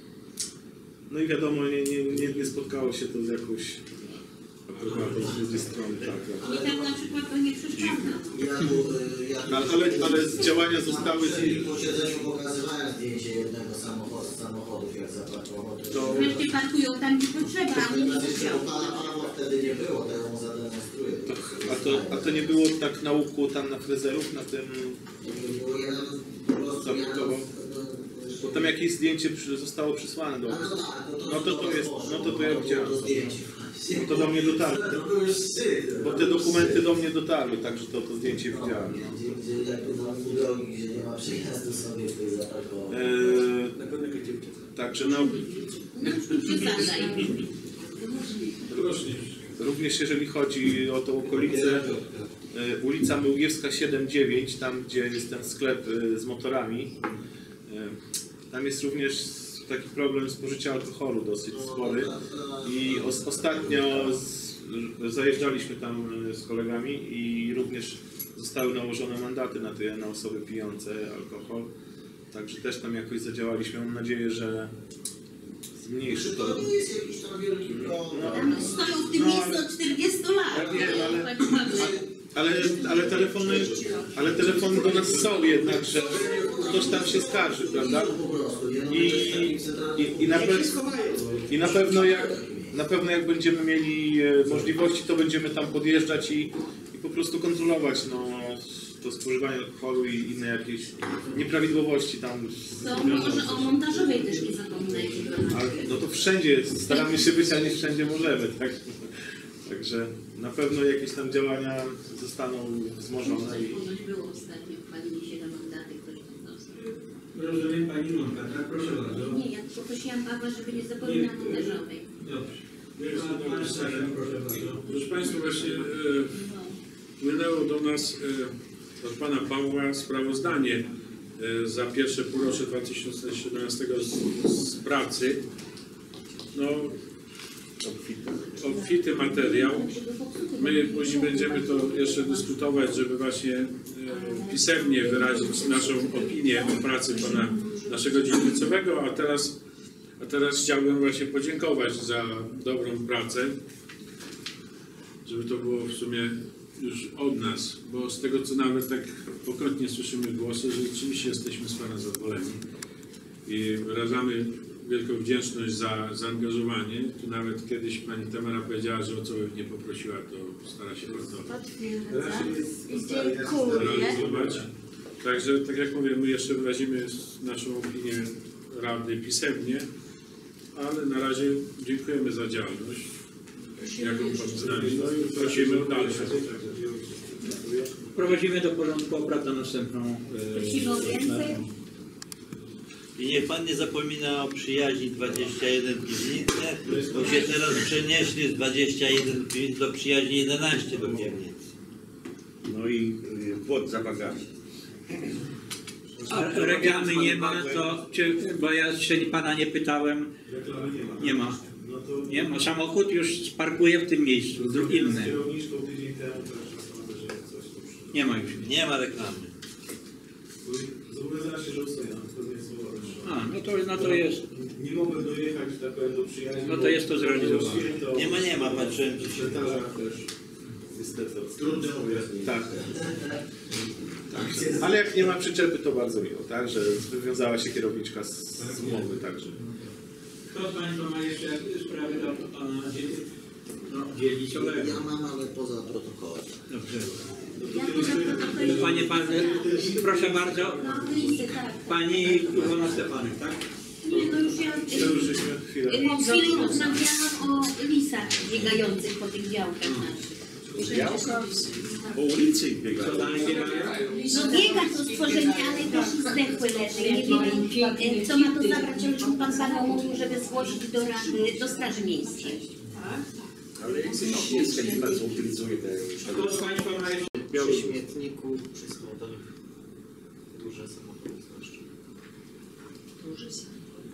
no i wiadomo, nie, nie, nie, nie spotkało się to z jakąś aprobatą z drugiej strony. Tak, I tak na przykład to nie przeszkadza. Ja tu, ja tu ale, ale, ale z działania zostały... W posiedzeniu pokazywałem zdjęcie jednego samochodu, samochodów, jak zaparkował. To... Wreszcie parkują tam, gdzie potrzeba, a nie Natomiast gdzie jeszcze pana Pawła wtedy nie było, to ja mu zademonstruję. To, a, to, a to nie było tak na łuku tam na Frezerów, na tym... Bo ja po prostu zaparkował? Bo tam jakieś zdjęcie przy, zostało przysłane do... No to tak, no to to jest, no to to ja widziałem. No to do mnie dotarły. Bo te dokumenty do mnie dotarły, także to, to zdjęcie widziałem. No. Gdzie, gdzie jakby na drogi, gdzie nie ma przejazdu sobie tutaj zaparkować. Eee, także no... Również jeżeli chodzi o tą okolicę, e, ulica Myłgiewska siedem dziewięć, tam gdzie jest ten sklep e, z motorami, e, tam jest również taki problem spożycia alkoholu dosyć spory i os, ostatnio z, zajeżdżaliśmy tam z kolegami i również zostały nałożone mandaty na te na osoby pijące alkohol, także też tam jakoś zadziałaliśmy. Mam nadzieję, że zmniejszy to. To nie jest jakiś tam wielki problem. Tam stoją w tym miejscu od czterdziestu lat. Ja wiem, ale, ale, ale, telefony, ale telefony do nas są jednak, że ktoś tam się skarży, prawda? I, i, i, na, pe i na pewno jak na pewno jak będziemy mieli możliwości, to będziemy tam podjeżdżać i, i po prostu kontrolować no, to spożywanie alkoholu i inne jakieś nieprawidłowości tam. To może o montażowej też nie zapominajcie. Ale, no to wszędzie staramy się być, a nie wszędzie możemy, tak? Także na pewno jakieś tam działania zostaną wzmożone. I... Ponoć było ostatnio, palili się na mandaty, ktoś tam dostał. Rozumiem Pani Monka, tak? Proszę bardzo. Nie, ja tylko prosiłam Pawła, żeby nie zapominał o montażowej. Dobrze. Proszę Państwa, właśnie e, wpłynęło do nas e, od Pana Pawła sprawozdanie e, za pierwsze półrocze dwa tysiące siedemnastego z, z pracy. No, obfity materiał. My później będziemy to jeszcze dyskutować, żeby właśnie e, pisemnie wyrazić naszą opinię o pracy Pana naszego dzielnicowego, a teraz, a teraz chciałbym właśnie podziękować za dobrą pracę, żeby to było w sumie już od nas, bo z tego co nawet tak pokrotnie słyszymy głosy, że rzeczywiście jesteśmy z Pana zadowoleni i wyrażamy wielką wdzięczność za zaangażowanie. Tu nawet kiedyś Pani Tamara powiedziała, że o co by mnie poprosiła, to stara się bardzo realizować. Także tak jak mówię, my jeszcze wyrazimy naszą opinię Rady pisemnie, ale na razie dziękujemy za działalność, jaką Pan z nami, no i prosimy o dalsze. Prowadzimy do porządku obrad na następną. Prosimy o więcej. I niech Pan nie zapomina o przyjaźni dwadzieścia jeden Piwnice, bo się teraz przenieśli z dwadzieścia jeden Piwnic do przyjaźni jedenaście do Piwnic. No i płot za wagami. A reklamy nie ma, to czy, bo ja jeszcze Pana nie pytałem. Nie ma. Nie ma. Samochód już parkuje w tym miejscu, inny. Nie ma już. Nie ma reklamy. Zobowiązałem się, że ustawiam, to nie jest A, no to, no to jest. Nie mogę dojechać, tak powiem, do przyjaźni. No to jest to zrealizowane. Nie ma, nie ma, patrzyłem. W szpitarzach też. Niestety. Trudne objawienie. Tak. Tak. Ale jak nie ma przyczepy, to bardzo miło, tak? Że wywiązała się kierowniczka z, z umowy, także. Kto z Państwa ma jeszcze sprawy do Pana no, dzielnicowego? Ja mam, ale poza protokołem. Dobrze. Panie Pan, proszę bardzo. No, listy, tak. Pani Iwona Stefanek, tak? Nie, no już ja To już żeśmy chwilę. po chwili rozmawiałam o lisach biegających po tych działkach naszych. Działka? Po ulicy biega. No biega to stworzenie, ale też i zdechłe leży. Nie wiem, co ma to zabrać, ale już Pan Paweł mówił, żeby zgłosić do Rady, do Straży Miejskiej. Ale jak coś jest, kiedy Pan utylizuje te... Kto z Państwa ma jeszcze? Przy śmietniku wszystko to duże samochody zwłaszcza. Duży samochód.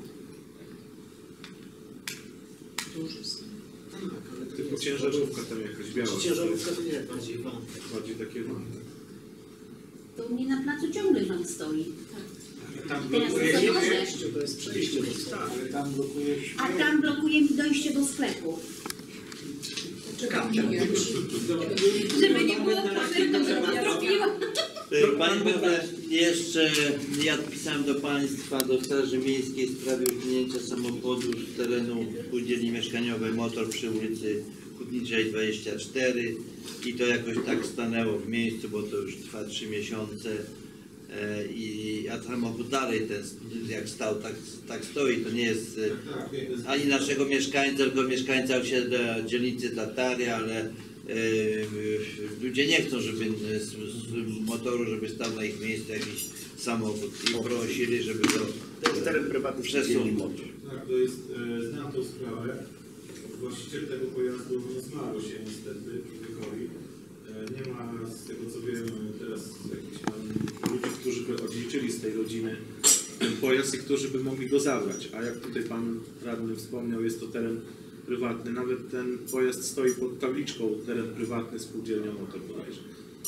Duży samochód. Tak, ale to Typu jest ciężarówka tam jakaś biała. Ciężarówka to nie, bardziej van. Bardziej takie van. To u mnie na placu ciągle Pan stoi. Tam Teraz blokuje to się. może. To jest przejście do sklepu. Tam blokuje się. A tam blokuje mi dojście do sklepu. Czekam, Żeby nie było problemu, że ja robiłam. Panie Piotrze, jeszcze ja pisałem do Państwa, do Straży Miejskiej w sprawie usunięcia samochodu z terenu spółdzielni mieszkaniowej Motor przy ulicy Hutniczej dwadzieścia cztery i to jakoś tak stanęło w miejscu, bo to już trwa trzy miesiące. e, i, a samochód dalej ten, jak stał, tak, tak stoi. To nie jest e, ani naszego mieszkańca, tylko mieszkańca osiedla dzielnicy Tataria, ale e, ludzie nie chcą, żeby z, z motoru, żeby stał na ich miejscu jakiś samochód i prosili, żeby to, To jest teren prywatny przesunąć. Tak, to jest, e, znam tą sprawę. Właściciel tego pojazdu no, zmarł się niestety człowiekowi. E, nie ma, z tego co wiem, teraz jakichś tam ludzi, którzy by odliczyli z tej rodziny ten pojazd i którzy by mogli go zabrać. A jak tutaj pan radny wspomniał, jest to teren prywatny. Nawet ten pojazd stoi pod tabliczką teren prywatny spółdzielnia Motor bodajże.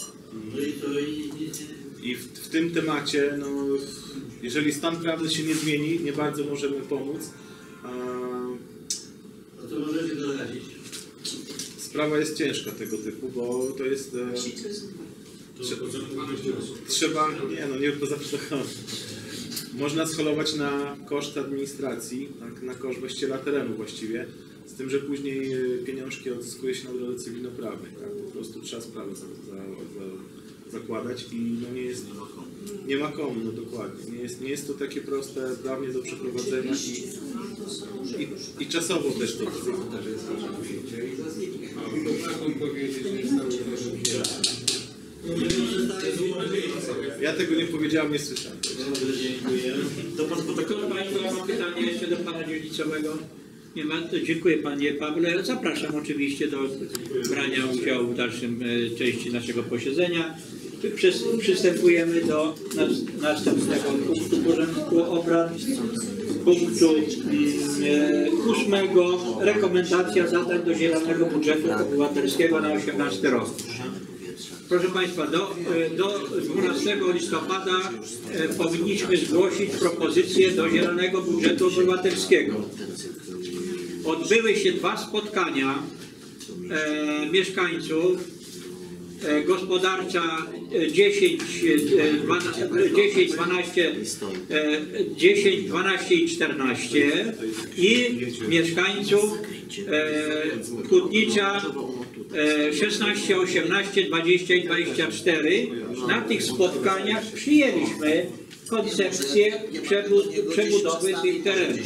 I w, w tym temacie, no, jeżeli stan prawny się nie zmieni, nie bardzo możemy pomóc. A to możecie doradzić. Sprawa jest ciężka tego typu, bo to jest... E, trzeba, trzeba, nie no, nie to zawsze można scholować na koszt administracji, tak, na koszt właściciela terenu właściwie, z tym, że później pieniążki odzyskuje się na drodze cywilnoprawnej, tak, po prostu trzeba sprawę za, za, za, zakładać i no nie jest... Nie ma komu, no dokładnie. Nie jest, nie jest to takie proste prawnie do przeprowadzenia i, i, i czasowo też to jest. Ja tego nie powiedziałem, nie słyszałem. Dziękuję. To pan protokół Państwa ma pytanie jeszcze do pana dzielnicowego? Nie ma? To dziękuję panie Pawle. Zapraszam oczywiście do brania udziału w dalszym e, części naszego posiedzenia. Przys przystępujemy do nas następnego punktu porządku obrad. Punktu e, ósmego. Rekomendacja zadań do Zielonego Budżetu Obywatelskiego na osiemnasty rok. Proszę Państwa, do, do dwunastego listopada e, powinniśmy zgłosić propozycję do Zielonego Budżetu Obywatelskiego. Odbyły się dwa spotkania e, mieszkańców. E, gospodarcza dziesięć, dwanaście, dziesięć, dwanaście i czternaście i mieszkańców e, Hutnicza e, szesnaście, osiemnaście, dwadzieścia i dwadzieścia cztery. Na tych spotkaniach przyjęliśmy koncepcję przebud przebudowy tych terenów.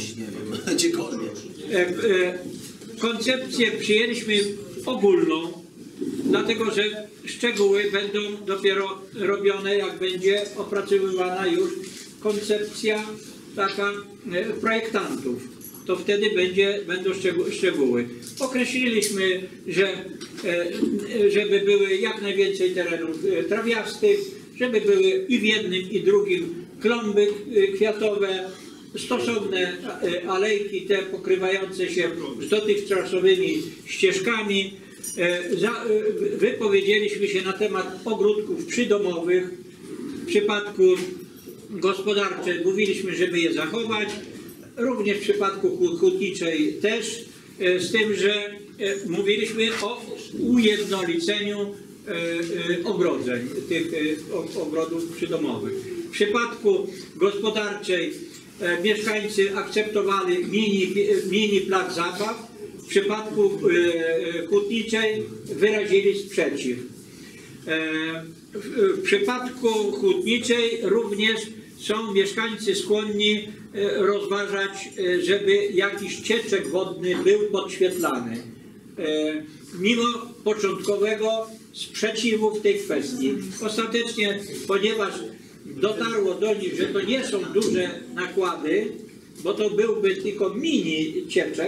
E, e, koncepcję przyjęliśmy ogólną, dlatego że szczegóły będą dopiero robione, jak będzie opracowywana już koncepcja taka e, projektantów. To wtedy będzie, będą szczegóły. Określiliśmy, że e, żeby były jak najwięcej terenów e, trawiastych, żeby były i w jednym i drugim klomby e, kwiatowe, stosowne e, alejki te pokrywające się z dotychczasowymi ścieżkami. E, za, e, wypowiedzieliśmy się na temat ogródków przydomowych. W przypadku gospodarczym mówiliśmy, żeby je zachować. Również w przypadku hutniczej też, e, z tym, że e, mówiliśmy o ujednoliceniu e, e, ogrodzeń, tych e, o, ogrodów przydomowych. W przypadku gospodarczej e, mieszkańcy akceptowali mini, mini plac zabaw. W przypadku e, hutniczej wyrazili sprzeciw. E, w, w przypadku hutniczej również są mieszkańcy skłonni rozważać, żeby jakiś cieczek wodny był podświetlany. Mimo początkowego sprzeciwu w tej kwestii. Ostatecznie, ponieważ dotarło do nich, że to nie są duże nakłady, bo to byłby tylko mini cieczek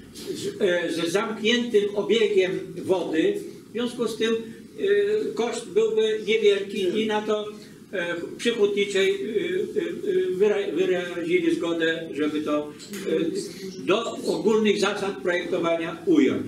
z, z zamkniętym obiegiem wody, w związku z tym koszt byłby niewielki i na to przy hutniczej wyrazili zgodę, żeby to do ogólnych zasad projektowania ująć.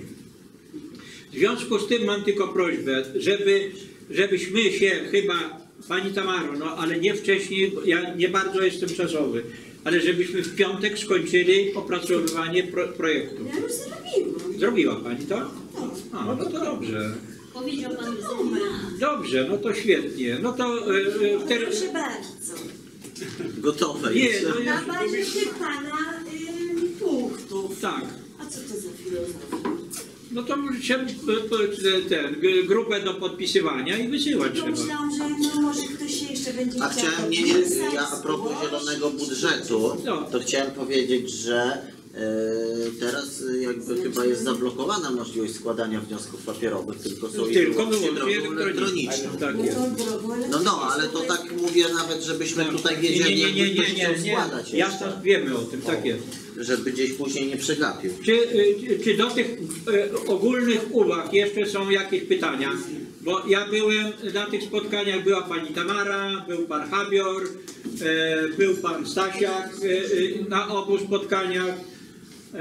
W związku z tym mam tylko prośbę, żeby, żebyśmy się chyba, Pani Tamaro, no ale nie wcześniej, bo ja nie bardzo jestem czasowy, ale żebyśmy w piątek skończyli opracowywanie pro, projektu. Ja już zrobiłam. Zrobiła Pani to? A, no to dobrze. Powiedział Pan, że Dobrze, no to świetnie. No to e, teraz... Proszę bardzo. Gotowe Nie, jest. no Na już bazie tych Pana y, punktów. tak. A co to za filozofia? No to trzeba ten, grupę do podpisywania i wysyłać To trzeba. myślałam, że no, może ktoś się jeszcze jeszcze będzie A chciał chciałem, nie, nie, ja a propos zielonego budżetu, to chciałem powiedzieć, że e, teraz jakby chyba jest zablokowana możliwość składania wniosków papierowych, tylko są Tylko i wyłącznie wyłącznie drogą elektroniczną. elektroniczną. Tak jest. No no, ale to tak mówię nawet, żebyśmy tutaj Nie, wiedzieli, nie, nie, nie, jakby ktoś nie, chciał nie, nie. składać Ja jeszcze. to wiemy o tym, tak jest. Żeby gdzieś później nie przegapił. Czy, y, czy do tych y, ogólnych uwag jeszcze są jakieś pytania? Bo ja byłem na tych spotkaniach, była pani Tamara, był pan Habior, y, był pan Stasiak y, y, na obu spotkaniach y,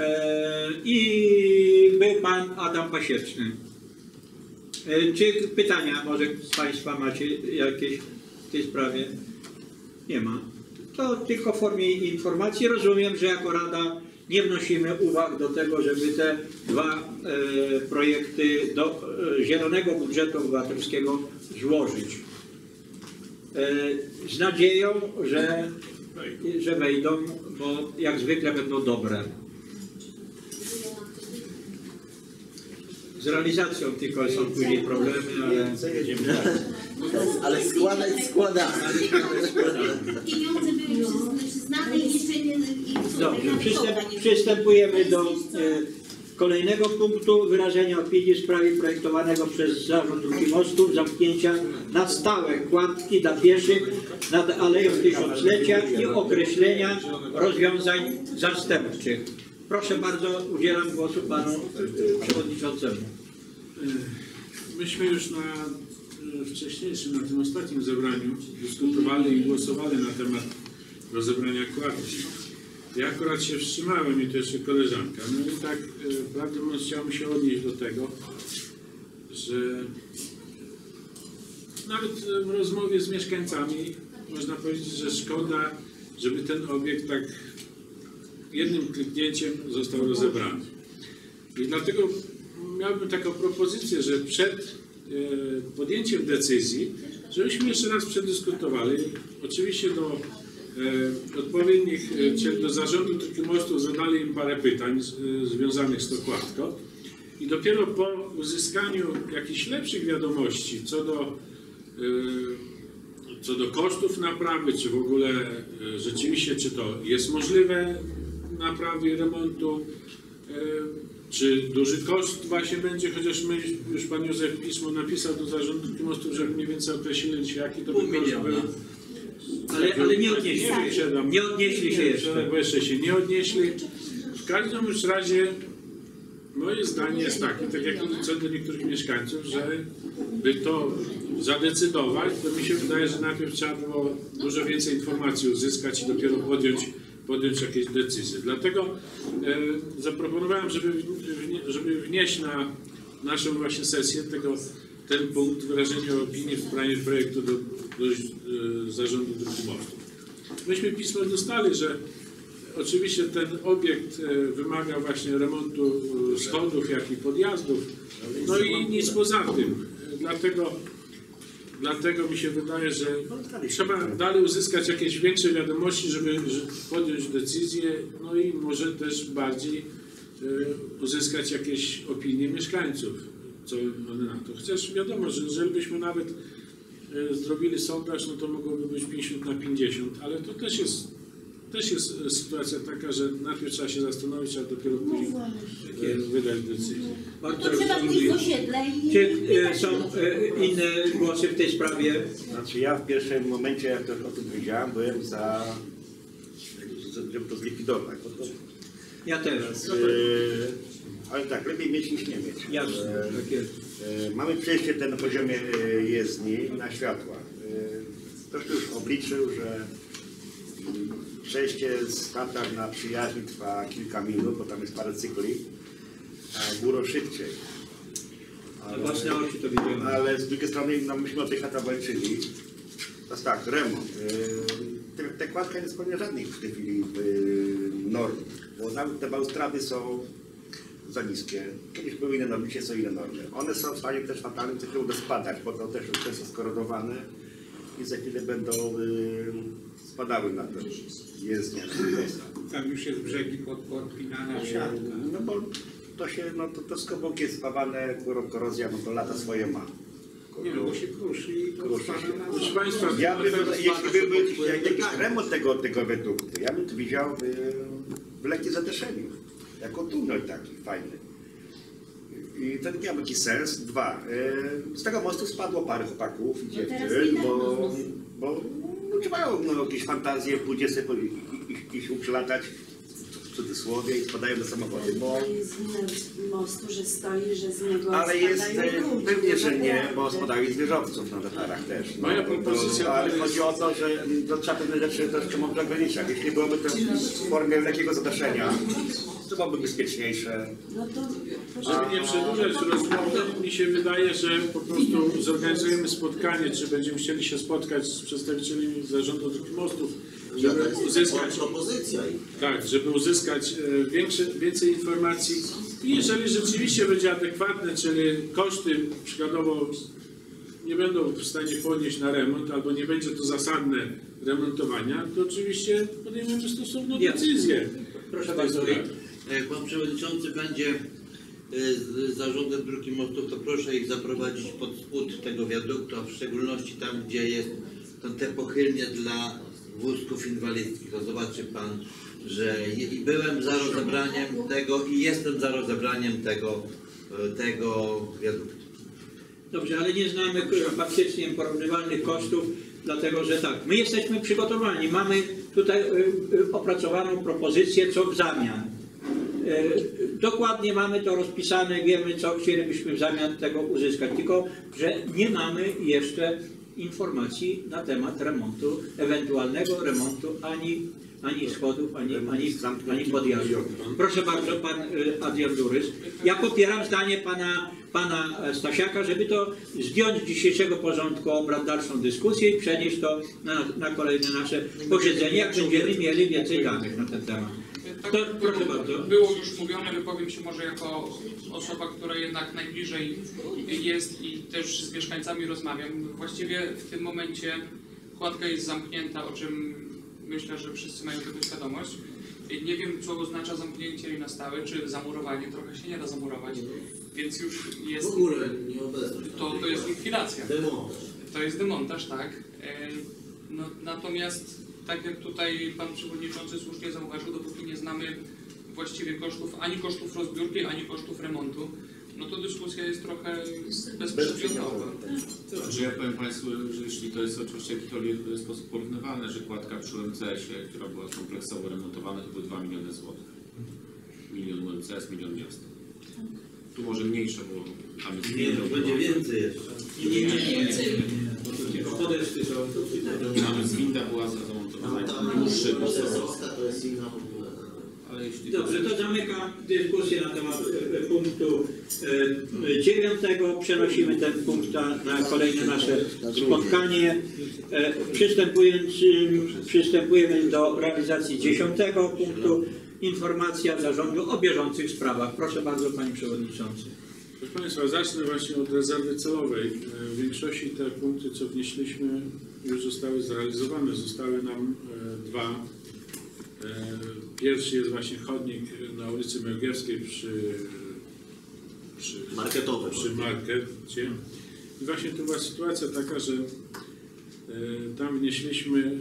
i był pan Adam Pasieczny. Y, czy pytania może państwa macie jakieś w tej sprawie? Nie ma. To tylko w formie informacji. Rozumiem, że jako Rada nie wnosimy uwag do tego, żeby te dwa e, projekty do e, Zielonego Budżetu Obywatelskiego złożyć. E, z nadzieją, że, że wejdą, bo jak zwykle będą dobre. Z realizacją tylko są później problemy, ale... Ale składać składamy. Pieniądze były przyzna- przyznane i jeszcze nie... i co, Dobrze, nawet przystęp, szkoda nie przystępujemy do e, kolejnego punktu, wyrażenia opinii w sprawie projektowanego przez Zarząd Dróg i Mostów zamknięcia na stałe kładki dla pieszych nad Aleją Tysiąclecia i określenia rozwiązań zastępczych. Proszę bardzo, udzielam głosu panu e, przewodniczącemu. Myśmy już na e, wcześniejszym, na tym ostatnim zebraniu dyskutowali i głosowali na temat rozebrania kładki. Ja akurat się wstrzymałem i to jeszcze koleżanka. No i tak e, prawdę mówiąc chciałbym się odnieść do tego, że nawet w rozmowie z mieszkańcami można powiedzieć, że szkoda, żeby ten obiekt tak jednym kliknięciem został rozebrany. I dlatego miałbym taką propozycję, że przed e, podjęciem decyzji, żebyśmy jeszcze raz przedyskutowali. Oczywiście do e, odpowiednich, e, czyli do zarządu Dróg i Mostów zadali im parę pytań z, e, związanych z tą kładką. I dopiero po uzyskaniu jakichś lepszych wiadomości co do, e, co do kosztów naprawy, czy w ogóle e, rzeczywiście, czy to jest możliwe naprawy i remontu, e, czy duży koszt właśnie będzie, chociaż my, już pan Józef pismo napisał do Zarządu Dróg i Mostów, że mniej więcej określili się, jaki to by koszt był. Ale, ale nie odnieśli się, nie odnieśli się jeszcze. Bo jeszcze się nie odnieśli. W każdym już razie moje zdanie jest takie, tak jak co do niektórych mieszkańców, że by to zadecydować, to mi się wydaje, że najpierw trzeba było dużo więcej informacji uzyskać i dopiero podjąć podjąć jakieś decyzje. Dlatego e, zaproponowałem, żeby, wnie, żeby wnieść na naszą właśnie sesję tego, ten punkt wyrażenia opinii w sprawie projektu do, do e, Zarządu Dróg i Mostów. Myśmy pismo dostali, że oczywiście ten obiekt e, wymaga właśnie remontu e, schodów, jak i podjazdów, no i nic poza tym. E, dlatego Dlatego mi się wydaje, że trzeba dalej uzyskać jakieś większe wiadomości, żeby podjąć decyzję, no i może też bardziej y, uzyskać jakieś opinie mieszkańców, co one na to. Chociaż wiadomo, że jeżeli byśmy nawet y, zrobili sondaż, no to mogłoby być pięćdziesiąt na pięćdziesiąt, ale to też jest, też jest sytuacja taka, że najpierw trzeba się zastanowić, a dopiero później y, wydać decyzję. To trzeba pójść do osiedla i... Czy e, są e, inne głosy w tej sprawie? Znaczy ja w pierwszym momencie, jak to o tym wiedziałem, byłem za, żeby to zlikwidować. To, Ja też. e, ale tak, lepiej mieć niż nie mieć. Jasne, E, tak jest. e, mamy przejście ten na poziomie e, jezdni na światła. E, ktoś tu już obliczył, że mm, przejście z Tatar na Przyjaźń trwa kilka minut, bo tam jest parę cykli, a góro szybciej. Ale, Własne oczy to widziałem. ale z drugiej strony no, myśmy o tej chata walczyli. To jest tak, remont. Yy, te kładka nie spełnia żadnych w tej chwili yy, norm, bo nawet te balustrady są za niskie. Kiedyś były inne normy, dzisiaj są inne normy. One są w stanie też fatalnym cyklu będą spadać, bo to też już często skorodowane i za chwilę będą yy, spadały na to jezdnie. Tam już jest brzegi podpinana siatka. No bo to się, no to, to skobok jest spawane, korozja, no to lata swoje ma. Nie, no bo się kruszy i to Kruszy spada się. na... Proszę Państwa, Ja bym, teraz jeśli by był jakiś remont tego, tego wiaduktu, ja bym to widział y, w lekkim zadeszeniu. Jako tunel taki fajny. I to miał jakiś sens. Dwa. Y, z tego mostu spadło parę chłopaków i teraz dziewczyn, nie bo, dawno z bo no, nie mają no, jakieś fantazje, pójdzie sobie po- i, i, i się uprzelatać w cudzysłowie i spadają do samochody, bo... Jest wina mostu, że stoi, że z niego Ale jest spadają e, ludzie, pewnie, że nie, naprawdę. bo spadają zwierzowców na tatarach też. No, Moja to- propozycja Ale to jest- chodzi o to, że to trzeba pewne rzeczy też trzeba w granicach. Jeśli byłoby to w formie lekkiego zadaszenia, to byłoby bezpieczniejsze. No to Żeby nie przedłużać rozmowy, mi się wydaje, że po prostu zorganizujemy spotkanie, czy będziemy chcieli się spotkać z przedstawicielami zarządu dróg i mostów, żeby Jaka jest uzyskać, propozycja? tak, żeby uzyskać e, większe, więcej informacji i jeżeli rzeczywiście będzie adekwatne, czyli koszty przykładowo nie będą w stanie podnieść na remont, albo nie będzie to zasadne remontowania, to oczywiście podejmiemy stosowną decyzję. Proszę bardzo. Jak Pan Przewodniczący będzie e, z zarządem dróg i mostów, to proszę ich zaprowadzić pod spód tego wiaduktu, a w szczególności tam, gdzie jest to te pochylnie dla wózków inwalidzkich. To zobaczy Pan, że i byłem za rozebraniem tego i jestem za rozebraniem tego, e, tego wiaduktu. Dobrze, ale nie znamy k- faktycznie porównywalnych kosztów, dlatego że tak, my jesteśmy przygotowani, mamy tutaj y, y, opracowaną propozycję, co w zamian. Y, Dokładnie mamy to rozpisane, wiemy, co chcielibyśmy w zamian tego uzyskać, tylko że nie mamy jeszcze informacji na temat remontu, ewentualnego remontu ani, ani schodów, ani, ani, ani podjazdu. Proszę bardzo, pan y, Adrian Durys. Ja popieram zdanie pana, pana Stasiaka, żeby to zdjąć z dzisiejszego porządku obrad dalszą dyskusję i przenieść to na, na kolejne nasze posiedzenie, jak będziemy mieli więcej danych na ten temat. Tak, To, było, proszę bardzo. było już mówione, wypowiem się może jako osoba, która jednak najbliżej jest i też z mieszkańcami rozmawiam. Właściwie w tym momencie kładka jest zamknięta, o czym myślę, że wszyscy mają tego świadomość. I nie wiem, co oznacza zamknięcie jej na stałe, czy zamurowanie. Trochę się nie da zamurować, więc już jest... W ogóle nieobecność. To, to jest likwidacja. Demontaż. To jest demontaż, tak. E, No, natomiast, tak jak tutaj Pan Przewodniczący słusznie zauważył, dopóki nie znamy właściwie kosztów, ani kosztów rozbiórki, ani kosztów remontu, no to dyskusja jest trochę bezprzedmiotowa. Że ja powiem Państwu, że jeśli to jest oczywiście w jakikolwiek sposób porównywalne, że kładka przy U M C S-ie, która była kompleksowo remontowana, to były dwa miliony złotych. Milion U M C S, milion miasta. Tu może mniejsze, bo tam jest... Nie, to będzie więcej jeszcze. Nie, nie, nie. Tylko podesty są. Nawet winda była zamontowana, dłuższy, To jest inna w ogóle. ale jeśli... Dobrze, to zamykam dyskusję na temat e, punktu e, dziewiątego. Przenosimy ten punkt na, na kolejne nasze spotkanie. E, przystępując, e, przystępujemy do realizacji dziesiątego punktu. Informacja zarządu o bieżących sprawach. Proszę bardzo, Panie Przewodniczący. Proszę Państwa, zacznę właśnie od rezerwy celowej. W większości te punkty, co wnieśliśmy, już zostały zrealizowane. Zostały nam e, dwa. E, pierwszy jest właśnie chodnik na ulicy Mełgierskiej przy, przy, Marketowy. przy markecie. I właśnie tu była sytuacja taka, że e, tam wnieśliśmy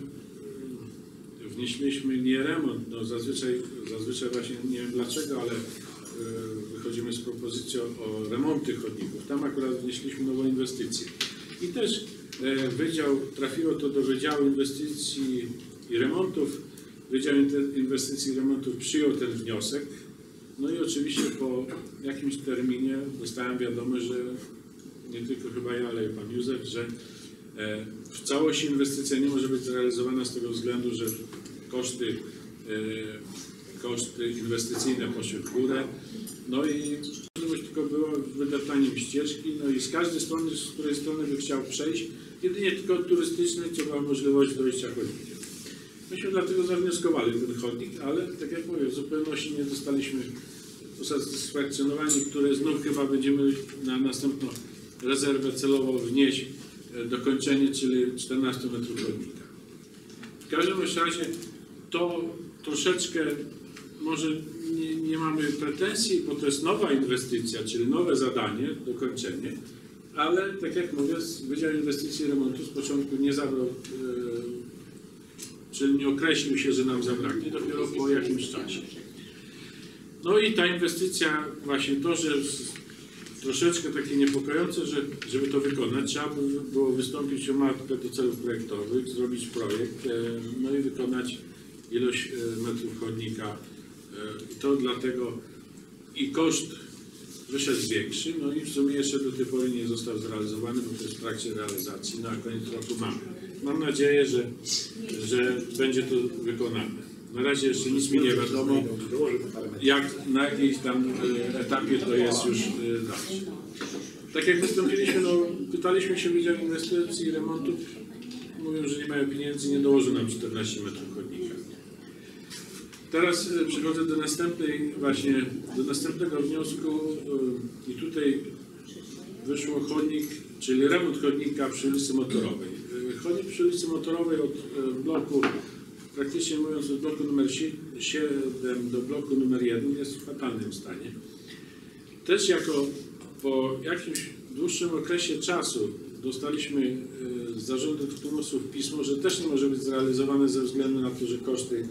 wnieśliśmy nie remont, no zazwyczaj, zazwyczaj właśnie nie wiem dlaczego, ale wychodzimy z propozycją o remonty chodników. Tam akurat wnieśliśmy nową inwestycję. I też wydział, trafiło to do Wydziału Inwestycji i Remontów. Wydział Inwestycji i Remontów przyjął ten wniosek. No i oczywiście po jakimś terminie dostałem wiadomość, że nie tylko chyba ja, ale i pan Józef, że w całości inwestycja nie może być zrealizowana z tego względu, że koszty koszty inwestycyjne poszły w górę, no i możliwość tylko była wydeptaniem ścieżki, no i z każdej strony, z której strony by chciał przejść, jedynie tylko od turystycznej, co była możliwość dojścia chodnikiem. Myśmy dlatego zawnioskowali ten chodnik, ale tak jak mówię, w zupełności nie dostaliśmy usatysfakcjonowani, które znów chyba będziemy na następną rezerwę celowo wnieść dokończenie, czyli czternaście metrów chodnika. W każdym razie to troszeczkę może nie, nie mamy pretensji, bo to jest nowa inwestycja, czyli nowe zadanie, dokończenie, ale tak jak mówię, Wydział Inwestycji i Remontu z początku nie zabrał, e, czyli nie określił się, że nam zabraknie, dopiero po jakimś czasie. No i ta inwestycja, właśnie to, że troszeczkę takie niepokojące, że żeby to wykonać, trzeba by było wystąpić o matkę do celów projektowych, zrobić projekt, no i wykonać ilość metrów chodnika. I to dlatego i koszt wyszedł większy, no i w sumie jeszcze do tej pory nie został zrealizowany, bo to jest w trakcie realizacji, no a koniec roku mamy. Mam nadzieję, że, że będzie to wykonane. Na razie jeszcze nic mi nie wiadomo, jak, na jakiejś tam etapie to jest już dalej. Tak jak wystąpiliśmy, no, pytaliśmy się Wydział Inwestycji i Remontów, mówią, że nie mają pieniędzy, nie dołożą nam czternaście metrów chodnika. Teraz przechodzę do następnej, właśnie do następnego wniosku i tutaj wyszło chodnik, czyli remont chodnika przy ulicy Motorowej. Chodnik przy ulicy Motorowej od bloku, praktycznie mówiąc od bloku numer siedem do bloku numer jeden jest w fatalnym stanie. Też jako po jakimś dłuższym okresie czasu dostaliśmy z zarządu Tumusów pismo, że też nie może być zrealizowane ze względu na to, że koszty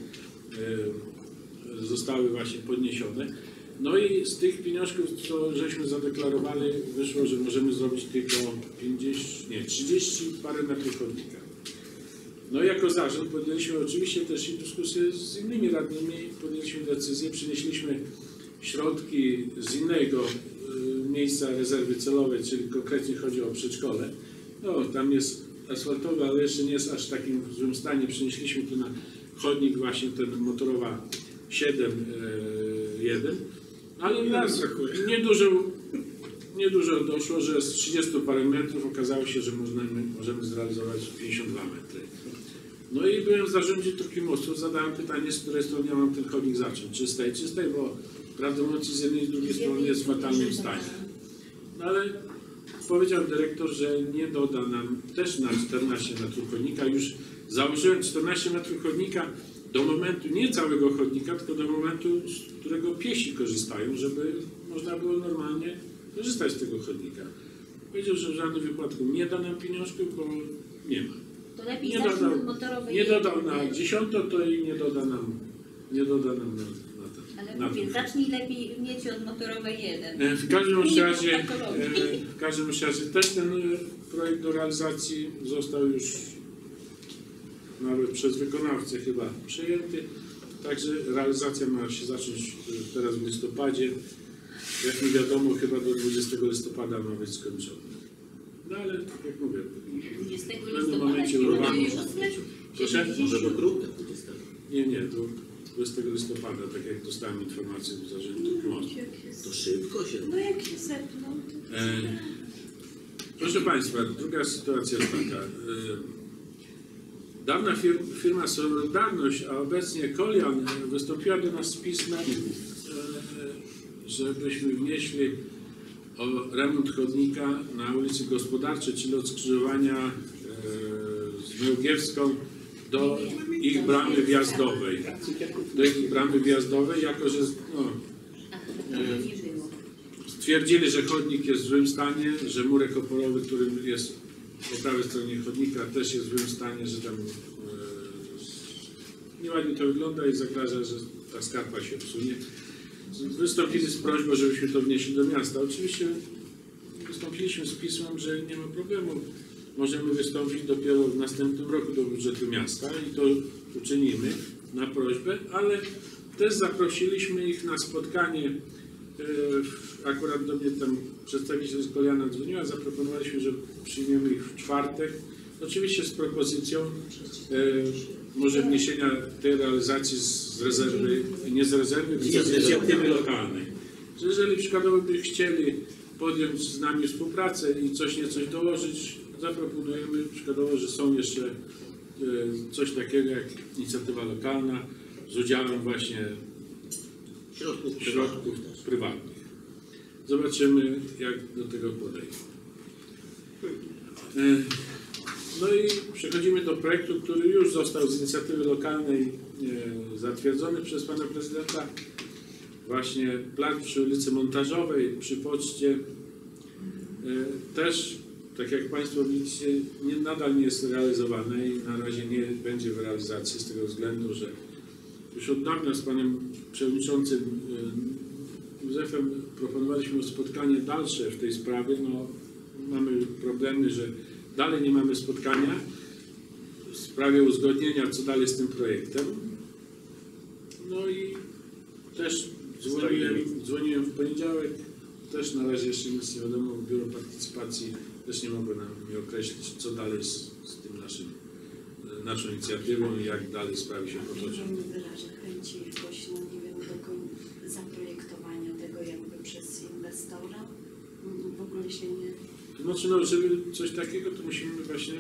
zostały właśnie podniesione. No i z tych pieniążków, co żeśmy zadeklarowali, wyszło, że możemy zrobić tylko pięćdziesiąt, nie, trzydzieści parę metrów chodnika. No i jako zarząd podjęliśmy oczywiście też i dyskusję z innymi radnymi, podjęliśmy decyzję, przynieśliśmy środki z innego miejsca rezerwy celowej, czyli konkretnie chodzi o przedszkole. No, tam jest asfaltowe, ale jeszcze nie jest aż w takim złym stanie. Przynieśliśmy tu na chodnik właśnie ten Motorowa siedem jeden, ale nas niedużo, niedużo doszło, że z trzydziestu parę metrów okazało się, że możemy, możemy zrealizować pięćdziesiąt dwa metry. No i byłem w zarządzie Trukimostów, zadałem pytanie, z której strony ja mam ten chodnik zacząć, czy z tej, czy z tej, bo prawdę mówiąc z jednej i z drugiej strony jest w fatalnym stanie. No ale powiedział dyrektor, że nie doda nam też na czternaście metrów chodnika, już założyłem czternaście metrów chodnika do momentu, nie całego chodnika, tylko do momentu, z którego piesi korzystają, żeby można było normalnie korzystać z tego chodnika. Powiedział, że w żadnym wypadku nie da nam pieniążków, bo nie ma. To lepiej Nie zacznij dodał, od motorowej. nie dodał na dziesiąto, to i nie doda nam, nie doda nam na, na ten. Ale na mówię, ten. zacznij lepiej mieć od motorowej jeden. W każdym Nie razie, ma patologii. e, w każdym razie też ten projekt do realizacji został już nawet przez wykonawcę chyba przyjęty. Także realizacja ma się zacząć teraz w listopadzie. Jak mi wiadomo, chyba do dwudziestego listopada ma być skończony. No ale jak mówię, dwudziestego w pewnym listopada momencie nie urwamy. będzie już Proszę? Może do grudnia dwudziestego. Nie, nie, do dwudziestego listopada, tak jak dostałem informację z zarządu mostu. To szybko się. No jak się zepną, to... E, proszę Państwa, druga sytuacja jest taka. E, dawna fir, firma Solidarność, a obecnie Kolian, wystąpiła do nas z pismem, e, żebyśmy wnieśli o remont chodnika na ulicy Gospodarczej, czyli od skrzyżowania e, z Mełgiewską do ich bramy wjazdowej. Do ich bramy wjazdowej, jako że no, e, stwierdzili, że chodnik jest w złym stanie, że murek oporowy, który jest po prawej stronie chodnika, też jest w złym stanie, że tam e, nieładnie to wygląda i zagraża, że ta skarpa się psunie. Wystąpili z prośbą, żebyśmy to wnieśli do miasta. Oczywiście wystąpiliśmy z pismem, że nie ma problemu. Możemy wystąpić dopiero w następnym roku do budżetu miasta i to uczynimy na prośbę, ale też zaprosiliśmy ich na spotkanie. Akurat do mnie tam przedstawiciel z Koliana dzwoniła, zaproponowaliśmy, że przyjmiemy ich w czwartek. Oczywiście z propozycją e, może wniesienia tej realizacji z rezerwy, nie z rezerwy, tylko z inicjatywy lokalnej. Że jeżeli przykładowo by chcieli podjąć z nami współpracę i coś niecoś dołożyć, zaproponujemy przykładowo, że są jeszcze e, coś takiego jak inicjatywa lokalna z udziałem właśnie Środków, środków prywatnych. Zobaczymy, jak do tego podejść. No i przechodzimy do projektu, który już został z inicjatywy lokalnej zatwierdzony przez pana prezydenta. Właśnie plac przy ulicy Montażowej, przy poczcie. też, tak jak Państwo widzicie, nie, nadal nie jest realizowane i na razie nie będzie w realizacji z tego względu, że już od dawna z Panem Przewodniczącym Józefem proponowaliśmy spotkanie dalsze w tej sprawie. No, mamy problemy, że dalej nie mamy spotkania w sprawie uzgodnienia, co dalej z tym projektem. No i też dzwoniłem, dzwoniłem w poniedziałek, też na razie jeszcze nic nie wiadomo, Biuro Partycypacji też nie mogło nam mi określić, co dalej z, z tym naszym, naszą inicjatywą i jak dalej sprawy się potoczą. Może wyrażę chęci jakoś, no nie wiem, do koń- zaprojektowania tego jakby przez inwestora. W ogóle się nie... To znaczy, no, żeby coś takiego, to musimy właśnie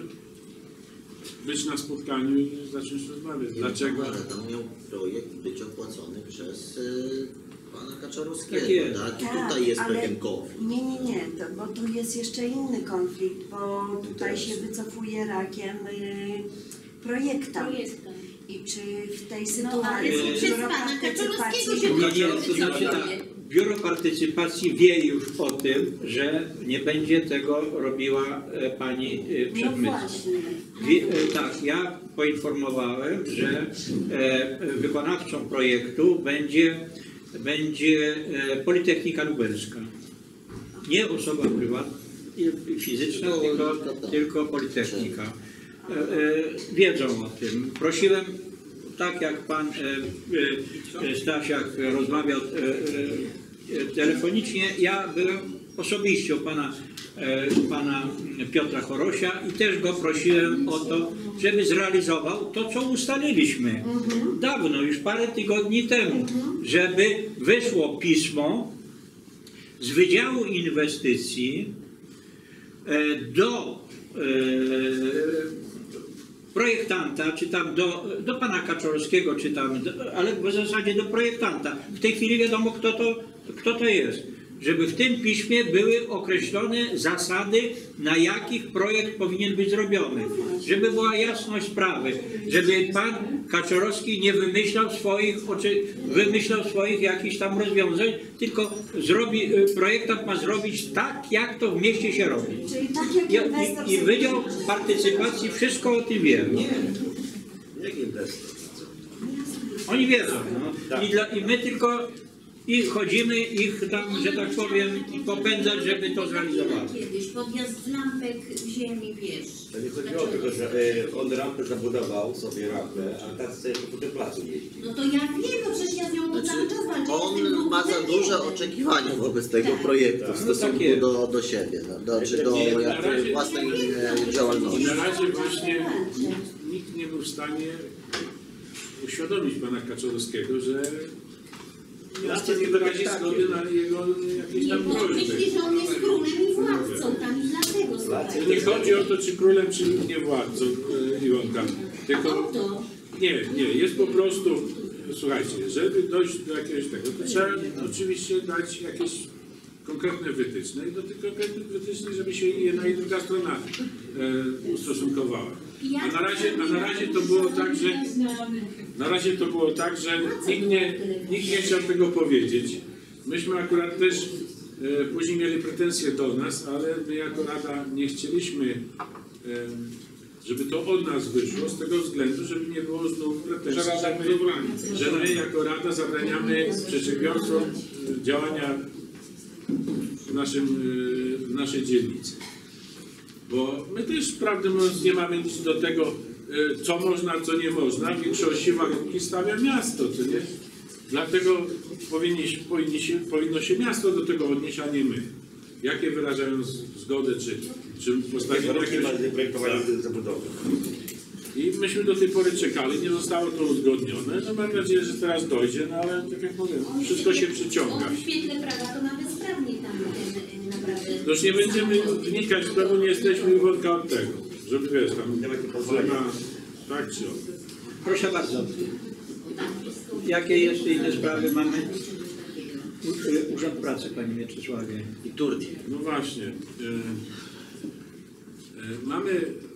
być na spotkaniu i zacząć rozmawiać. Dlaczego? Ale tam miał projekt być opłacony przez y, pana Kaczorowskiego, Tak jest. tak? I Tak, tutaj jest ale pewien konflikt. Nie, nie, nie, to, bo tu jest jeszcze inny konflikt, bo tutaj się wycofuje rakiem y, projektant. Projektant. I czy w tej No, ale sytuacji nie przez biuro pana Kaczorowskiego partycypacji... się Nie, nie, to znaczy tak, Biuro Partycypacji wie już o tym, że nie będzie tego robiła e, pani e, No Przedmycka. właśnie. Wie, e, tak, ja poinformowałem, że e, wykonawcą projektu będzie, będzie e, Politechnika Lubelska. Nie osoba prywatna, i fizyczna, tylko, tylko Politechnika. E, e, wiedzą o tym. Prosiłem, tak jak pan e, e, Stasiak rozmawiał e, e, telefonicznie, ja byłem osobiście u pana, e, pana Piotra Chorosia i też go prosiłem o to, żeby zrealizował to, co ustaliliśmy dawno, już parę tygodni temu, żeby wyszło pismo z Wydziału Inwestycji e, do e, projektanta, czy tam do, do pana Kaczorowskiego, czy tam, do, ale w zasadzie do projektanta. W tej chwili wiadomo, kto to, kto to jest. Żeby w tym piśmie były określone zasady, na jakich projekt powinien być zrobiony. Żeby była jasność sprawy. Żeby pan Kaczorowski nie wymyślał swoich, wymyślał swoich jakichś tam rozwiązań, tylko zrobi, projektant ma zrobić tak, jak to w mieście się robi. Czyli tak jak I, inwestor i, i sobie Wydział Partycypacji wszystko o tym wie. Nie. Jak inwestor? Oni wiedzą. No. I, dla, I my tylko i chodzimy ich tam, że tak powiem, popędzać, żeby to zrealizować. Kiedyś podjazd z lampek w ziemi, wiesz. To nie chodzi o to, że e, on rampę zabudował sobie rampę, a tak sobie po tym placu jeździ. No to ja wiem, no przecież ja z nią Znaczy, cały czas walczę. on ma za duże oczekiwania wobec tego projektu w stosunku do, do siebie, no, do, czy do Nie, na jakby razie- własnej e, działalności. Na razie właśnie nikt nie był w stanie uświadomić pana Kaczorowskiego, że miasto nie wyrazi zgody na jego jakieś Nie, tam bo prośby. myśli, że on jest królem i władcą tam i dlatego słuchaj. Nie chodzi o to, czy królem, czy nie władcą, e, Iwonka. Tylko O to. nie, nie, jest po prostu, słuchajcie, żeby dojść do jakiegoś tego, to trzeba oczywiście dać jakieś konkretne wytyczne i do tych konkretnych wytycznych, żeby się jedna i druga strona e, ustosunkowała. A na razie, a na razie to było tak, że na razie to było tak, że nikt nie, nikt nie chciał tego powiedzieć. Myśmy akurat też e, później mieli pretensje do nas, ale my jako Rada nie chcieliśmy, e, żeby to od nas wyszło, z tego względu, żeby nie było znów pretensji, że my, że my jako Rada zabraniamy przedsiębiorcom e, działania w, naszym, e, w naszej dzielnicy. Bo my też, prawdę mówiąc, nie mamy nic do tego, co można, co nie można. W większości warunki stawia miasto, co nie? Dlatego powinni, powinni się, powinno się miasto do tego odnieść, a nie my. Jakie wyrażają zgodę, czy, czy postawić jakieś projektowania zabudowy. I myśmy do tej pory czekali, nie zostało to uzgodnione. No mam nadzieję, że teraz dojdzie, no ale tak jak mówię, wszystko się przyciąga. On w świetle prawa to nawet sprawnie tam ten naprawdę... To już nie będziemy wnikać w to, bo nie jesteśmy wodka od tego, żeby wiesz, tam że na tak czy o. Proszę bardzo. Jakie jeszcze inne sprawy mamy? U- Urząd Pracy, Panie Mieczysławie. I turniej. No właśnie. E, e, mamy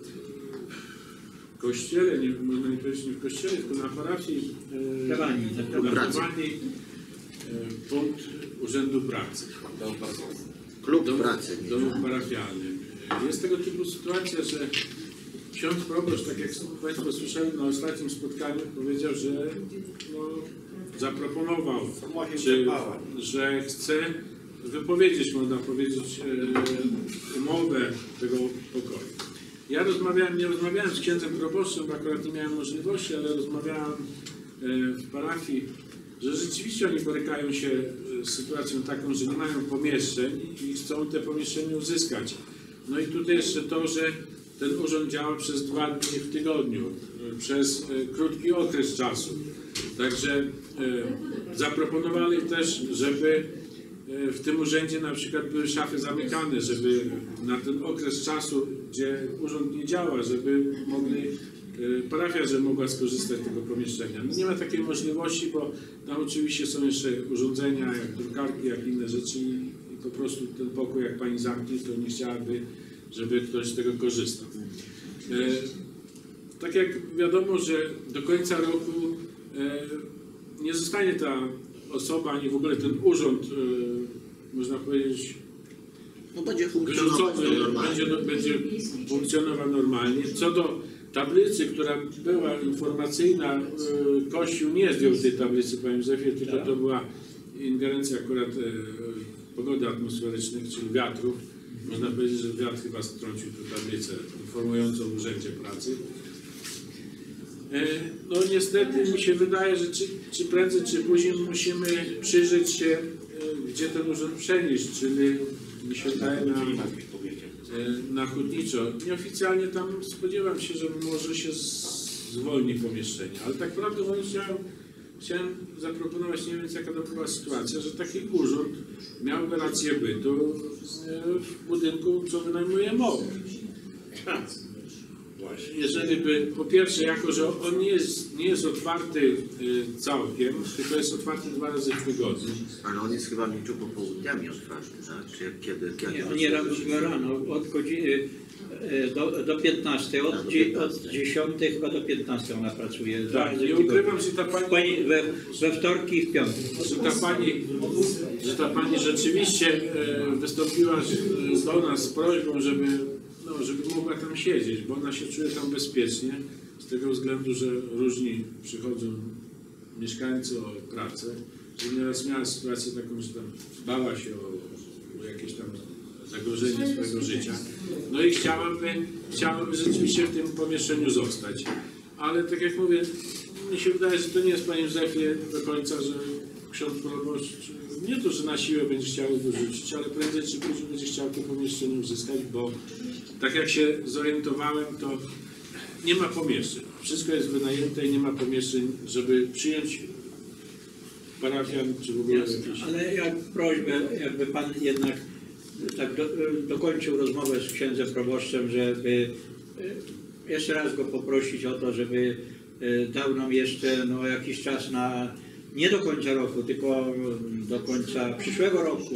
w kościele, nie, może nie powiedzieć nie w kościele, tylko na parafii e, Dawani, na Dawani, e, punkt Urzędu Pracy. Klub domów, pracy. domów parafialnych. Jest tego typu sytuacja, że ksiądz proboszcz, tak jak Państwo słyszeli na ostatnim spotkaniu, powiedział, że no, zaproponował, czy, że chce wypowiedzieć, można powiedzieć, e, umowę tego pokoju. Ja rozmawiałem, nie rozmawiałem z księdzem proboszczem, bo akurat nie miałem możliwości, ale rozmawiałem e, w parafii, że rzeczywiście oni borykają się z sytuacją taką, że nie mają pomieszczeń i chcą te pomieszczenia uzyskać. No i tutaj jeszcze to, że ten urząd działa przez dwa dni w tygodniu, przez e, krótki okres czasu. Także e, zaproponowali też, żeby e, w tym urzędzie na przykład były szafy zamykane, żeby na ten okres czasu, gdzie urząd nie działa, żeby mogli, e, parafia, żeby mogła skorzystać z tego pomieszczenia. No nie ma takiej możliwości, bo tam oczywiście są jeszcze urządzenia, jak drukarki, jak inne rzeczy i, i po prostu ten pokój, jak pani zamknie, to nie chciałaby, żeby ktoś z tego korzystał. E, tak jak wiadomo, że do końca roku e, nie zostanie ta osoba, ani w ogóle ten urząd, e, można powiedzieć, no będzie funkcjonował normalnie. Będzie, będzie funkcjonował normalnie. Co do tablicy, która była informacyjna, e, Kościół nie zdjął tej tablicy, panie Józefie, tylko to była ingerencja akurat e, pogody atmosferycznych, czyli wiatrów. Można powiedzieć, że wiatr chyba strącił tę tablicę informującą o urzędzie pracy. No niestety mi się wydaje, że czy, czy prędzej, czy później musimy przyjrzeć się, gdzie ten urząd przenieść, czyli mi się wydaje na, na Hutniczo. Nieoficjalnie tam spodziewam się, że może się zwolni pomieszczenie, ale tak prawdę mówiąc chciałem, chciałem zaproponować, nie wiem jaka to była sytuacja, że taki urząd miałby rację bytu w budynku, co wynajmuje M O P. Jeżeli by, po pierwsze, jako że on nie jest, nie jest otwarty całkiem, tylko jest otwarty dwa razy w tygodniu. Ale on jest chyba mięciu popołudniami otwarty, tak? Czy kiedy, kiedy nie, on nie rano, rano od godziny do, do piętnastej, od, od dziesiątej chyba do piętnastej ona pracuje. Tak, nie ukrywam, że ta pani... We, we wtorki i w piątek. Że ta pani, że ta pani rzeczywiście wystąpiła do nas z prośbą, żeby No, żeby mogła tam siedzieć, bo ona się czuje tam bezpiecznie, z tego względu, że różni przychodzą mieszkańcy o pracę, że nieraz miała sytuację taką, że tam bała się o, o jakieś tam zagrożenie swojego życia. No i chciałaby, chciałaby rzeczywiście w tym pomieszczeniu zostać. Ale tak jak mówię, mi się wydaje, że to nie jest, panie Józefie, do końca, że ksiądz proboszcz nie to, że na siłę będzie chciał wyrzucić, ale prędzej czy później będzie chciał to pomieszczenie uzyskać, bo tak jak się zorientowałem, to nie ma pomieszczeń. Wszystko jest wynajęte i nie ma pomieszczeń, żeby przyjąć parafian, czy w ogóle Jasne, jakieś... ale jak prośbę, jakby pan jednak tak do, dokończył rozmowę z księdzem proboszczem, żeby jeszcze raz go poprosić o to, żeby dał nam jeszcze no, jakiś czas na, nie do końca roku, tylko do końca przyszłego roku.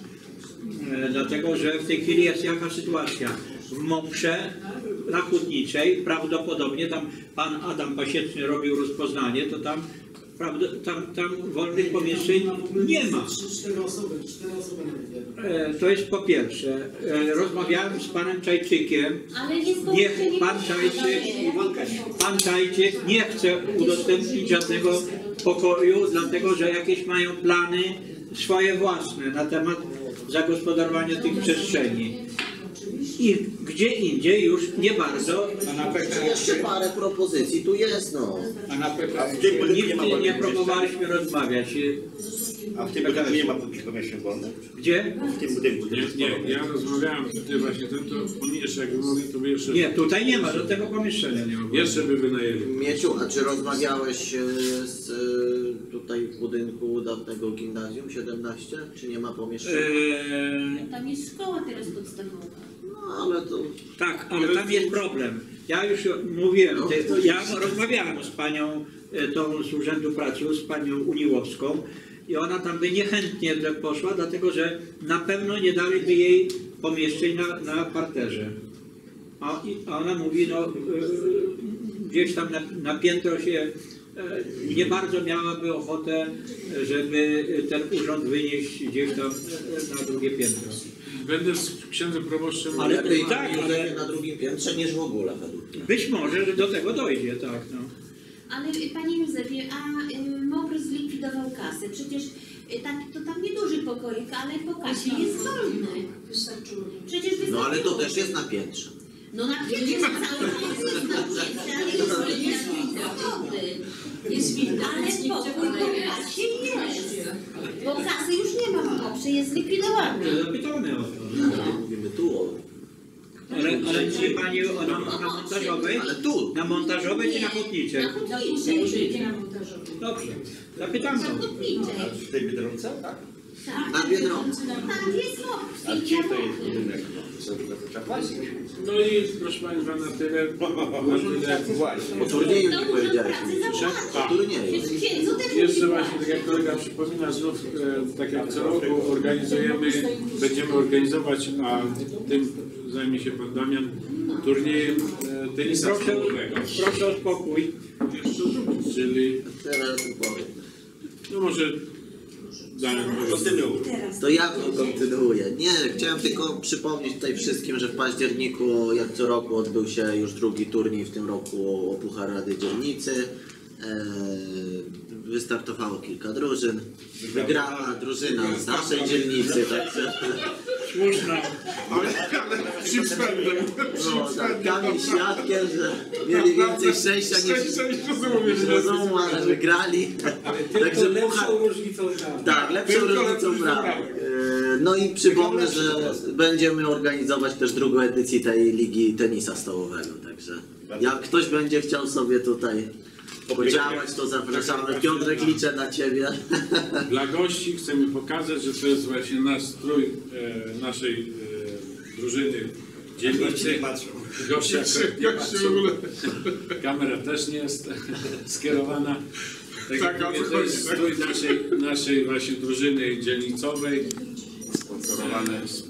Dlatego, że w tej chwili jest jaka sytuacja. W Moprze na Hutniczej prawdopodobnie tam pan Adam Pasieczny robił rozpoznanie, to tam, prawda, tam, tam wolnych pomieszczeń nie ma. Cztery osoby, cztery osoby e, To jest po pierwsze. E, rozmawiałem z panem Czajczykiem. Ale jest nie, pan Czajczyk, pan Czajczyk nie chce udostępnić żadnego pokoju, dlatego że jakieś mają plany swoje własne na temat zagospodarowania tych przestrzeni. I gdzie indziej już nie bardzo. A na jeszcze parę propozycji tu jest, no. A na Nigdy nie, nie próbowaliśmy rozmawiać. A w tym budynku nie ma pomieszczeń wolnych? Gdzie? W tym budynku. Nie, nie, ja rozmawiałem tutaj właśnie ten, to oni jeszcze jakby mogli, to by jeszcze... Nie, tutaj nie ma, do tego pomieszczenia nie ma. Jeszcze by wynajęli. Mieciu, a czy rozmawiałeś e, z e, tutaj w budynku dawnego gimnazjum siedemnaście? Czy nie ma pomieszczenia? Eee, Tam jest szkoła teraz podstawowa. No ale to... tak, ale tam jest problem. Ja już mówiłem, te, ja rozmawiałem z panią e, tą z Urzędu Pracy, z panią Uniłowską i ona tam by niechętnie poszła, dlatego że na pewno nie daliby jej pomieszczeń na, na parterze. A, a ona mówi, no e, gdzieś tam na, na piętro się e, nie bardzo miałaby ochotę, żeby ten urząd wynieść gdzieś tam na drugie piętro. Będę z księdzem proboszczem. Ale Lepiej tak, tak, ale- na drugim piętrze niż w ogóle według mnie. Być może, że do tego dojdzie, tak. No. Ale y, Panie Józefie, a y, MOPR zlikwidował kasę. Przecież y, tak, to tam nieduży pokoik, ale po kasie jest wolny. Wystarczyło. Przecież wystarczyło. No ale to też jest na piętrze. No na piętrze jest cały czas jest na piętrze, ale jest swobody. Jest winda, Ale więc nikt pokój nie po kasie jest. Bo kasy już nie ma w MOPR-ze, jest zlikwidowany. Zapytamy o to. No, mówimy tu o... Ale, ale mówi Pani o, na, na montażowej? Ale tu! Na montażowej czy na hutniczej? Na hutniczej. nie na montażowej. Dobrze, zapytamy. Na hutniczej. W tej Biedronce? Tak. Tak. Na Biedronce. Tam jest MOPR. A gdzie to jest budynek? Co to trzeba płacić? No i proszę Państwa, na tyle. Na tyle. O turnieju To nie Urząd powiedzieliśmy. Pracy zapłaci. O turnieju. Przecież księdzu też Jeszcze musi właśnie, tak jak kolega przypomina, znów e, tak jak co roku organizujemy, będziemy organizować, a tym zajmie się Pan Damian, turniejem e, tenisa Proszę, stołowego. proszę o spokój. Czyli, Teraz powiem. no może Damian może... Teraz. To ja kontynuuję. Nie, chciałem tylko przypomnieć tutaj wszystkim, że w październiku, jak co roku, odbył się już drugi turniej, w tym roku o Puchar Rady Dzielnicy. Eee, wystartowało kilka drużyn. Wygrała drużyna z naszej dzielnicy, także... Słuszna. Czym spędzę? No, tak, Kamil świadkiem, że mieli więcej szczęścia niż rozumu, ale wygrali. Także puchar... różnicą braw. Tak, lepszą różnicą braw. Yy, No i przypomnę, że będziemy organizować też drugą edycję tej Ligi Tenisa Stołowego, także jak ktoś będzie chciał sobie tutaj podziałać, to zapraszamy. Piotrek, liczę na Ciebie. Dla gości chcemy pokazać, że to jest właśnie nasz strój e, naszej e, drużyny dzielnicy. Goście akurat nie patrzą. Kamera też nie jest skierowana. Tak, Tak, jak o co mówię, to chodzi, jest tak? strój naszej, naszej właśnie drużyny dzielnicowej, sponsorowane z,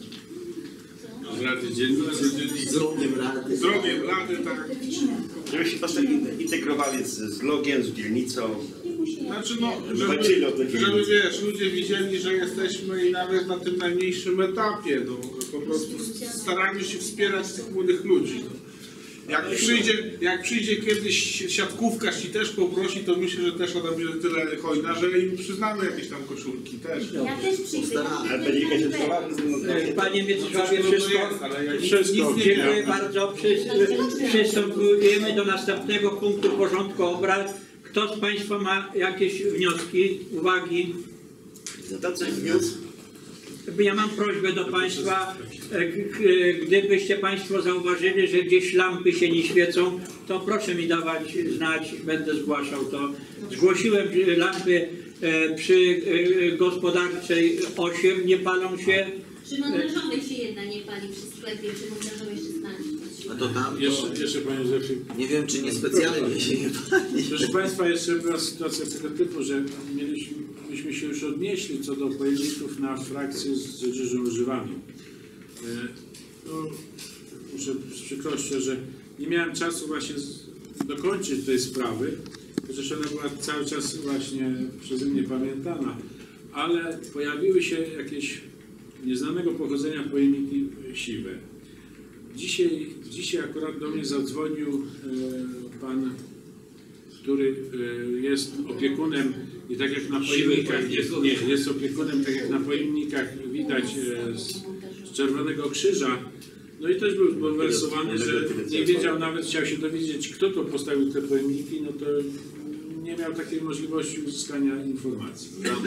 z Rady Dzielnicy. Z rogiem rady. Z rogiem rady, tak. Żeby się potem integrowali z, z logiem, z dzielnicą. Znaczy no, Walczyli żeby, o to dzielnicę. żeby wiesz, ludzie widzieli, że jesteśmy i nawet na tym najmniejszym etapie, no, po prostu staramy się wspierać tych młodych ludzi. No. Jak przyjdzie, jak przyjdzie kiedyś siatkówkarz i też poprosi, to myślę, że też ona będzie tyle hojna, że im przyznamy jakieś tam koszulki też. Ja też przyjdę. Ale będzie jakaś odprawa? Panie Mieczysławie, No, to wszystko. jest, ale jak Wszystko. nic nie Dziękuję wiem. bardzo. Przy- Przystępujemy do następnego punktu porządku obrad. Kto z Państwa ma jakieś wnioski, uwagi? To coś wniósł. Ja mam prośbę do Państwa, e, g- g- gdybyście Państwo zauważyli, że gdzieś lampy się nie świecą, to proszę mi dawać znać, będę zgłaszał to. Zgłosiłem, że lampy e, przy e, gospodarczej osiem nie palą się. Przy montażowej się jedna nie pali przy sklepie, przy montażowej szesnaście. A to tam, to, Jeszcze, jeszcze Panie Józefie. nie wiem, czy nie specjalnie się nie pali. Proszę Państwa, jeszcze była sytuacja tego typu, że mieliśmy, myśmy się już odnieśli co do pojemników na frakcję z odzieżą używaną. E, no, muszę z przykrością, że nie miałem czasu właśnie z, dokończyć tej sprawy, chociaż ona była cały czas właśnie przeze mnie pamiętana, ale pojawiły się jakieś nieznanego pochodzenia pojemniki siwe. Dzisiaj, dzisiaj akurat do mnie zadzwonił e, pan, który e, jest opiekunem i tak jak na pojemnikach jest, nie, jest opiekunem, tak jak na pojemnikach widać e, z, z Czerwonego Krzyża. No i też był zbulwersowany, że nie wiedział, nawet chciał się dowiedzieć, kto to postawił te pojemniki, no to nie miał takiej możliwości uzyskania informacji.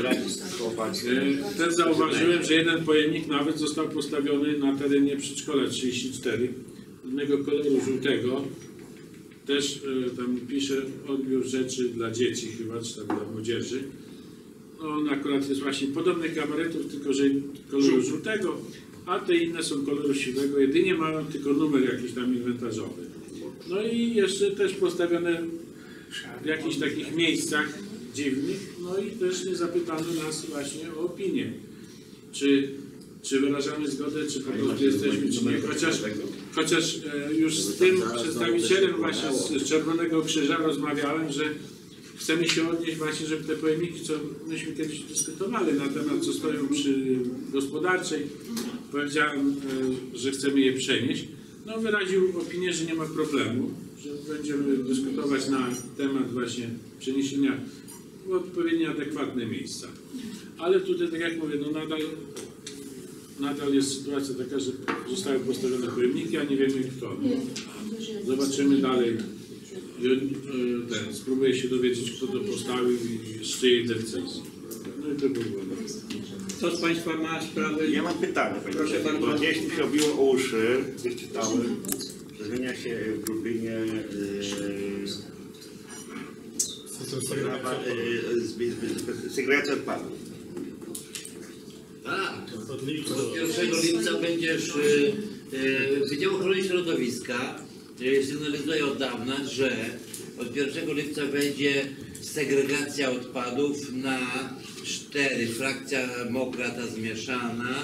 E, Też zauważyłem, że jeden pojemnik nawet został postawiony na terenie przedszkola trzydzieści cztery, innego koloru żółtego. Też e, tam pisze odbiór rzeczy dla dzieci chyba, czy tam dla młodzieży. No, on akurat jest właśnie podobnych gabarytów, tylko że koloru żółtego, a te inne są koloru siwego, jedynie mają tylko numer jakiś tam inwentarzowy. No i jeszcze też postawione w jakichś takich miejscach dziwnych, no i też nie zapytano nas właśnie o opinię. Czy, czy wyrażamy zgodę, czy po prostu jesteśmy, czy nie. Chociaż, chociaż e, już z tym przedstawicielem właśnie z Czerwonego Krzyża rozmawiałem, że chcemy się odnieść właśnie, żeby te pojemniki, co myśmy kiedyś dyskutowali na temat, co stoją przy gospodarczej, powiedziałem, e, że chcemy je przenieść, no wyraził opinię, że nie ma problemu, że będziemy dyskutować na temat właśnie przeniesienia w odpowiednie adekwatne miejsca. Ale tutaj, tak jak mówię, no nadal, nadal jest sytuacja taka, że zostały postawione pojemniki, a nie wiemy kto. Zobaczymy dalej. Ten, spróbuję się dowiedzieć, kto to postawił i z czyjej decyzji. No i to by było. Kto z Państwa ma sprawę? Ja mam pytanie, panie Proszę Przewodniczący, bardzo. bo gdzieś mi się obiło o uszy, gdzieś czytałem, że zmienia się w Lublinie segregacja odpadów. Tak, od pierwszego lipca będziesz y, y, Wydział Ochrony Środowiska y, sygnalizuje od dawna, że od pierwszego lipca będzie segregacja odpadów na cztery. Frakcja mokra, ta zmieszana,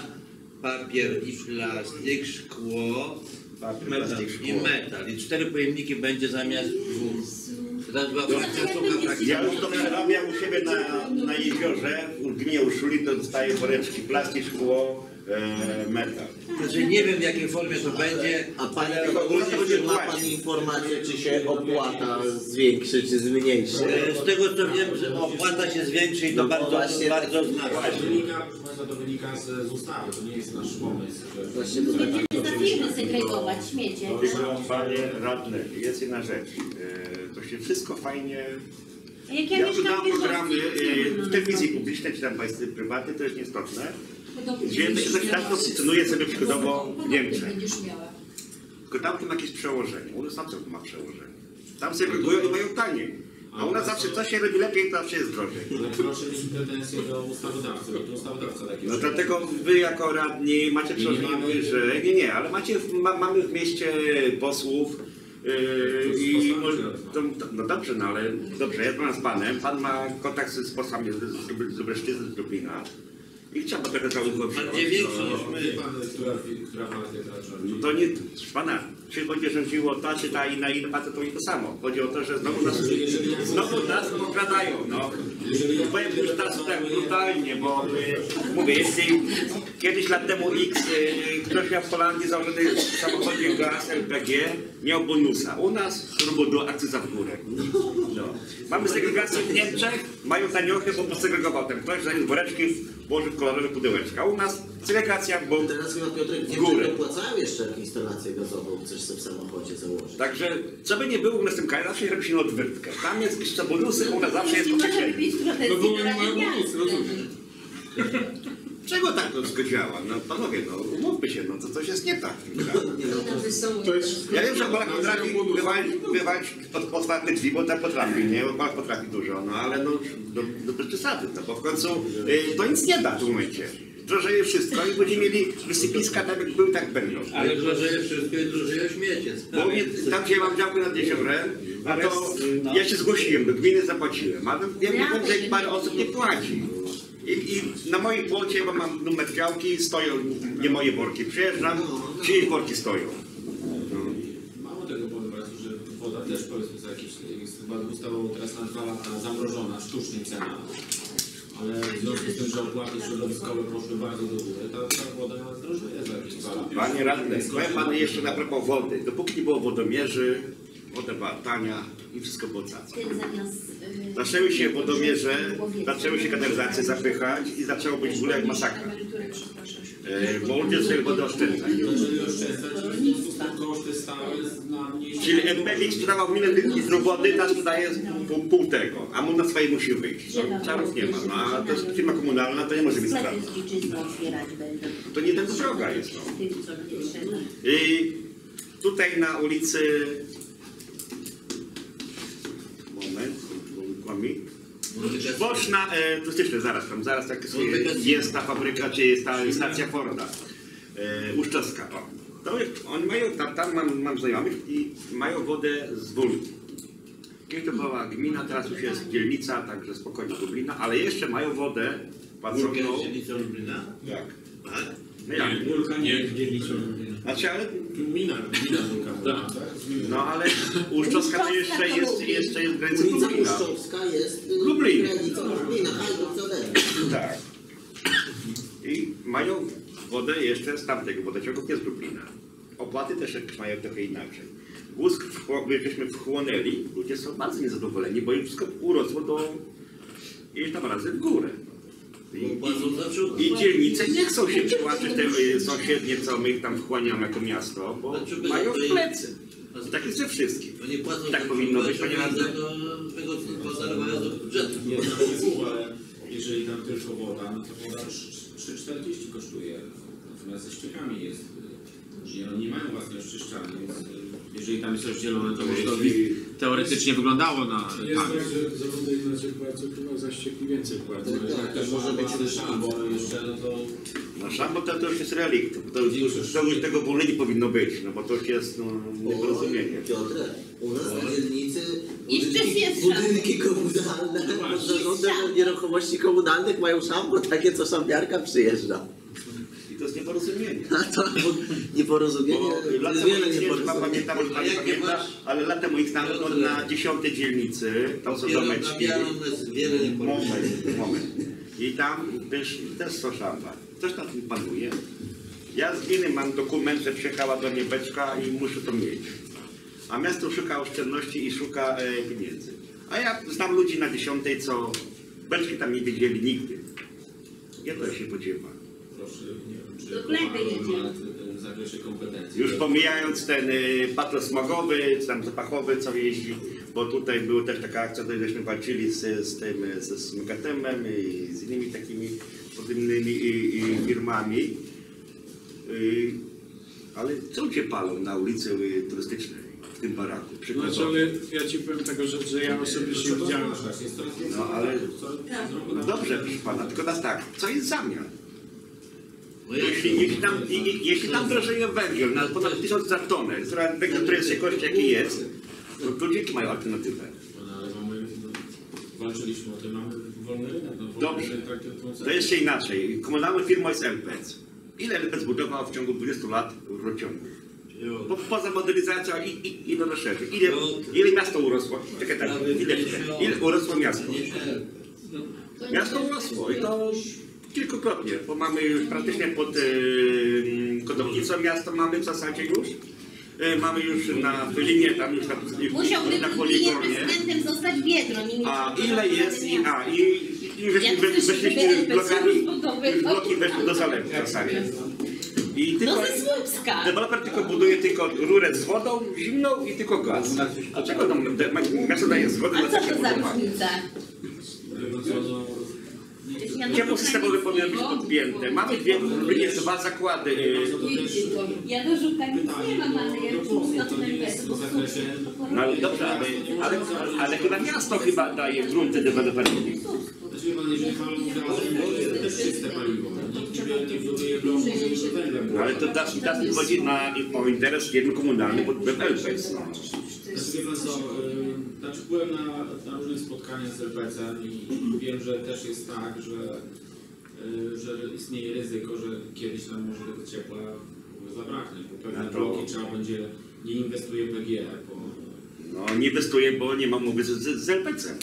papier i plastik, szkło, Metal. i metal. I cztery pojemniki będzie zamiast dwóch. Teraz była frakcja sucha, frakcja Ja już to robię u siebie na, na jeziorze, w gminie Urszuli, to dostaję woreczki, plastik, szkło, e, metal. Znaczy nie wiem w jakiej formie to będzie, A Pani, ale czy ma Pani informację, czy się opłata zwiększy, czy zmniejszy? E, Z tego co wiem, że opłata się zwiększy i to No bardzo, właśnie, bardzo To znacznie. wynika, proszę Państwa, to wynika z, z ustawy, to nie jest nasz pomysł. Że, Właśnie że, to Będziemy za firmy segregować śmiecie. Proszę, panie radny, jest jedna rzecz, e, to się wszystko fajnie... A jak ja, Ja mieszkam oglądam w programy Wieżowcu, e, w telewizji publicznej, czy tam państw prywatnej, to jest nieistotne, gdzie coś tak funkcjonuje sobie przykładowo w Niemczech. Będziesz miała. Tylko tam to ma jakieś przełożenie. U nas na co to ma przełożenie? Tam segregują i mają taniej. A u nas zawsze co się robi lepiej, to zawsze jest drożej. ale proszę mieć pretensje do ustawodawcy, bo to ustawodawca takie No rzeczy. dlatego wy jako radni macie przełożenie wyżej. Nie, nie, ale macie, ma, mamy w mieście posłów yy, i no, to, to, no dobrze, no ale dobrze, ja pana z panem, pan ma kontakt z posłami z, z, z Breszczyzny, z Lublina. I chciałby trochę cały go Pan nie większy niż Wie my. pan, która, która partia teraz rządzi? To nie, proszę pana, czy będzie rządziło ta, czy ta inna, inna partia, to nie to samo. Chodzi o to, że znowu nas, znowu nas okradają, no. Powiem już teraz tak brutalnie, bo y, mówię, jeśli kiedyś lat temu X y, ktoś miał w Holandii założony samochodzie gaz L P G, miał bonusa. U nas robo akcyza w górę. No. Mamy segregację w Niemczech, mają taniochy, bo posegregował ten ktoś, zamiast woreczki włożył kolorowe pudełeczka. U nas segregacja, bo Teraz chyba Piotrek, w górę. nie opłacają jeszcze instalację gazową, chcesz sobie w samochodzie założyć. Także, co by nie było u nas w tym kraju, zawsze robi się na odwyrtkę. Tam jest jeszcze bonusy, u nas zawsze jest po kieszeni. No bo nie mają bonus, rozumiem. Czego tak to wszystko działa? No panowie, no umówmy się, no to coś jest nie tak w tym kraju. To jest... Ja wiem, że Polak potrafi wywalić, wywalić od otwarte drzwi, bo tak potrafi, nie? Bo Polak potrafi dużo, no ale no do, do bez przesady, no bo w końcu y, to nic nie da w tym momencie. Drożeje wszystko i będziemy mieli wysypiska tak jak były, tak będą. Ale drożeje wszystko i drożeje śmiecie. Bo mnie, tam gdzie mam działkę nad jeziorem, a to ja się zgłosiłem, do gminy zapłaciłem, ale wiem, że parę osób nie płaci. I, I na mojej płocie, bo mam numer działki, stoją nie moje worki. Przyjeżdżam, czyjeś worki stoją. Mało tego powiem Państwu, że woda też powiedzmy za jakiś, jest chyba ustawą teraz na dwa lata zamrożona, sztucznie cena. Ale w związku z tym, że opłaty środowiskowe poszły bardzo do góry, ta, ta woda nas drożeje za jakieś dwa lata. Panie radny, powiem panu jeszcze na propos wody. Dopóki nie było wodomierzy, woda była tania i wszystko było caca. Zaczęły się wodomierze, zaczęły się kanalizacje zapychać i zaczęło być w ogóle jak masakra. E, bo ludzie sobie wodę oszczędzać. Jeżeli oszczędzać, to w związku z tym koszty stałe na mniejsze... Czyli M P X sprzedawał milion litrów wody, teraz sprzedaje pół, pół tego, a mu na swoje musi wyjść. No, czarów nie ma, no, a to jest firma komunalna, to nie może być sprawna. To nie ten droga jest. No. I tutaj na ulicy... Moment, kłami. Boczna, e, turystyczne, zaraz tam, zaraz tak jest, jest ta fabryka, czy jest ta stacja Forda, e, Uszczowska. O. To jest, oni mają, tam, tam mam, mam znajomych i mają wodę z Wólki. Kiedyś to była gmina, teraz już jest dzielnica, także spokojnie Lublina, ale jeszcze mają wodę płaconą. Wólka jest dzielnicą Lublina? Tak. Tak? No jak? Wólka nie jest dzielnicą Lublina. Znaczy, ale... Gmina, gmina Wólka. Tak. No ale Uszczowska to jeszcze jest, jeszcze jest granica Ulica Lublina. Uszczowska jest Lublin. granicą Lublina, tak, Tak. I mają wodę jeszcze z tamtego wodociągu, nie z Lublina. Opłaty też jakieś mają trochę inaczej. Łusk żeśmy wchłonęli, ludzie są bardzo niezadowoleni, bo im wszystko urosło do ileś tam razy w górę. I, i, I dzielnice nie chcą się przyłączyć te sąsiednie, co my ich tam wchłaniamy jako miasto, bo mają w plecy. I tak jest ze wszystkim. Tak powinno być, panie radny. Nie, no ale jeżeli tam tylko woda, no to woda trzy czterdzieści kosztuje. Natomiast ze ściekami jest. Nie, no nie mają własnej oczyszczalni, więc jeżeli tam jest rozdzielone, to może to teoretycznie wyglądało na... Jest tak, że zawody inaczej płacą, chyba za ścieki więcej płacą. Tak, też może być też szambo jeszcze, no to... No szambo to, to już jest relikt, to, to już tego w ogóle nie powinno być, no bo to już jest no, nieporozumienie. Piotrze, u nas na dzielnicy budynki, budynki komunalne, pod zarządem nieruchomości komunalnych mają szambo takie, co szambiarka przyjeżdża. To jest nieporozumienie. A to nieporozumienie, Bo lata wiele nie nieporozumień. pamiętam, może pani pamięta, ale lata moich tam no, na dziesiątej dzielnicy, tam są domeczki. Moment, moment. I tam też, też są szamba. Coś tam panuje. Ja z gminy mam dokument, że przyjechała do mnie beczka i muszę to mieć. A miasto szuka oszczędności i szuka e, pieniędzy. A ja znam ludzi na dziesiątej, co beczki tam nie widzieli nigdy. Ja to się podziewam. Proszę, nie wiem, czy do gleby jedzie. w zakresie kompetencji. Już pomijając ten y, patrol smogowy, czy tam zapachowy, co jeździ, bo tutaj była też taka akcja, tutaj żeśmy walczyli z, z tym, ze Smugatemem i z innymi takimi podobnymi i, i firmami. Y, ale co ludzie palą na ulicy y, turystycznej w tym baraku? Znaczy, ale ja ci powiem tego, że, że ja osobiście widziałem. No ale no dobrze, proszę pana, tylko teraz tak, co jest zamiar? Jeśli, jeśli, tam, i, jeśli tam drożeje węgiel na ponad tysiąc za tonę, która, węgiel, który jest jakości jaki jest, to, to dzieci mają alternatywę. No, ale mamy, no, walczyliśmy o tym, mamy wolny rynek. No, wolny Dobrze, rynek, tak, to, to jeszcze inaczej. Komunalna firma jest L P C. Ile L P C zbudował w ciągu dwudziestu lat rurociągu? Po, poza modernizacją i, i, i do szerzy. Ile, ile miasto urosło? Czekaj, tak, ile, ile urosło miasto? Miasto urosło i to kilkukrotnie, bo mamy już praktycznie pod y, Kodownicą miasto mamy w zasadzie już. Y, mamy już na linie tam już na, Musiałby na w poligonie. prezydentem zostać Biedron. A ile jest i a i, i weszliśmy blokami, bloki weszły do zalewu w zasadzie. I tylko, no ze Słupska. Deweloper tylko buduje tylko rurę z wodą zimną i tylko gaz. Dlaczego tam miasto daje zgodę A na co takie to za budowanie? różnica? Ciepło systemowe powinno być podpięte. Mamy dwie, jeszcze dwa zakłady. Ja do Żuka nic nie mam, ale ja już mówię o tym No ale dobrze, ale, ale, ale chyba miasto chyba daje grunty deweloperowi. Znaczy, pan, jeżeli pan mówi o to jest czyste paliwo. Nie buduje bloku węgla. No ale to teraz chodzi na o interes firmy komunalnej pod wpływem L P C. Znaczy, wie pan co, y, znaczy byłem na, na różnych spotkaniach z L P C i wiem, że też jest tak, że, y, że istnieje ryzyko, że kiedyś tam może tego ciepła zabraknie, bo pewne to... bloki trzeba będzie, nie inwestuje P G E, bo... No nie inwestuje, bo nie ma umowy z, z, z L P C.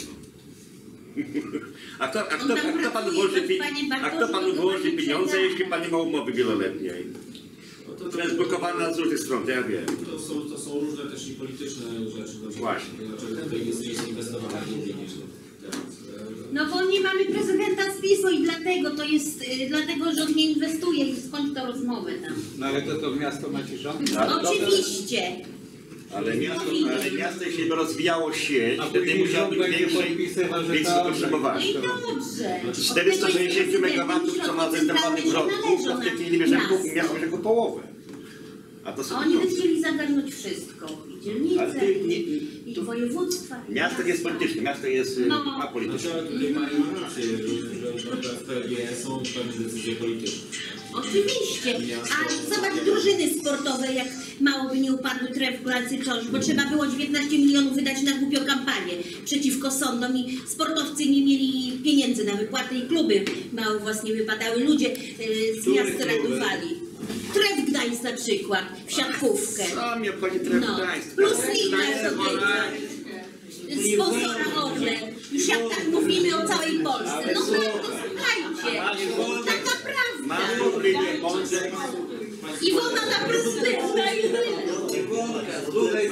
A kto, a kto, a kto panu włoży, a kto panu włoży pieniądze, jeśli pan nie ma umowy wieloletniej? To, to jest blokowana z różnych stron, to ja wiem. To są, to są różne też i polityczne rzeczy. Właśnie. Dlaczego tutaj jest, jest inwestowane głównie niż teraz. No bo nie mamy prezydenta z PiS-u i dlatego to jest, y, dlatego rząd nie inwestuje i skąd to rozmowę tam. No ale to to miasto macie rząd? Oczywiście. Ale miasto, ale miasto jeśli by rozwijało sieć, wtedy musiało być większe zapotrzebowanie. No i dobrze. czterysta sześćdziesiąt megawatów, co ma zainstalowane w roku, w tej chwili bierze miasto bierze tylko połowę. A to są A oni by chcieli zagarnąć wszystko. I dzielnice, ty, nie, i, i województwa. Miasto nie jest polityczne, miasto jest no. ma polityczne. Znaczy, tutaj Pani ma rację, że w P G E są pewne decyzje polityczne. Oczywiście, a zobacz drużyny sportowe, jak mało by nie upadły tref w Golacy Czorsz, bo trzeba było dziewiętnaście milionów wydać na głupią kampanię przeciwko sądom i sportowcy nie mieli pieniędzy na wypłaty i kluby mało właśnie wypadały, ludzie y, z miasta ratowali. Tref Gdańsk na przykład, w siatkówkę. Co mnie obchodzi Tref no. Gdańsk? Plus Ligna z Odejca. Sponsora Orlen. Już jak tak mówimy o całej Polsce. No warto, słuchajcie. Tak naprawdę. Mam możliwie bądź. Iwona na prezydenta i tyle. Słuchaj,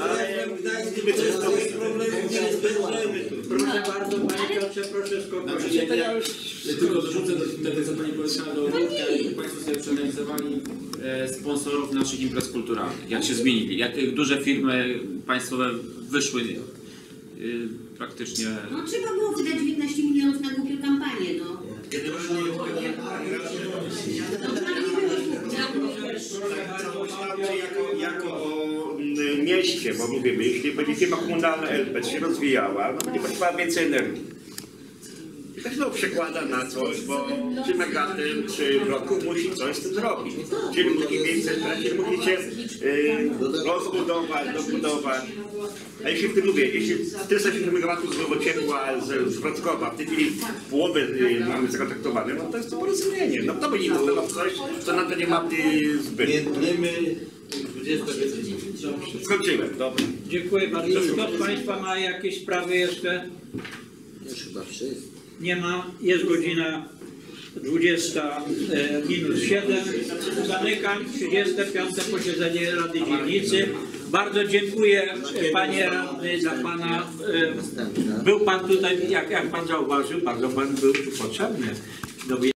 Proszę bardzo, Panie Piotrze, proszę skończyć. Tylko dorzucę do tego, co Pani powiedziała, do jak Państwo sobie przeanalizowali e, sponsorów naszych imprez kulturalnych, jak się zmienili, jak duże firmy państwowe wyszły e, praktycznie... No trzeba było wydać dziewiętnaście milionów na głupią kampanię, no. Jako, jako o mm, mieście, bo mówimy, jeśli będzie firma komunalna L P się rozwijała, no będzie potrzeba więcej energii. I to się to przekłada na coś, bo czy Megatyn, czy w roku musi coś z tym zrobić. Czyli musi więcej, czyli musicie y, rozbudować, dobudować. A jeśli w tym mówię, jeśli czterysta siedemdziesiąt megawatów było ciepła z, z Wrockowa, w tej chwili połowę y, mamy zakontraktowane, no to jest to porozumienie. No to będzie inwestował w coś, co na to nie ma y, zbyt. Skończyłem, dobra. Dziękuję bardzo. Kto z Państwa ma jakieś sprawy jeszcze? Już chyba wszyscy. Nie ma. Jest godzina dwudziesta minus siedem. Zamykam trzydzieste piąte posiedzenie Rady Dzielnicy. Bardzo dziękuję Panie Radny za Pana. e, Był Pan tutaj, jak, jak Pan zauważył, bardzo Pan był potrzebny. Do